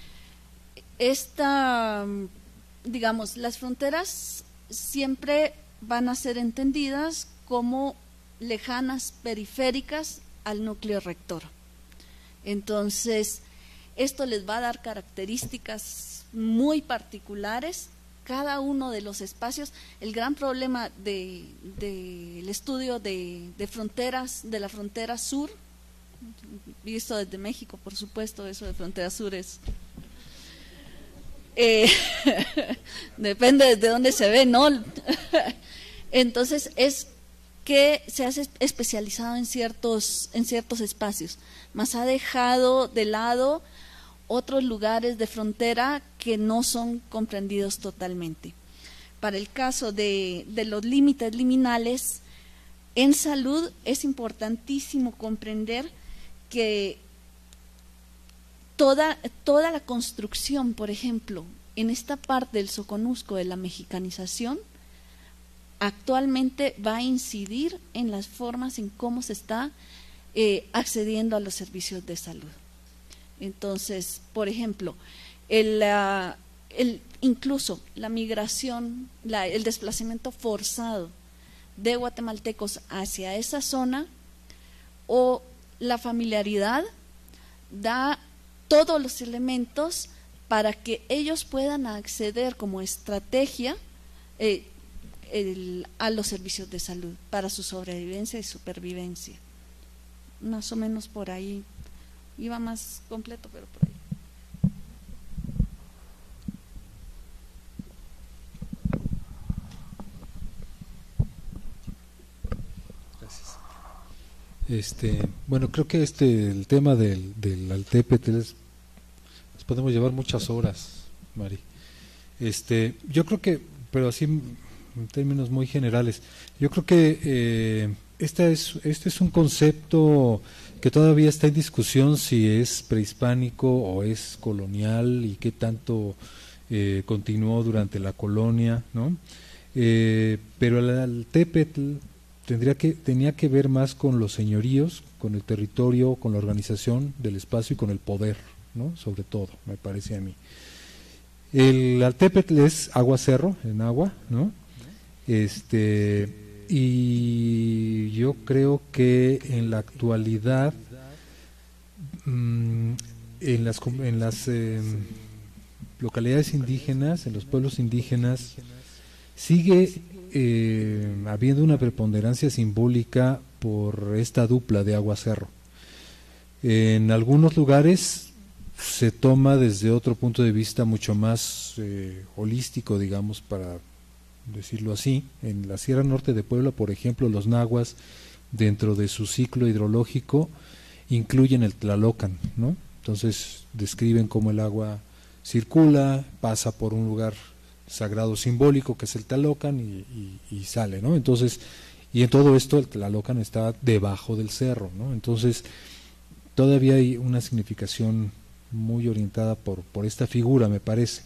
Esta, digamos, las fronteras siempre van a ser entendidas como lejanas, periféricas al núcleo rector. Entonces, esto les va a dar características muy particulares. Cada uno de los espacios, el gran problema del de, de estudio de, de fronteras, de la frontera sur visto desde México, por supuesto, eso de Frontera Sur es... Eh, depende de dónde se ve, ¿no? Entonces es que se ha especializado en ciertos, en ciertos espacios, más ha dejado de lado otros lugares de frontera que no son comprendidos totalmente. Para el caso de, de los límites liminales, en salud es importantísimo comprender que toda, toda la construcción, por ejemplo, en esta parte del Soconusco de la mexicanización, actualmente va a incidir en las formas en cómo se está eh, accediendo a los servicios de salud. Entonces, por ejemplo, el, uh, el, incluso la migración, la, el desplazamiento forzado de guatemaltecos hacia esa zona o la familiaridad da todos los elementos para que ellos puedan acceder como estrategia eh, el, a los servicios de salud para su sobrevivencia y supervivencia. Más o menos por ahí. Iba más completo, pero por ahí. Gracias. Este, bueno, creo que este el tema del, del Altépetl es, nos podemos llevar muchas horas, Mari. Este, yo creo que, pero así en términos muy generales, yo creo que eh, esta es, este es un concepto que todavía está en discusión si es prehispánico o es colonial y qué tanto eh, continuó durante la colonia, ¿no? Eh, pero el Altépetl tendría que tenía que ver más con los señoríos, con el territorio, con la organización del espacio y con el poder, ¿no? Sobre todo, me parece a mí. El Altépetl es agua cerro, en agua, ¿no? Este y yo creo que en la actualidad mmm, en las en las eh, localidades indígenas, en los pueblos indígenas sigue eh, habiendo una preponderancia simbólica por esta dupla de agua cerro. En algunos lugares se toma desde otro punto de vista mucho más eh, holístico, digamos, para decirlo así. En la Sierra Norte de Puebla, por ejemplo, los nahuas, dentro de su ciclo hidrológico, incluyen el Tlalocan, ¿no? Entonces describen cómo el agua circula, pasa por un lugar sagrado simbólico que es el Tlalocan y, y, y sale, ¿no? Entonces, y en todo esto el Tlalocan está debajo del cerro, ¿no? Entonces todavía hay una significación muy orientada por, por esta figura, me parece.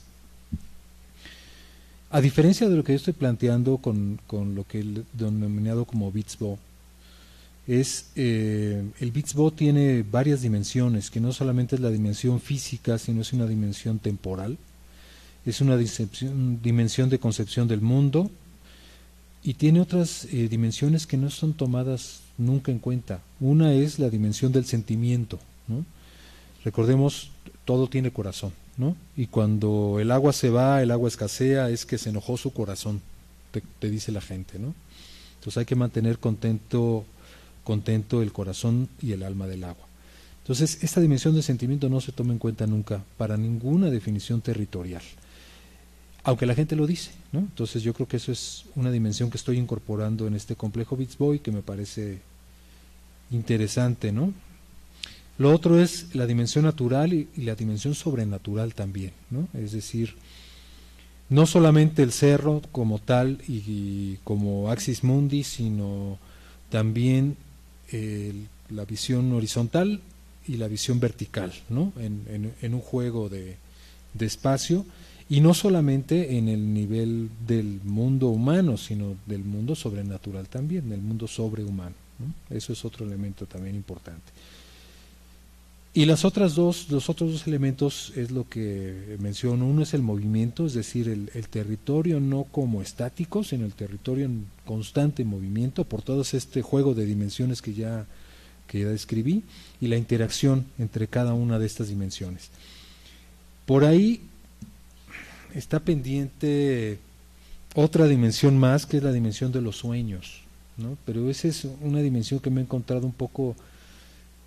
A diferencia de lo que yo estoy planteando con, con lo que he denominado como Bitsbo, es eh, el Bitsbo tiene varias dimensiones, que no solamente es la dimensión física, sino es una dimensión temporal, es una dimensión de concepción del mundo y tiene otras eh, dimensiones que no son tomadas nunca en cuenta. Una es la dimensión del sentimiento, ¿no? Recordemos, todo tiene corazón, ¿no? Y cuando el agua se va, el agua escasea, es que se enojó su corazón, te, te dice la gente, ¿no? Entonces hay que mantener contento, contento el corazón y el alma del agua. Entonces esta dimensión de sentimiento no se toma en cuenta nunca para ninguna definición territorial, aunque la gente lo dice, ¿no? Entonces yo creo que eso es una dimensión que estoy incorporando en este complejo Bitsbo y que me parece interesante, ¿no? Lo otro es la dimensión natural y, y la dimensión sobrenatural también, ¿no? Es decir, no solamente el cerro como tal y, y como axis mundi, sino también eh, la visión horizontal y la visión vertical, ¿no? En, en, en un juego de, de espacio, y no solamente en el nivel del mundo humano, sino del mundo sobrenatural también, del mundo sobrehumano, ¿no? Eso es otro elemento también importante. Y las otras dos, los otros dos elementos es lo que menciono. Uno es el movimiento, es decir, el, el territorio no como estático, sino el territorio en constante movimiento por todo este juego de dimensiones que ya, que ya describí, y la interacción entre cada una de estas dimensiones. Por ahí está pendiente otra dimensión más, que es la dimensión de los sueños, ¿no? Pero esa es una dimensión que me he encontrado un poco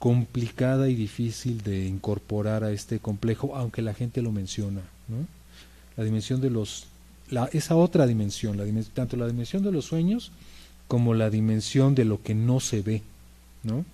complicada y difícil de incorporar a este complejo, aunque la gente lo menciona, ¿no? La dimensión de los, la, esa otra dimensión, la dimensión, tanto la dimensión de los sueños como la dimensión de lo que no se ve, ¿no?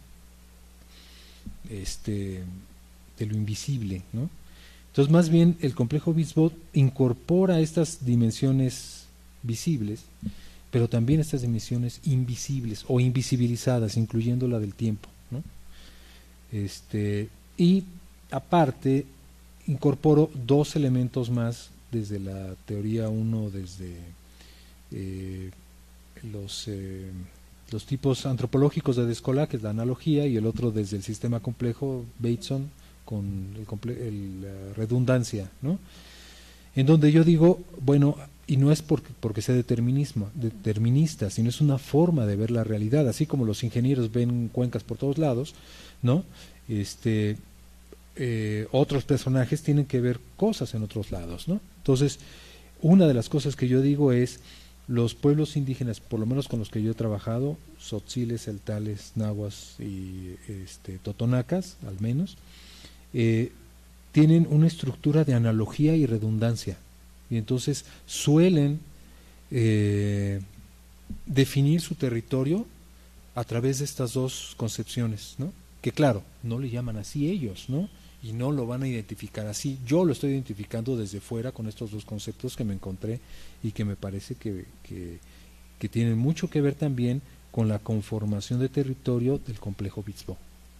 Este, de lo invisible, ¿no? Entonces, más bien, el complejo Beats-Bot incorpora estas dimensiones visibles, pero también estas dimensiones invisibles o invisibilizadas, incluyendo la del tiempo, ¿no? Este, y aparte incorporo dos elementos más desde la teoría, uno desde eh, los, eh, los tipos antropológicos de Descola, que es la analogía, y el otro desde el sistema complejo Bateson con el, comple el, la redundancia, ¿no? En donde yo digo, bueno, y no es porque, porque sea determinismo, determinista, sino es una forma de ver la realidad, así como los ingenieros ven cuencas por todos lados, ¿no? Este, eh, otros personajes tienen que ver cosas en otros lados, ¿no? Entonces, una de las cosas que yo digo es, los pueblos indígenas, por lo menos con los que yo he trabajado, tzotziles, celtales, nahuas y este, totonacas, al menos, eh, tienen una estructura de analogía y redundancia, y entonces suelen eh, definir su territorio a través de estas dos concepciones, ¿no? Que claro, no le llaman así ellos, ¿no? Y no lo van a identificar así. Yo lo estoy identificando desde fuera con estos dos conceptos que me encontré y que me parece que, que, que tienen mucho que ver también con la conformación de territorio del complejo Beats-Bot.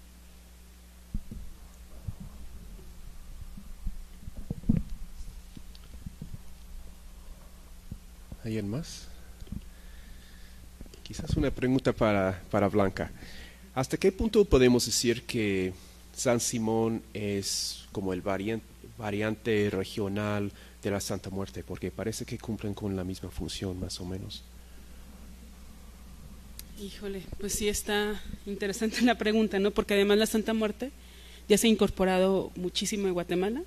¿Alguien más? Quizás una pregunta para, para Blanca. ¿Hasta qué punto podemos decir que San Simón es como el variante, variante regional de la Santa Muerte? Porque parece que cumplen con la misma función, más o menos. Híjole, pues sí está interesante la pregunta, ¿no? Porque además la Santa Muerte ya se ha incorporado muchísimo en Guatemala.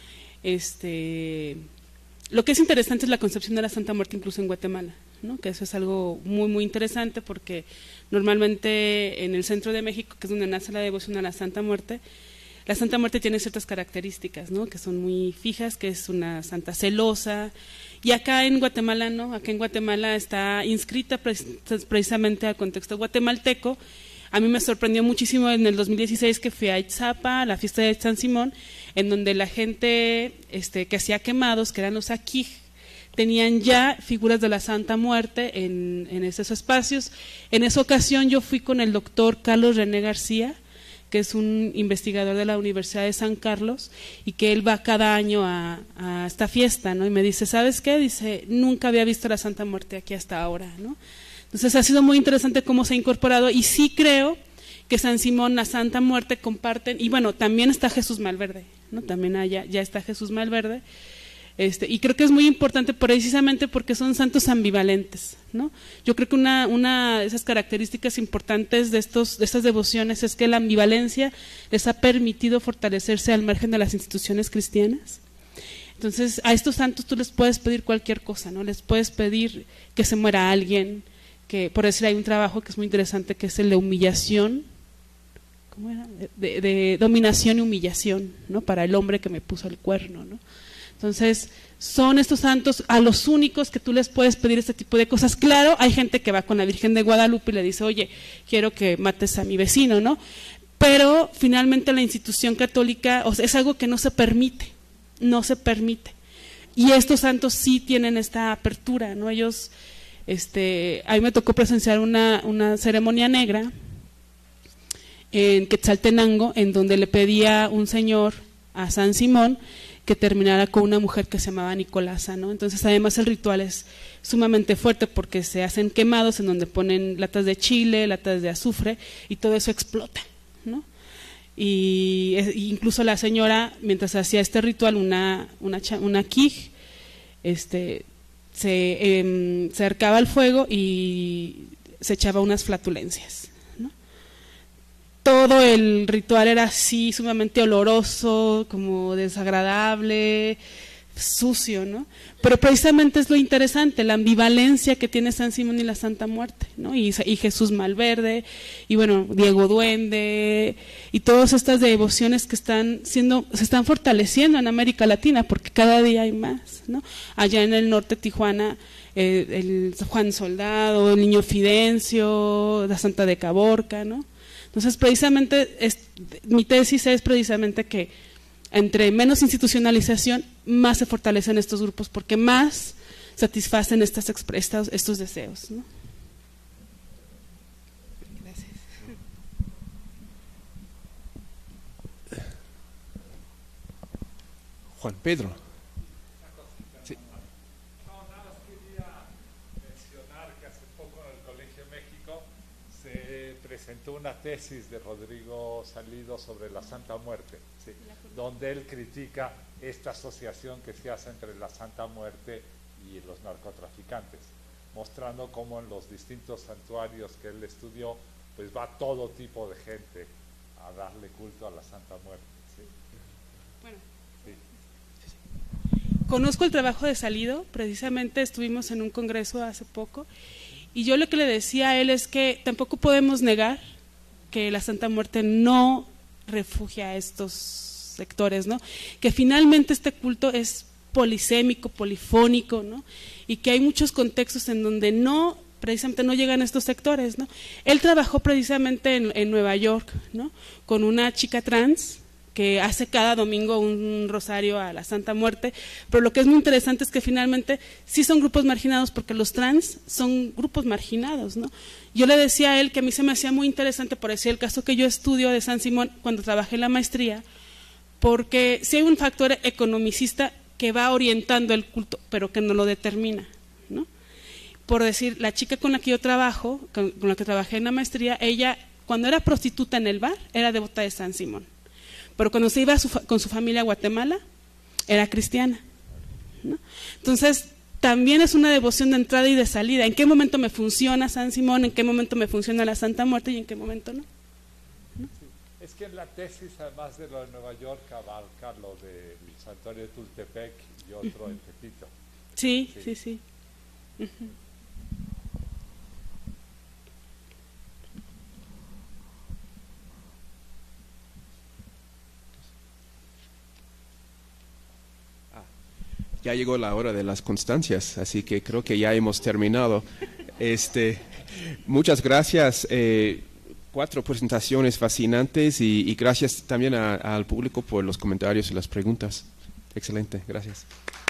Este, lo que es interesante es la concepción de la Santa Muerte incluso en Guatemala, ¿no? Que eso es algo muy muy interesante, porque normalmente en el centro de México, que es donde nace la devoción a la Santa Muerte, la Santa Muerte tiene ciertas características, ¿no? Que son muy fijas, que es una santa celosa, y acá en Guatemala no, acá en Guatemala está inscrita precisamente al contexto guatemalteco. A mí me sorprendió muchísimo en el dos mil dieciséis que fui a Itzapa, a la fiesta de San Simón, en donde la gente este, que hacía quemados, que eran los aquij, tenían ya figuras de la Santa Muerte en, en esos espacios. En esa ocasión yo fui con el doctor Carlos René García, que es un investigador de la Universidad de San Carlos, y que él va cada año a, a esta fiesta, ¿no? Y me dice, ¿sabes qué? Dice, nunca había visto la Santa Muerte aquí hasta ahora, ¿no? Entonces ha sido muy interesante cómo se ha incorporado, y sí creo que San Simón, la Santa Muerte comparten, y bueno, también está Jesús Malverde, ¿no? También allá, ya está Jesús Malverde. Este, y creo que es muy importante precisamente porque son santos ambivalentes, ¿no? Yo creo que una, una de esas características importantes de, estos, de estas devociones es que la ambivalencia les ha permitido fortalecerse al margen de las instituciones cristianas. Entonces a estos santos tú les puedes pedir cualquier cosa, ¿no? Les puedes pedir que se muera alguien, que por decir hay un trabajo que es muy interesante, que es el de humillación, ¿cómo era? De, de dominación y humillación, ¿no? Para el hombre que me puso el cuerno, ¿no? Entonces, son estos santos a los únicos que tú les puedes pedir este tipo de cosas. Claro, hay gente que va con la Virgen de Guadalupe y le dice, oye, quiero que mates a mi vecino, ¿no? Pero finalmente la institución católica, o sea, es algo que no se permite, no se permite. Y estos santos sí tienen esta apertura, ¿no? Ellos, este, a mí me tocó presenciar una, una ceremonia negra en Quetzaltenango, en donde le pedía un señor a San Simón que terminara con una mujer que se llamaba Nicolasa, ¿no? Entonces además el ritual es sumamente fuerte porque se hacen quemados en donde ponen latas de chile, latas de azufre y todo eso explota, ¿no? Y e incluso la señora, mientras hacía este ritual, una una, una quij, este, se eh, se acercaba al fuego y se echaba unas flatulencias. Todo el ritual era así, sumamente oloroso, como desagradable, sucio, ¿no? Pero precisamente es lo interesante, la ambivalencia que tiene San Simón y la Santa Muerte, ¿no? Y, y Jesús Malverde, y bueno, Diego Duende, y todas estas devociones que están siendo, se están fortaleciendo en América Latina, porque cada día hay más, ¿no? Allá en el norte de Tijuana, eh, el Juan Soldado, el Niño Fidencio, la Santa de Caborca, ¿no? Entonces, precisamente, es, mi tesis es precisamente que entre menos institucionalización, más se fortalecen estos grupos, porque más satisfacen estas estos, estos deseos, ¿no? Gracias. Juan Pedro. Sí. No, nada más quería mencionar que hace poco en el Colegio México se presentó una tesis de Rodrigo Salido sobre la Santa Muerte, ¿sí? Donde él critica esta asociación que se hace entre la Santa Muerte y los narcotraficantes, mostrando cómo en los distintos santuarios que él estudió, pues va todo tipo de gente a darle culto a la Santa Muerte, ¿sí? Bueno. Sí. Conozco el trabajo de Salido, precisamente estuvimos en un congreso hace poco, y yo lo que le decía a él es que tampoco podemos negar que la Santa Muerte no refugia a estos sectores, ¿no? Que finalmente este culto es polisémico, polifónico, ¿no? Y que hay muchos contextos en donde no, precisamente no llegan estos sectores, ¿no? Él trabajó precisamente en, en Nueva York, ¿no? Con una chica trans que hace cada domingo un rosario a la Santa Muerte, pero lo que es muy interesante es que finalmente sí son grupos marginados, porque los trans son grupos marginados, ¿no? Yo le decía a él que a mí se me hacía muy interesante, por decir el caso que yo estudio de San Simón cuando trabajé en la maestría, porque sí hay un factor economicista que va orientando el culto, pero que no lo determina, ¿no? Por decir, la chica con la que yo trabajo, con, con la que trabajé en la maestría, ella cuando era prostituta en el bar era devota de San Simón, pero cuando se iba a su, con su familia a Guatemala era cristiana, ¿no? Entonces también es una devoción de entrada y de salida. ¿En qué momento me funciona San Simón? ¿En qué momento me funciona la Santa Muerte? ¿Y en qué momento no? ¿No? Sí. Es que en la tesis, además de lo de Nueva York, abarca lo del santuario de Tultepec y otro en Tepito. Sí, sí, sí. sí. Uh-huh. Ya llegó la hora de las constancias, así que creo que ya hemos terminado. Este, muchas gracias, eh, cuatro presentaciones fascinantes y, y gracias también a, al público por los comentarios y las preguntas. Excelente, gracias.